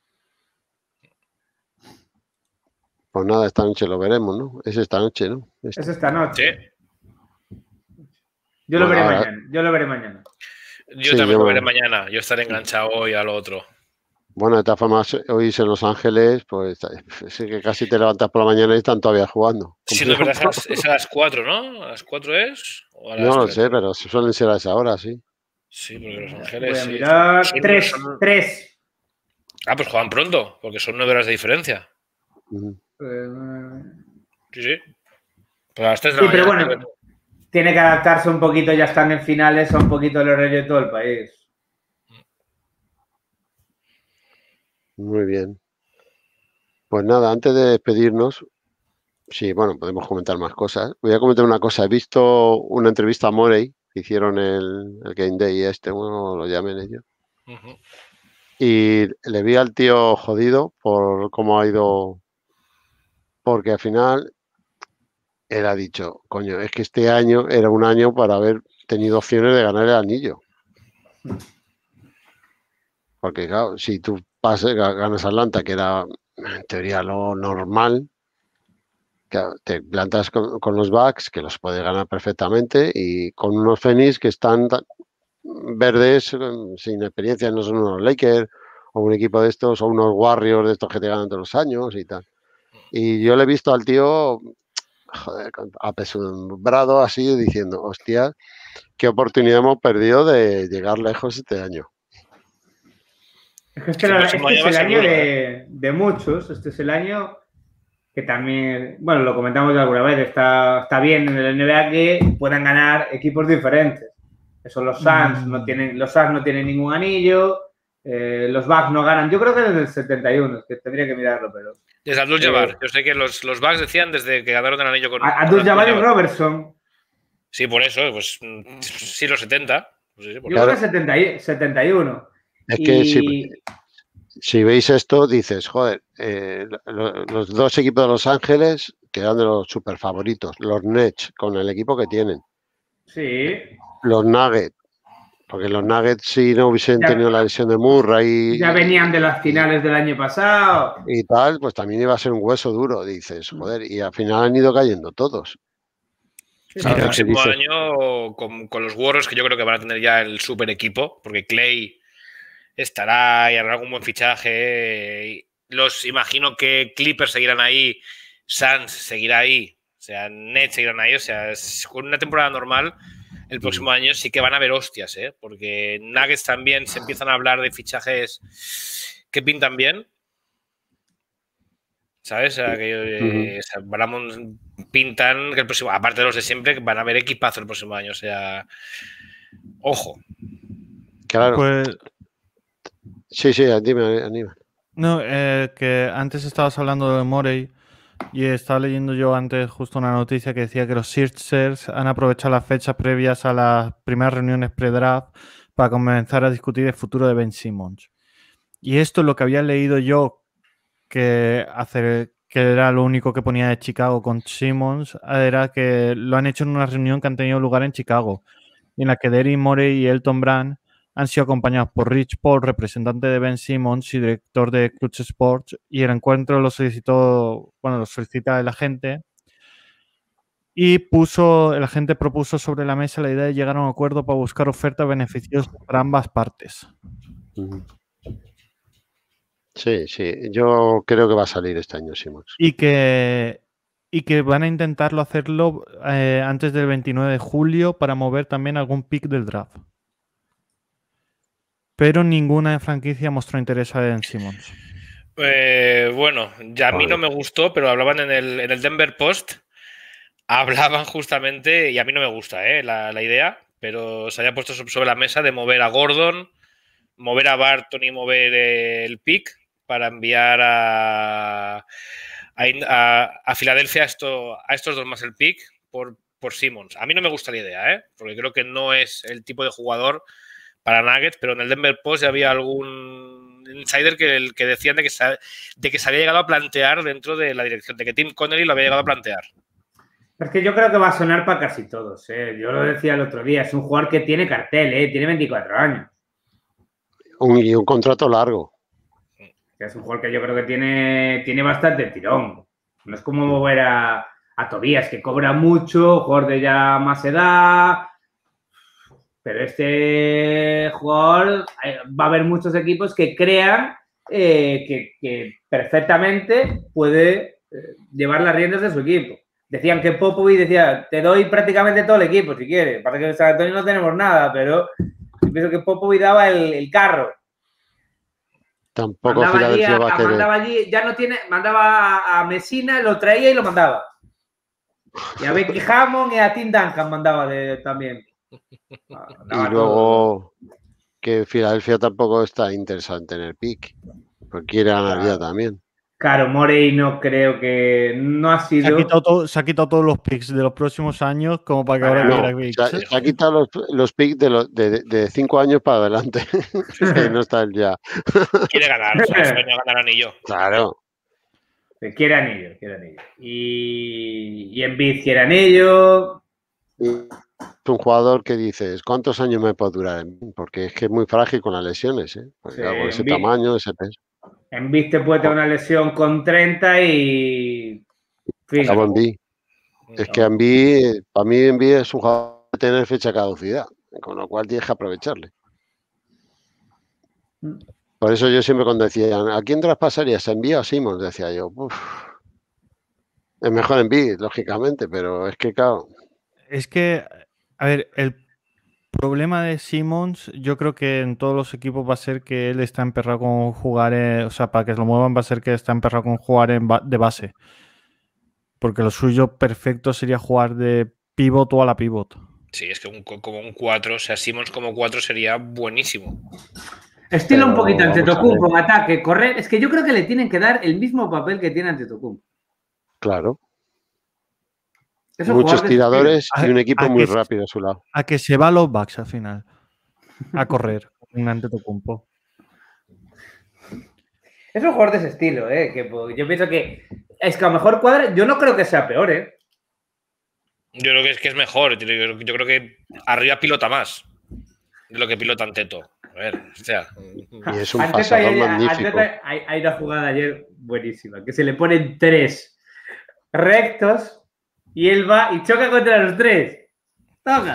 Pues nada, esta noche lo veremos, ¿no? Es esta noche, ¿no? Esta. Es esta noche. Sí. Yo lo bueno, veré ahora... mañana. Yo lo veré mañana. Yo sí, también yo... lo veré mañana. Yo estaré enganchado hoy al otro. Bueno, de todas formas, hoy en Los Ángeles, pues sí que casi te levantas por la mañana y están todavía jugando. Sí, no, pero es, es a las cuatro, ¿no? ¿A las cuatro es? ¿O a las no lo sé, pero suelen ser a esa hora, sí. Sí, porque Los Ángeles... Voy a mirar. Sí, tres, son... tres. Ah, pues juegan pronto, porque son nueve horas de diferencia. Uh-huh. Sí, sí. Pero a las tres de la sí, pero mañana, bueno, tiene que adaptarse un poquito, ya están en finales, a un poquito el horario de todo el país. Muy bien. Pues nada, antes de despedirnos, sí, bueno, podemos comentar más cosas. Voy a comentar una cosa. He visto una entrevista a Morey, que hicieron el, el Game Day este, bueno, lo llamen ellos. Uh-huh. Y le vi al tío jodido por cómo ha ido, porque al final él ha dicho, coño, es que este año era un año para haber tenido opciones de ganar el anillo. Porque claro, si tú pasas, ganas Atlanta, que era en teoría lo normal, claro, te plantas con, con los Bucks, que los puedes ganar perfectamente, y con unos Phoenix que están verdes, sin experiencia, no son unos Lakers, o un equipo de estos, o unos Warriors de estos que te ganan todos los años y tal. Y yo le he visto al tío, joder, apesumbrado así, diciendo, hostia, qué oportunidad hemos perdido de llegar lejos este año. Es que este, la, este es el año de, de muchos, este es el año que también, bueno, lo comentamos ya alguna vez, está, está bien en el N B A que puedan ganar equipos diferentes. Eso los Suns mm. no tienen, los Suns no tienen ningún anillo, eh, los Bucks no ganan, yo creo que desde el setenta y uno, que tendría que mirarlo, pero... Desde Abdul-Jabbar, eh, yo sé que los, los Bucks decían desde que ganaron el anillo con... Abdul-Jabbar y Robertson. Sí, por eso, pues sí, los setenta. Pues sí, yo creo que setenta y, setenta y uno. Es que y... si, si veis esto, dices, joder, eh, los, los dos equipos de Los Ángeles quedan de los super favoritos. Los Nets, con el equipo que tienen. Sí. Los Nuggets, porque los Nuggets si no hubiesen ya, tenido la lesión de Murray... Ya venían de las finales del año pasado. Y tal, pues también iba a ser un hueso duro, dices, joder, y al final han ido cayendo todos. Sí, el próximo año con, con los Warriors, que yo creo que van a tener ya el super equipo, porque Clay estará y hará algún buen fichaje. Los imagino que Clippers seguirán ahí, Suns seguirá ahí, o sea, Nets seguirán ahí, o sea, con una temporada normal, el próximo año sí que van a haber hostias, ¿eh? Porque Nuggets también se empiezan a hablar de fichajes que pintan bien. ¿Sabes? O sea, que eh, o sea, van a, pintan que el próximo, aparte de los de siempre, van a haber equipazo el próximo año. O sea, ojo. Claro. Pues, sí, sí, dime, Aníbal. No, eh, que antes estabas hablando de Morey y estaba leyendo yo antes justo una noticia que decía que los Sixers han aprovechado las fechas previas a las primeras reuniones pre-draft para comenzar a discutir el futuro de Ben Simmons. Y esto es lo que había leído yo que hacer que era lo único que ponía de Chicago con Simmons, era que lo han hecho en una reunión que han tenido lugar en Chicago, en la que Daryl Morey y Elton Brand han sido acompañados por Rich Paul, representante de Ben Simmons y director de Clutch Sports, y el encuentro lo solicitó, bueno, lo solicita el agente, Y puso, el agente propuso sobre la mesa la idea de llegar a un acuerdo para buscar ofertas beneficiosas para ambas partes. Sí, sí, yo creo que va a salir este año Simmons. Y que, y que van a intentarlo hacerlo eh, antes del veintinueve de julio para mover también algún pick del draft. Pero ninguna franquicia mostró interés en Simmons. Eh, bueno, ya a mí no me gustó, pero hablaban en el, en el Denver Post, hablaban justamente, y a mí no me gusta eh, la, la idea, pero se había puesto sobre la mesa de mover a Gordon, mover a Barton y mover el pick para enviar a, a, a, a Filadelfia a, esto, a estos dos más el pick por, por Simmons. A mí no me gusta la idea, ¿eh? Porque creo que no es el tipo de jugador para Nuggets, pero en el Denver Post ya había algún insider que, que decían de que, se, de que se había llegado a plantear dentro de la dirección, de que Tim Connelly lo había llegado a plantear. Es que yo creo que va a sonar para casi todos, ¿eh? Yo lo decía el otro día, es un jugador que tiene cartel, ¿eh? Tiene veinticuatro años. Un, y un contrato largo. Es un jugador que yo creo que tiene, tiene bastante tirón. No es como mover a, a Tobías, que cobra mucho, jugador de ya más edad. Pero este jugador, va a haber muchos equipos que crean eh, que, que perfectamente puede eh, llevar las riendas de su equipo. Decían que Popovich decía, te doy prácticamente todo el equipo si quieres. Para que en San Antonio no tenemos nada, pero yo pienso que Popovich daba el, el carro. Tampoco mandaba Filadelfia allí, a, va a querer. mandaba allí, ya no tiene, mandaba a, a Messina, lo traía y lo mandaba. Y a Becky Hammond y a Tim Duncan mandaba de, también. Y luego todo. Que Filadelfia tampoco está interesante en el pick, porque quiere ganar claro. ya también. Claro, Morey no creo que no ha sido. Se ha quitado, todo, se ha quitado todos los picks de los próximos años como para que ahora no, quiera picks. Se, se ha quitado los, los picks de, los, de, de cinco años para adelante. Que no está ya. Quiere ganar, o sea, sueño ganar anillo. Claro. Quiere anillo, quiere anillo. Y, y Embiid quiere anillo. Es un jugador que dices, ¿cuántos años me puede durar? Porque es que es muy frágil con las lesiones, ¿eh? Porque, sí, claro, ese Embiid, tamaño, ese peso. Embiid te puede tener una lesión con treinta y... Acabo Embiid. Es que Embiid, para mí Embiid es un jugador que tiene fecha de caducidad, con lo cual tienes que aprovecharle. Por eso yo siempre cuando decían, ¿a quién traspasarías? ¿A Embiid o a Simmons? Decía yo, uff. Es mejor Embiid, lógicamente, pero es que claro. Es que, a ver, el problema de Simmons, yo creo que en todos los equipos va a ser que él está emperrado con jugar, en, o sea, para que lo muevan va a ser que está emperrado con jugar en ba de base. Porque lo suyo perfecto sería jugar de pivot o a la pivot. Sí, es que un, como un cuatro, o sea, Simmons como cuatro sería buenísimo. Estilo un poquito Antetokounmpo en ataque, correr. Es que yo creo que le tienen que dar el mismo papel que tiene Antetokounmpo. Claro. Muchos tiradores y un equipo muy rápido a su lado. A que se va a los Bucks al final. A correr un Antetokounmpo. Es un jugador de ese estilo, ¿eh? Que yo pienso que es que a lo mejor cuadra. Yo no creo que sea peor, ¿eh? Yo creo que es que es mejor. Yo, yo creo que arriba pilota más de lo que pilota Anteto. A ver, o sea. Y es un pasador hay, magnífico. Hay, hay una jugada ayer buenísima, que se le ponen tres rectos. Y él va y choca contra los tres. Toca.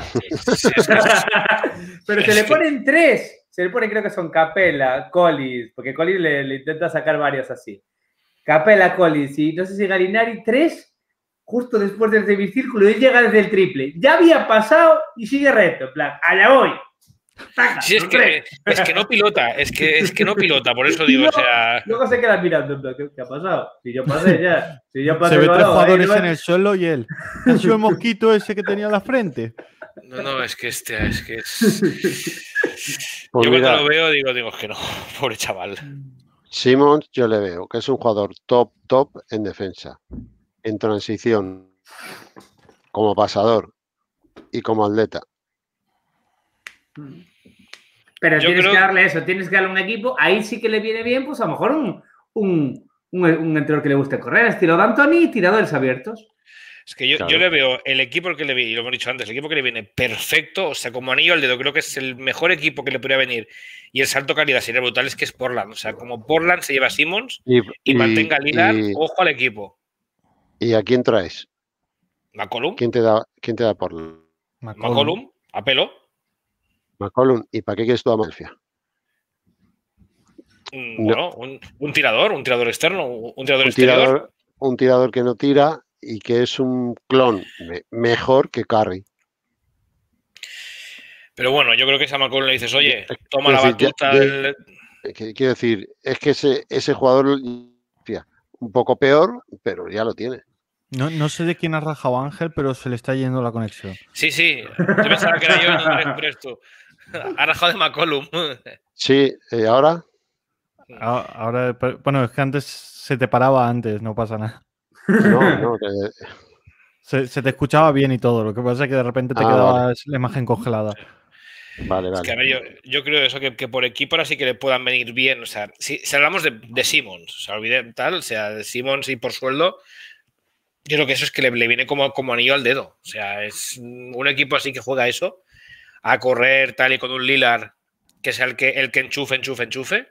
Pero se le ponen tres. Se le ponen, creo que son Capela, Collins, porque Collins le, le intenta sacar varios así. Capela, Collins y no sé si Gallinari, tres, justo después del semicírculo. Y él llega desde el triple. Ya había pasado y sigue recto. En plan, allá voy. Taca, sí, es que, es que no pilota, es que, es que no pilota, por eso digo, luego, o sea... Luego se queda mirando, ¿qué, ¿qué ha pasado? Si yo pasé ya, si yo pasé... Se ve el tres balón, jugadores ¿eh? en el suelo y él. ¿Ha sido el mosquito ese que tenía en la frente? No, no, es que este, es que es... Pues yo mira, cuando lo veo digo, digo, es que no, pobre chaval. Simmons yo le veo que es un jugador top, top en defensa, en transición, como pasador y como atleta. Pero Yo tienes creo... que darle eso, tienes que darle un equipo, ahí sí que le viene bien, pues a lo mejor un, un, un, un entrenador que le guste correr, estilo de Anthony y tiradores abiertos. Es que yo, claro. yo le veo el equipo que le vi, y lo hemos dicho antes, el equipo que le viene perfecto, o sea, como anillo al dedo, creo que es el mejor equipo que le podría venir y el salto calidad sería brutal, es que es Portland, o sea, como Portland se lleva a Simmons y, y, y mantenga a Lillard, y, ojo al equipo. ¿Y a quién traes? McCollum. ¿Quién te da, quién te da por McCollum. McCollum, a pelo. McCollum? ¿Y para qué quieres tú a Filadelfia? Mm, No. Bueno, un, un tirador, un tirador externo, un tirador Un exterior. tirador, un tirador que no tira y que es un clon me- mejor que Curry. Pero bueno, yo creo que si a McCollum le dices, oye, Ya- toma la quiero decir, batuta ya- del... Eh, que- Quiero decir, es que ese, ese jugador, hostia, un poco peor, pero ya lo tiene. No, no sé de quién ha rajado Ángel, pero se le está yendo la conexión. Sí, sí, yo pensaba que era yo y no eres, eres tú. Ha rajado de McCollum. Sí, eh, ahora, A- Ahora, pero- bueno, es que antes se te paraba antes, no pasa nada. no, no. que- Se, se te escuchaba bien y todo. Lo que pasa es que de repente te Ah, quedaba vale. la imagen congelada. Vale, Es que a ver, vale. yo, yo creo eso, que, que por equipo ahora sí que le puedan venir bien. O sea, si, si hablamos de, de Simmons, o sea, olvidé tal, o sea, de Simmons y por sueldo, yo creo que eso es que le, le viene como, como anillo al dedo. O sea, es un equipo así que juega eso, a correr tal y con un Lillard, que sea el que, el que enchufe, enchufe, enchufe.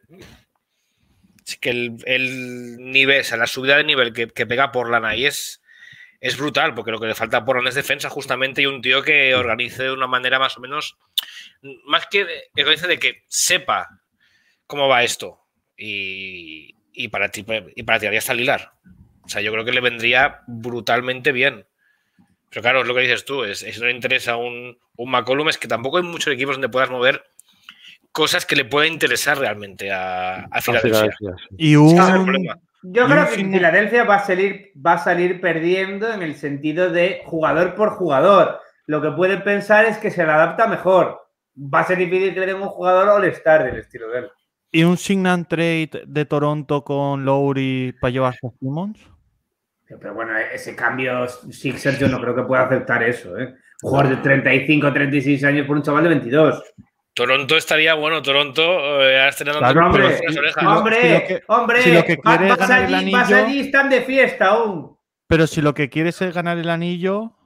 Es que el, el nivel, o sea, la subida de nivel que, que pega Portland ahí es, es brutal, porque lo que le falta a Portland es defensa justamente y un tío que organice de una manera más o menos, más que de, que organice de que sepa cómo va esto y, y para ti y para tirar ya está Lillard. O sea, yo creo que le vendría brutalmente bien. Pero claro, es lo que dices tú, es, es no le interesa un, un McCollum, es que tampoco hay muchos equipos donde puedas mover cosas que le pueda interesar realmente a, a Filadelfia. Filadelfia, sí. Y Es que ese es el un, problema. Yo Y creo un que signo- Filadelfia va a salir, va a salir perdiendo en el sentido de jugador por jugador. Lo que pueden pensar es que se le adapta mejor. Va a ser difícil que le den un jugador all-star del estilo de él. ¿Y un sign and trade de Toronto con Lowry para llevarse a Simmons? Pero bueno, ese cambio Sixers yo no creo que pueda aceptar eso, ¿eh? Un jugador de treinta y cinco, treinta y seis años por un chaval de veintidós. Toronto estaría bueno, Toronto eh, ahora estaría dando Claro, por hombre, las orejas. si lo- hombre, si lo que- hombre, si lo que va- quiere es vas, ganar el allí, vas anillo- allí, están de fiesta aún. Pero si lo que quieres es ganar el anillo,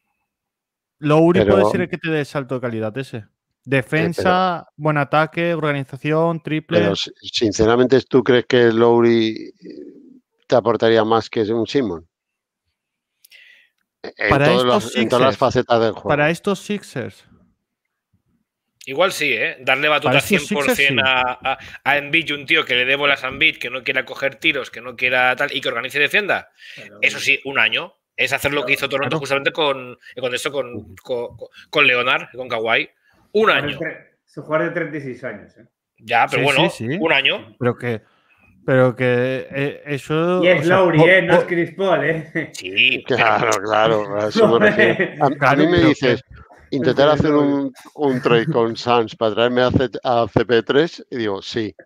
Lowry Pero- puede ser el que te dé el salto de calidad ese. Defensa, buen ataque, organización, triple. Pero si- sinceramente, ¿tú crees que Lowry te aportaría más que un Simon? En, Para todos estos los- en todas las Sixers, facetas del juego. Para estos Sixers. Igual sí, ¿eh? Darle batuta Para estos cien por ciento Sixers, sí. a, a, a Embiid, un tío que le dé bolas a Embiid, que no quiera coger tiros, que no quiera tal, y que organice y defienda. Eso sí, un año. Es hacer lo que hizo Toronto Claro. justamente con, con esto, con, con, con Leonard, con Kawhi. Un año. Su jugador de treinta y seis años, ¿eh? Ya, pero Sí, bueno, sí, sí. un año. Pero que, pero que eh, eso. Y es o sea, Lowry, po- ¿eh? No es po- Chris Paul, ¿eh? Sí, Claro, claro, a eso me refiero. A, a Claro, mí me pero dices, intentar hacer un, un trade con Suns para traerme a, C- a C P tres y digo, sí.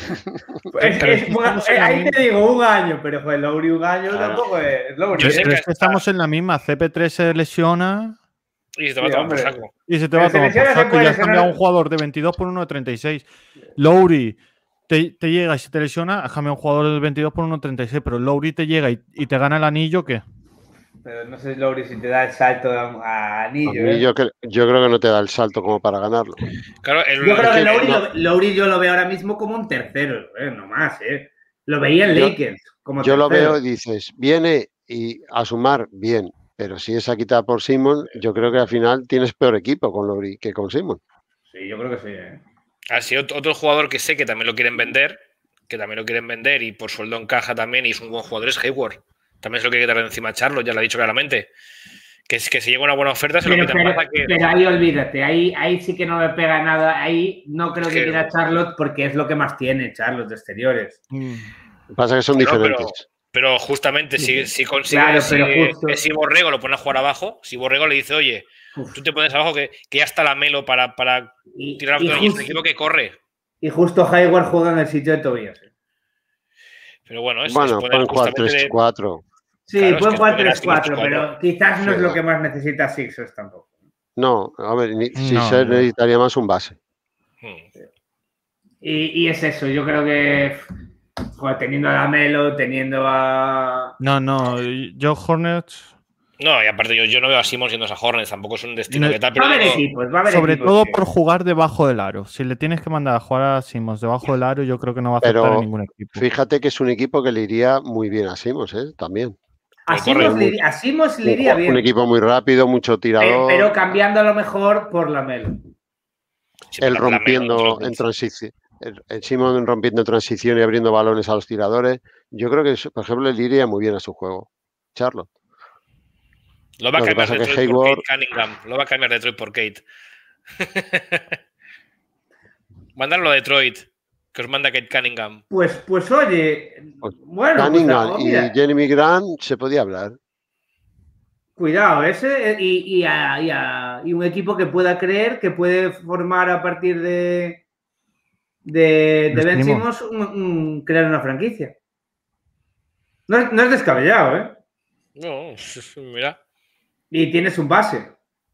Es- Pero es- es que estamos en eh, la ahí misma- te digo un año, pero joder, Lowry un año Claro. tampoco es Lowry. Yo Pero sé es que que hasta- estamos en la misma. C P tres se lesiona y se te va a Sí, tomar por hombre. saco. y se te Pero va a se tomar por lesiona, se saco. puede Y has cambiado lesionar. un jugador de veintidós por uno de treinta y seis. Lowry te, te llega y se te lesiona, has cambiado un jugador de veintidós por uno de treinta y seis. Pero Lowry te llega y, y te gana el anillo, ¿qué? Pero no sé, Lowry, si te da el salto a, a A anillo, mí ¿eh? yo, cre- yo creo que no te da el salto como para ganarlo. Claro, el, Yo creo que el- Lowry, no. lo, Lowry yo lo veo ahora mismo como un tercero, ¿eh? No más, ¿eh? Lo veía en Yo- Lakers como Yo lo tercero. veo y dices, viene y a sumar, bien. Pero si es a quitar por Simon, yo creo que al final tienes peor equipo con Lowry que con Simon. Sí, yo creo que sí, ¿eh? Así otro otro jugador que sé que también lo quieren vender, que también lo quieren vender y por sueldo encaja también y es un buen jugador, es Hayward. También es lo que hay que dar encima a Charlotte, ya lo ha dicho claramente. Que es que si llega una buena oferta se lo Pero, quitan pero- más a que... pero ahí olvídate, ahí, ahí sí que no me pega nada. Ahí no creo que Que- quiera Charlotte porque es lo que más tiene Charlotte de exteriores. Mm. Lo que pasa es que son No, pero- diferentes. Pero justamente si, si consigue Claro, si, pero justo- si Borrego lo pone a jugar abajo, si Borrego le dice, oye, Uf. tú te pones abajo que, que ya está la Melo para, para Y, tirar y la y es un justo, equipo que corre. y justo Hayward juega en el sitio de Tobias. ¿eh? Pero bueno, es, Bueno, es poner pueden jugar justamente tres de- cuatro. Sí, Claro, es pueden que jugar poner a tres cuatro, Sixers pero quizás no Sí, es lo va. que más necesita Sixers tampoco. No, a ver, ni- si No, se no. necesitaría más un base. Hmm. Y, y es eso, yo creo que joder, teniendo a Melo, teniendo a. No, no. Yo Hornets. No, y aparte yo, yo no veo a Simons yendo a Hornets, tampoco es un destino No, que tal, Va pero a haber digo, equipos, va a haber Sobre equipos, todo sí. por jugar debajo del aro. Si le tienes que mandar a jugar a Simmons debajo del aro, yo creo que no va a aceptar Pero en ningún equipo. Fíjate que es un equipo que le iría muy bien a Simons, ¿eh? También. Pues A corre Simmons le, a Simmons le iría Un, bien. un equipo muy rápido, mucho pero, tirador. pero cambiando a lo mejor por la Melo. Sí, Él la- la rompiendo menos, en transición. El, el Simon rompiendo en transición y abriendo balones a los tiradores. Yo creo que, eso, por ejemplo, le iría muy bien a su juego. Charlotte. Lo va a Lo que cambiar pasa que Detroit por Hayward- Kate Cunningham. Lo va a cambiar Detroit por Kate. Mandarlo a Detroit, que os manda Kate Cunningham. Pues, pues oye, Pues, bueno, pues, Cunningham oh, y mira, Jeremy Grant se podía hablar. cuidado, ese eh, y, y, a- y a- y un equipo que pueda creer que puede formar a partir de, de, de Ben Simmons. Simmons un- un- crear una franquicia. No, es- no es descabellado, ¿eh? No, mira. Y tienes un base.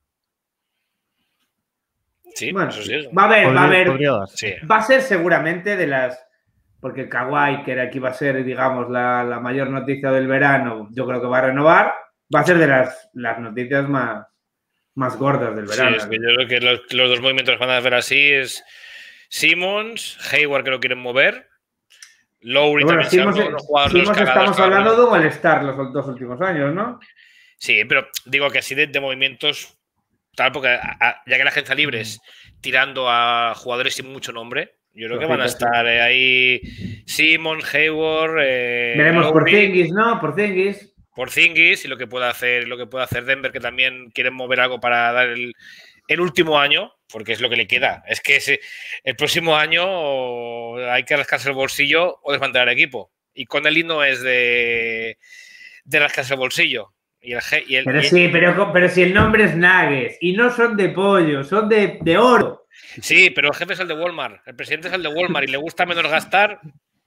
Sí, Bueno, eso sí. va a haber, va a Podría, haber, podría darse. Sí. va a ser seguramente de las. Porque Kawhi, que era que iba a ser, digamos, la, la mayor noticia del verano, yo creo que va a renovar. Va a ser de las, las noticias más, más gordas del Sí, verano. es que yo creo que los, los dos movimientos que van a ver así es Simmons, Hayward que lo quieren mover, Lowry Pero bueno, también Simmons, se han- los jugadores los Simmons cagados estamos que hablando habrá. de un All-Star los dos últimos años, ¿no? Sí, pero digo que así de, de movimientos tal, porque a- a- ya que la agencia libre es tirando a jugadores sin mucho nombre, yo creo que van a Flojito, sí. estar eh, ahí Simmons, Hayward, eh, Veremos por Lowry, Zingis, ¿no? Por Zingis. Porzingis y lo que pueda hacer, lo que pueda hacer Denver, que también quieren mover algo para dar el, el último año, porque es lo que le queda. Es que ese- el próximo año hay que rascarse el bolsillo o desmantelar el equipo. Y Connelly no es de, de rascarse el bolsillo. Y el, G- y el- Pero y- sí, pero, pero si el nombre es Nuggets y no son de pollo, son de, de oro. sí, pero el jefe es el de Walmart. El presidente es el de Walmart y le gusta menos gastar.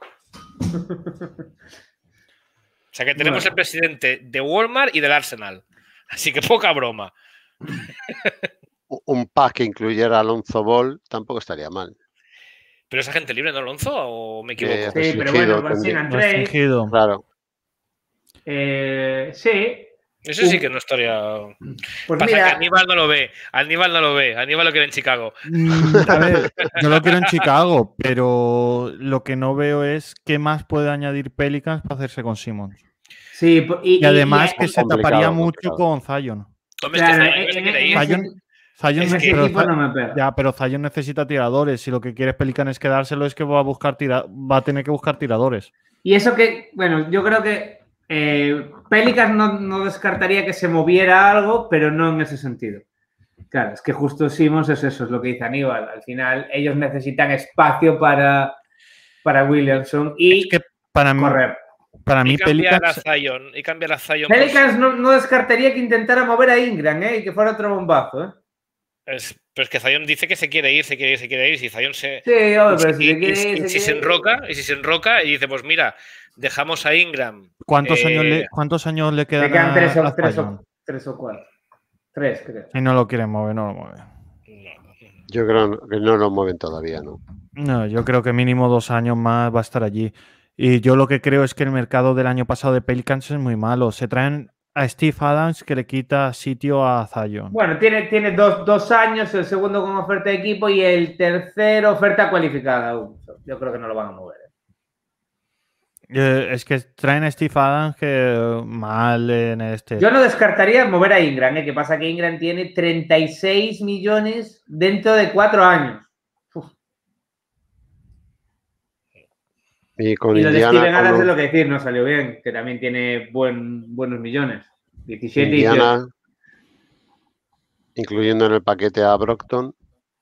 O sea que tenemos Bueno. el presidente de Walmart y del Arsenal. Así que poca broma. Un pack que incluyera a Alonso Ball tampoco estaría mal. ¿Pero es agente libre, no, Alonso? ¿O me equivoco? Eh, Sí, pero Restringido, bueno, Racing and Trade. Restringido. Claro. Eh, sí. Eso sí que no estaría. Pues Pasa que mira, Aníbal no lo ve. Aníbal no lo ve. Aníbal lo quiere en Chicago. Mm, a ver, yo lo quiero en Chicago, pero lo que no veo es qué más puede añadir Pelicans para hacerse con Simmons. sí, po- y, Y además y- que se complicado, taparía complicado. mucho con Zion. Hombre, claro, es que Zion en- se en- quiere en ir. ese- Zion, Zion es en ne- ese pero equipo Zion- no me pega. ya, pero Zion necesita tiradores. Si lo que quiere Pelicans quedárselo es que va a buscar tira- va a tener que buscar tiradores. Y eso que, bueno, yo creo que eh, Pelicans no, no descartaría que se moviera algo, pero no en ese sentido. Claro, es que justo Simmons es eso, es lo que dice Aníbal. Al final, ellos necesitan espacio para, para Williamson y Es que para mí, correr. para mí Y cambiar Pelicans, a Zion. Y cambiar a Zion. por- Pelicans no, no descartaría que intentara mover a Ingram, ¿eh? Y que fuera otro bombazo, ¿eh? Es- pero es que Zion dice que se quiere ir, se quiere ir, se quiere ir. Si Zion se. Sí, hombre, pero y, si se quiere y- ir, y se si se quiere ir. enroca, y si se enroca, y dice, pues mira, dejamos a Ingram. ¿cuántos, eh, años le, ¿cuántos años le quedan, Le quedan a- tres a o, tres, Zion? o, tres o cuatro. Tres, creo. Si no lo quieren mover, no lo mueven. no, Yo creo que no lo mueven todavía, ¿no? No, yo creo que mínimo dos años más va a estar allí. Y yo lo que creo es que el mercado del año pasado de Pelicans es muy malo. Se traen a Steve Adams que le quita sitio a Zion. Bueno, tiene, tiene dos, dos años, el segundo con oferta de equipo y el tercero oferta cualificada aún. Yo creo que no lo van a mover. ¿eh? Eh, es que traen a Steve Adams que eh, mal en este. Yo no descartaría mover a Ingram, ¿eh? Que pasa que Ingram tiene treinta y seis millones dentro de cuatro años. Uf. Y con Y lo de Indiana, Steven Adams con es lo que decir, no salió bien, que también tiene buen, buenos millones. diecisiete y dieciocho. Indiana, incluyendo en el paquete a Brockton,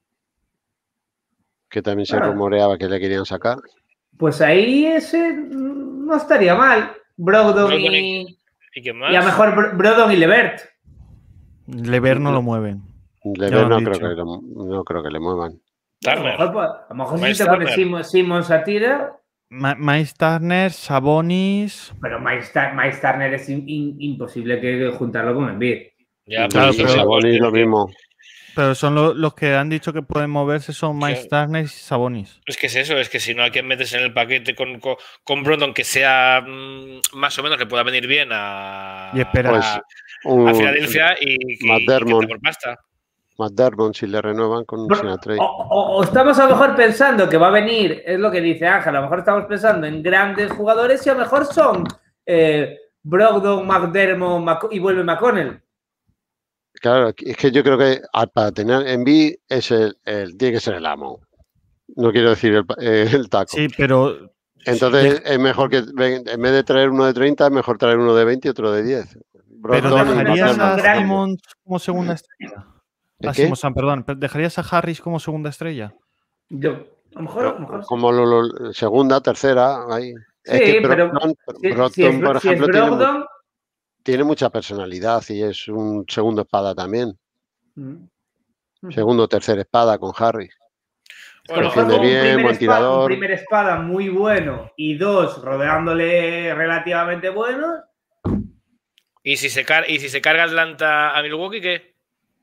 que también se Claro. rumoreaba que le querían sacar. Pues ahí ese mm, no estaría mal. Brogdon Brogdon y, ¿Y qué más? y a lo mejor Br- Brogdon y Levert. Lever no lo mueven. Lever lo han no dicho. creo, que lo- no creo que le muevan. A lo Turner. mejor, pues, a lo mejor si Miles te pones Turner. Simmons, Simmons a tira, Ma- Miles Turner, Sabonis. pero Miles, Ta- Miles Turner es in- in- imposible que juntarlo con Embiid. Ya, Claro, y pero- Sabonis lo mismo. Pero son lo- los que han dicho que pueden moverse son Miles Turner y Sabonis. Es que es eso, es que si no hay que meterse en el paquete con, con, con Brogdon que sea mm, más o menos que pueda venir bien a, Y espera. Pues, a, Un, a Filadelfia y, y, y McDermott. que te por pasta. McDermott, si le renuevan con Bro- Sina Trade. O, o- o estamos a lo mejor pensando que va a venir, es lo que dice Ángel, a lo mejor estamos pensando en grandes jugadores y a lo mejor son eh, Brogdon, McDermott Mac y vuelve McConnell. Claro, es que yo creo que para tener Embiid es el, el, tiene que ser el amo. No quiero decir el, el taco. Sí, pero... Entonces sí. es mejor que, en vez de traer uno de treinta, es mejor traer uno de veinte y otro de diez. Pero ¿dejarías a Simmons como segunda estrella? A ¿Qué? Simmons, perdón. ¿Dejarías a Harris como segunda estrella? Yo, a lo mejor, a lo mejor como lo, lo, segunda, tercera, ahí. Sí, es que pero Brogdon, si, Brogdon, si es, por si ejemplo, es tiene, Brogdon, tiene mucha personalidad y es un segundo espada también. Mm. Segundo o tercera espada con Harris. Bueno, defiende un bien, primer buen espada, tirador. un primer espada muy bueno y dos rodeándole relativamente buenos. ¿Y si se, car y si se carga Atlanta a Milwaukee, qué?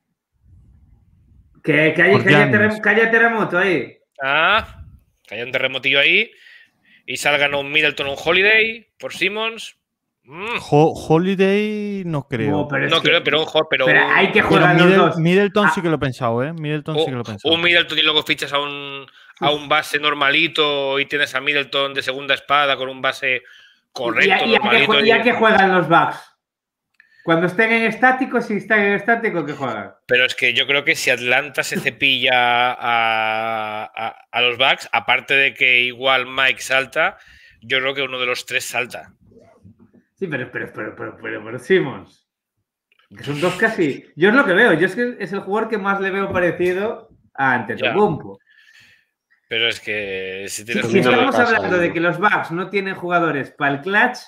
Que, que, hay, que, haya, terrem que haya terremoto ahí. Ah, que haya un terremotillo ahí y salgan un Middleton o un Holiday por Simmons. Mm. Ho Holiday no creo. No, pero, no que, creo, pero, ojo, pero, pero hay que jugar pero los Middle, dos. Middleton ah. sí que lo he pensado, ¿eh? Middleton o, sí que lo he pensado. Un Middleton y luego fichas a un, a un base normalito y tienes a Middleton de segunda espada con un base correcto, ¿Y, y, normalito. ¿Y a qué juegan los Bucks? Cuando estén en estático, si están en estático, ¿qué juegan? Pero es que yo creo que si Atlanta se cepilla a, a, a los Bucks, aparte de que igual Mike salta, yo creo que uno de los tres salta. Sí, pero, pero, pero, pero, pero, pero Simmons. Que son dos casi. Yo es lo que veo. Yo es que es el jugador que más le veo parecido a Antetokounmpo. Pero es que si, tienes si, si estamos hablando de que los Bucks no tienen jugadores para el clutch,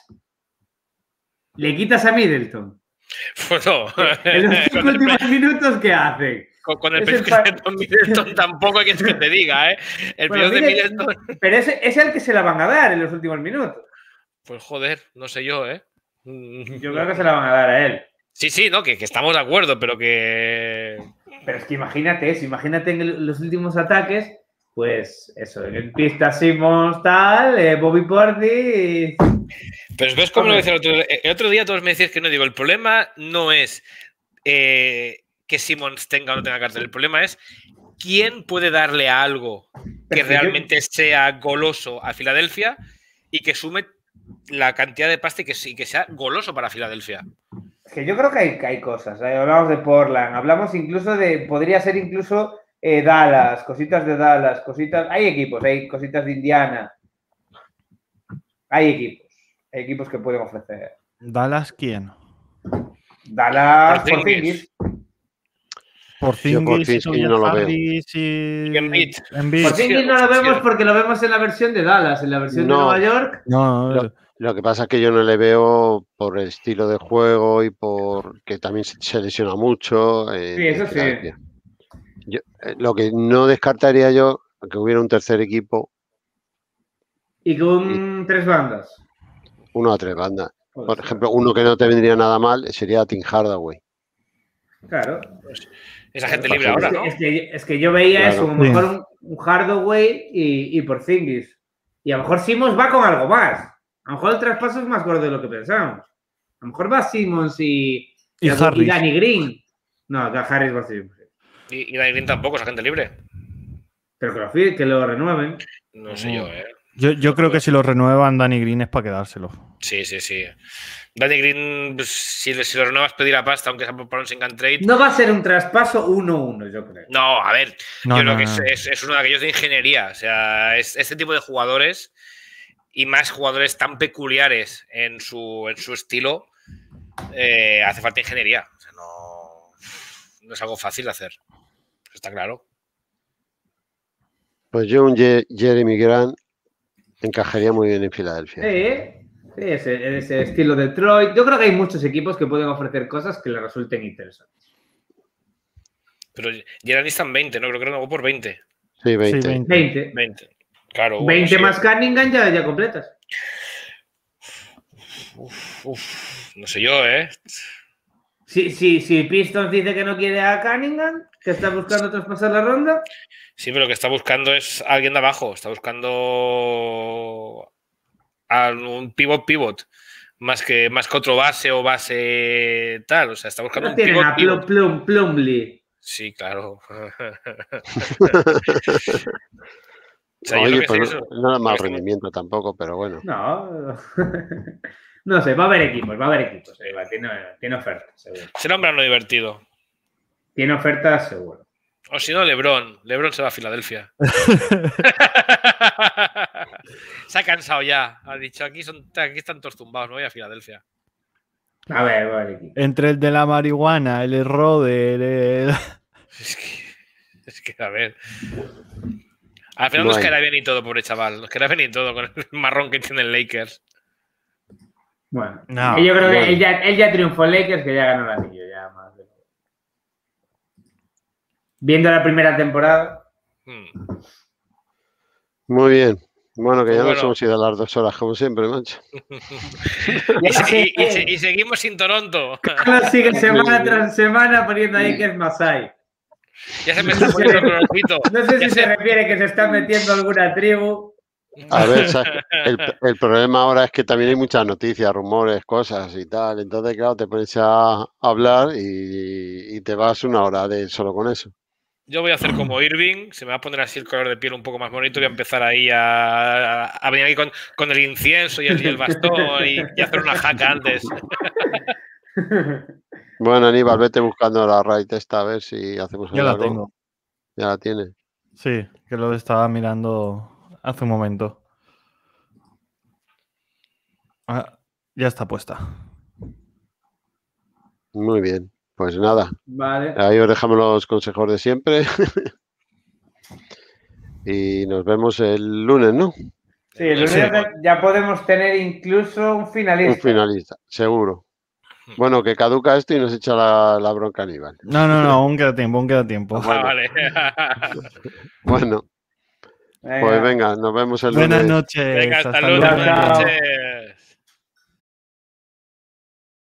le quitas a Middleton. Bueno, en los cinco últimos minutos, ¿qué hacen? Con, con el peor de Tom Middleton tampoco hay que te diga, ¿eh? El bueno, peor de Middleton. Pero es, es el que se la van a dar en los últimos minutos. Pues joder, no sé yo, ¿eh? Yo creo que se la van a dar a él. Sí, sí, no, que, que estamos de acuerdo, pero que. Pero es que imagínate eso, imagínate en el, los últimos ataques, pues eso, en pista Simmons, tal, eh, Bobby Portis. Pero ves cómo lo decía el otro, el otro día, todos me decías que no. Digo, el problema no es eh, que Simmons tenga o no tenga cartel, el problema es quién puede darle a algo que realmente sea goloso a Filadelfia y que sume la cantidad de pasta y que, y que sea goloso para Filadelfia. Es que yo creo que hay, que hay cosas. ¿eh? Hablamos de Portland, hablamos incluso de. Podría ser incluso eh, Dallas, cositas de Dallas, cositas. Hay equipos, hay cositas de Indiana. Hay equipos. Hay equipos que pueden ofrecer. ¿Dallas quién? Dallas Porzingis. Porzingis y no lo veo. Y Embiid. Porzingis no lo vemos porque lo vemos en la versión de Dallas, en la versión no, de Nueva York. No, lo, lo que pasa es que yo no le veo por el estilo de juego y por que también se lesiona mucho. Eh, sí, eso sí. Yo, eh, lo que no descartaría yo que hubiera un tercer equipo. Y con y, tres bandas. Uno a tres bandas. Por Joder, ejemplo, uno que no te vendría nada mal sería Tim Hardaway. Claro. Esa gente libre ahora, es que, ¿no? Es que, es que yo veía claro, eso, a lo mejor un, un Hardaway y, y Porzingis. Y a lo mejor Simmons va con algo más. A lo mejor el traspaso es más gordo de lo que pensamos. A lo mejor va Simmons y, y, y, y Danny Green. No, que Harris va a ser. Y, y Danny Green tampoco, esa gente libre. Pero que lo, que lo renueven. No sé yo, ¿eh? Yo, yo creo que si lo renuevan Danny Green es para quedárselo. Sí, sí, sí. Danny Green, pues, si, si lo renuevas, pedirá pasta, aunque sea por un sin trade. No va a ser un traspaso uno uno, yo creo. No, a ver, no, yo no, creo que no. es, es, es uno de aquellos de ingeniería. O sea, es este tipo de jugadores y más jugadores tan peculiares en su, en su estilo, eh, hace falta ingeniería. O sea, no, no es algo fácil de hacer. Está claro. Pues yo, un Je Jeremy Grant encajaría muy bien en Filadelfia. Sí, sí ese, ese estilo Detroit. Yo creo que hay muchos equipos que pueden ofrecer cosas que le resulten interesantes. Pero Gerard están veinte, ¿no? Creo que no por veinte. Sí, veinte. Sí, veinte. veinte. veinte. Claro. Bueno, veinte sí. Más Cunningham ya, ya completas. Uf, uf, no sé yo, ¿eh? Si, si, si Pistons dice que no quiere a Cunningham, que está buscando traspasar la ronda. Sí, pero lo que está buscando es alguien de abajo. Está buscando a un pivot pivot. Más que, más que otro base o base tal. O sea, está buscando no un tienen pivot a pivot. Plum, Plumlee. Sí, claro. O sea, Oye, pues no, no es mal rendimiento que... tampoco, pero bueno. No. No sé, va a haber equipos, va a haber equipos. eh, va, tiene, tiene ofertas, seguro. Será un verano divertido. Tiene ofertas, seguro. O si no, LeBron. LeBron se va a Filadelfia. Se ha cansado ya. Ha dicho, aquí, son, aquí están todos tumbados, me voy a Filadelfia. A ver, va a haber equipos. Entre el de la marihuana, el Roder, el... Es que, es que, a ver. Al final No nos hay. caerá bien y todo, pobre chaval. Nos caerá bien y todo con el marrón que tiene el Lakers. Bueno, No, yo creo bueno. que él ya, él ya triunfó en Lakers, que ya ganó el anillo. Ya más de- Viendo la primera temporada. Hmm. Muy bien. Bueno, que Pues ya bueno. nos hemos ido a las dos horas, como siempre, macho. Y, se- y- y se- y seguimos sin Toronto. Carlos sigue semana tras semana poniendo ahí que es Masai. Ya se me está poniendo colorcito. No sé Ya si se refiere que se está metiendo alguna tribu. A ver, ¿sabes? El, el problema ahora es que también hay muchas noticias, rumores, cosas y tal. Entonces, claro, te pones a hablar y, y te vas una hora de solo con eso. Yo voy a hacer como Irving, se me va a poner así el color de piel un poco más bonito, voy a empezar ahí a, a venir aquí con, con el incienso y el, y el bastón y, y hacer una jaca antes. Bueno, Aníbal, vete buscando la raid esta a ver si hacemos Ya la algo. tengo. Ya la tienes. Sí, que lo estaba mirando hace un momento. Ah, ya está puesta. Muy bien. Pues nada, Vale. ahí os dejamos los consejos de siempre. Y nos vemos el lunes, ¿no? Sí, el lunes Sí. ya- ya podemos tener incluso un finalista. Un finalista, seguro. Bueno, que caduca esto y nos echa la, la bronca Aníbal. No, no, no, aún queda tiempo, aún queda tiempo. Ah, vale. Bueno, Venga. pues venga, nos vemos el Buenas lunes. noches. Venga, hasta hasta luego. luego. Buenas Chao. noches.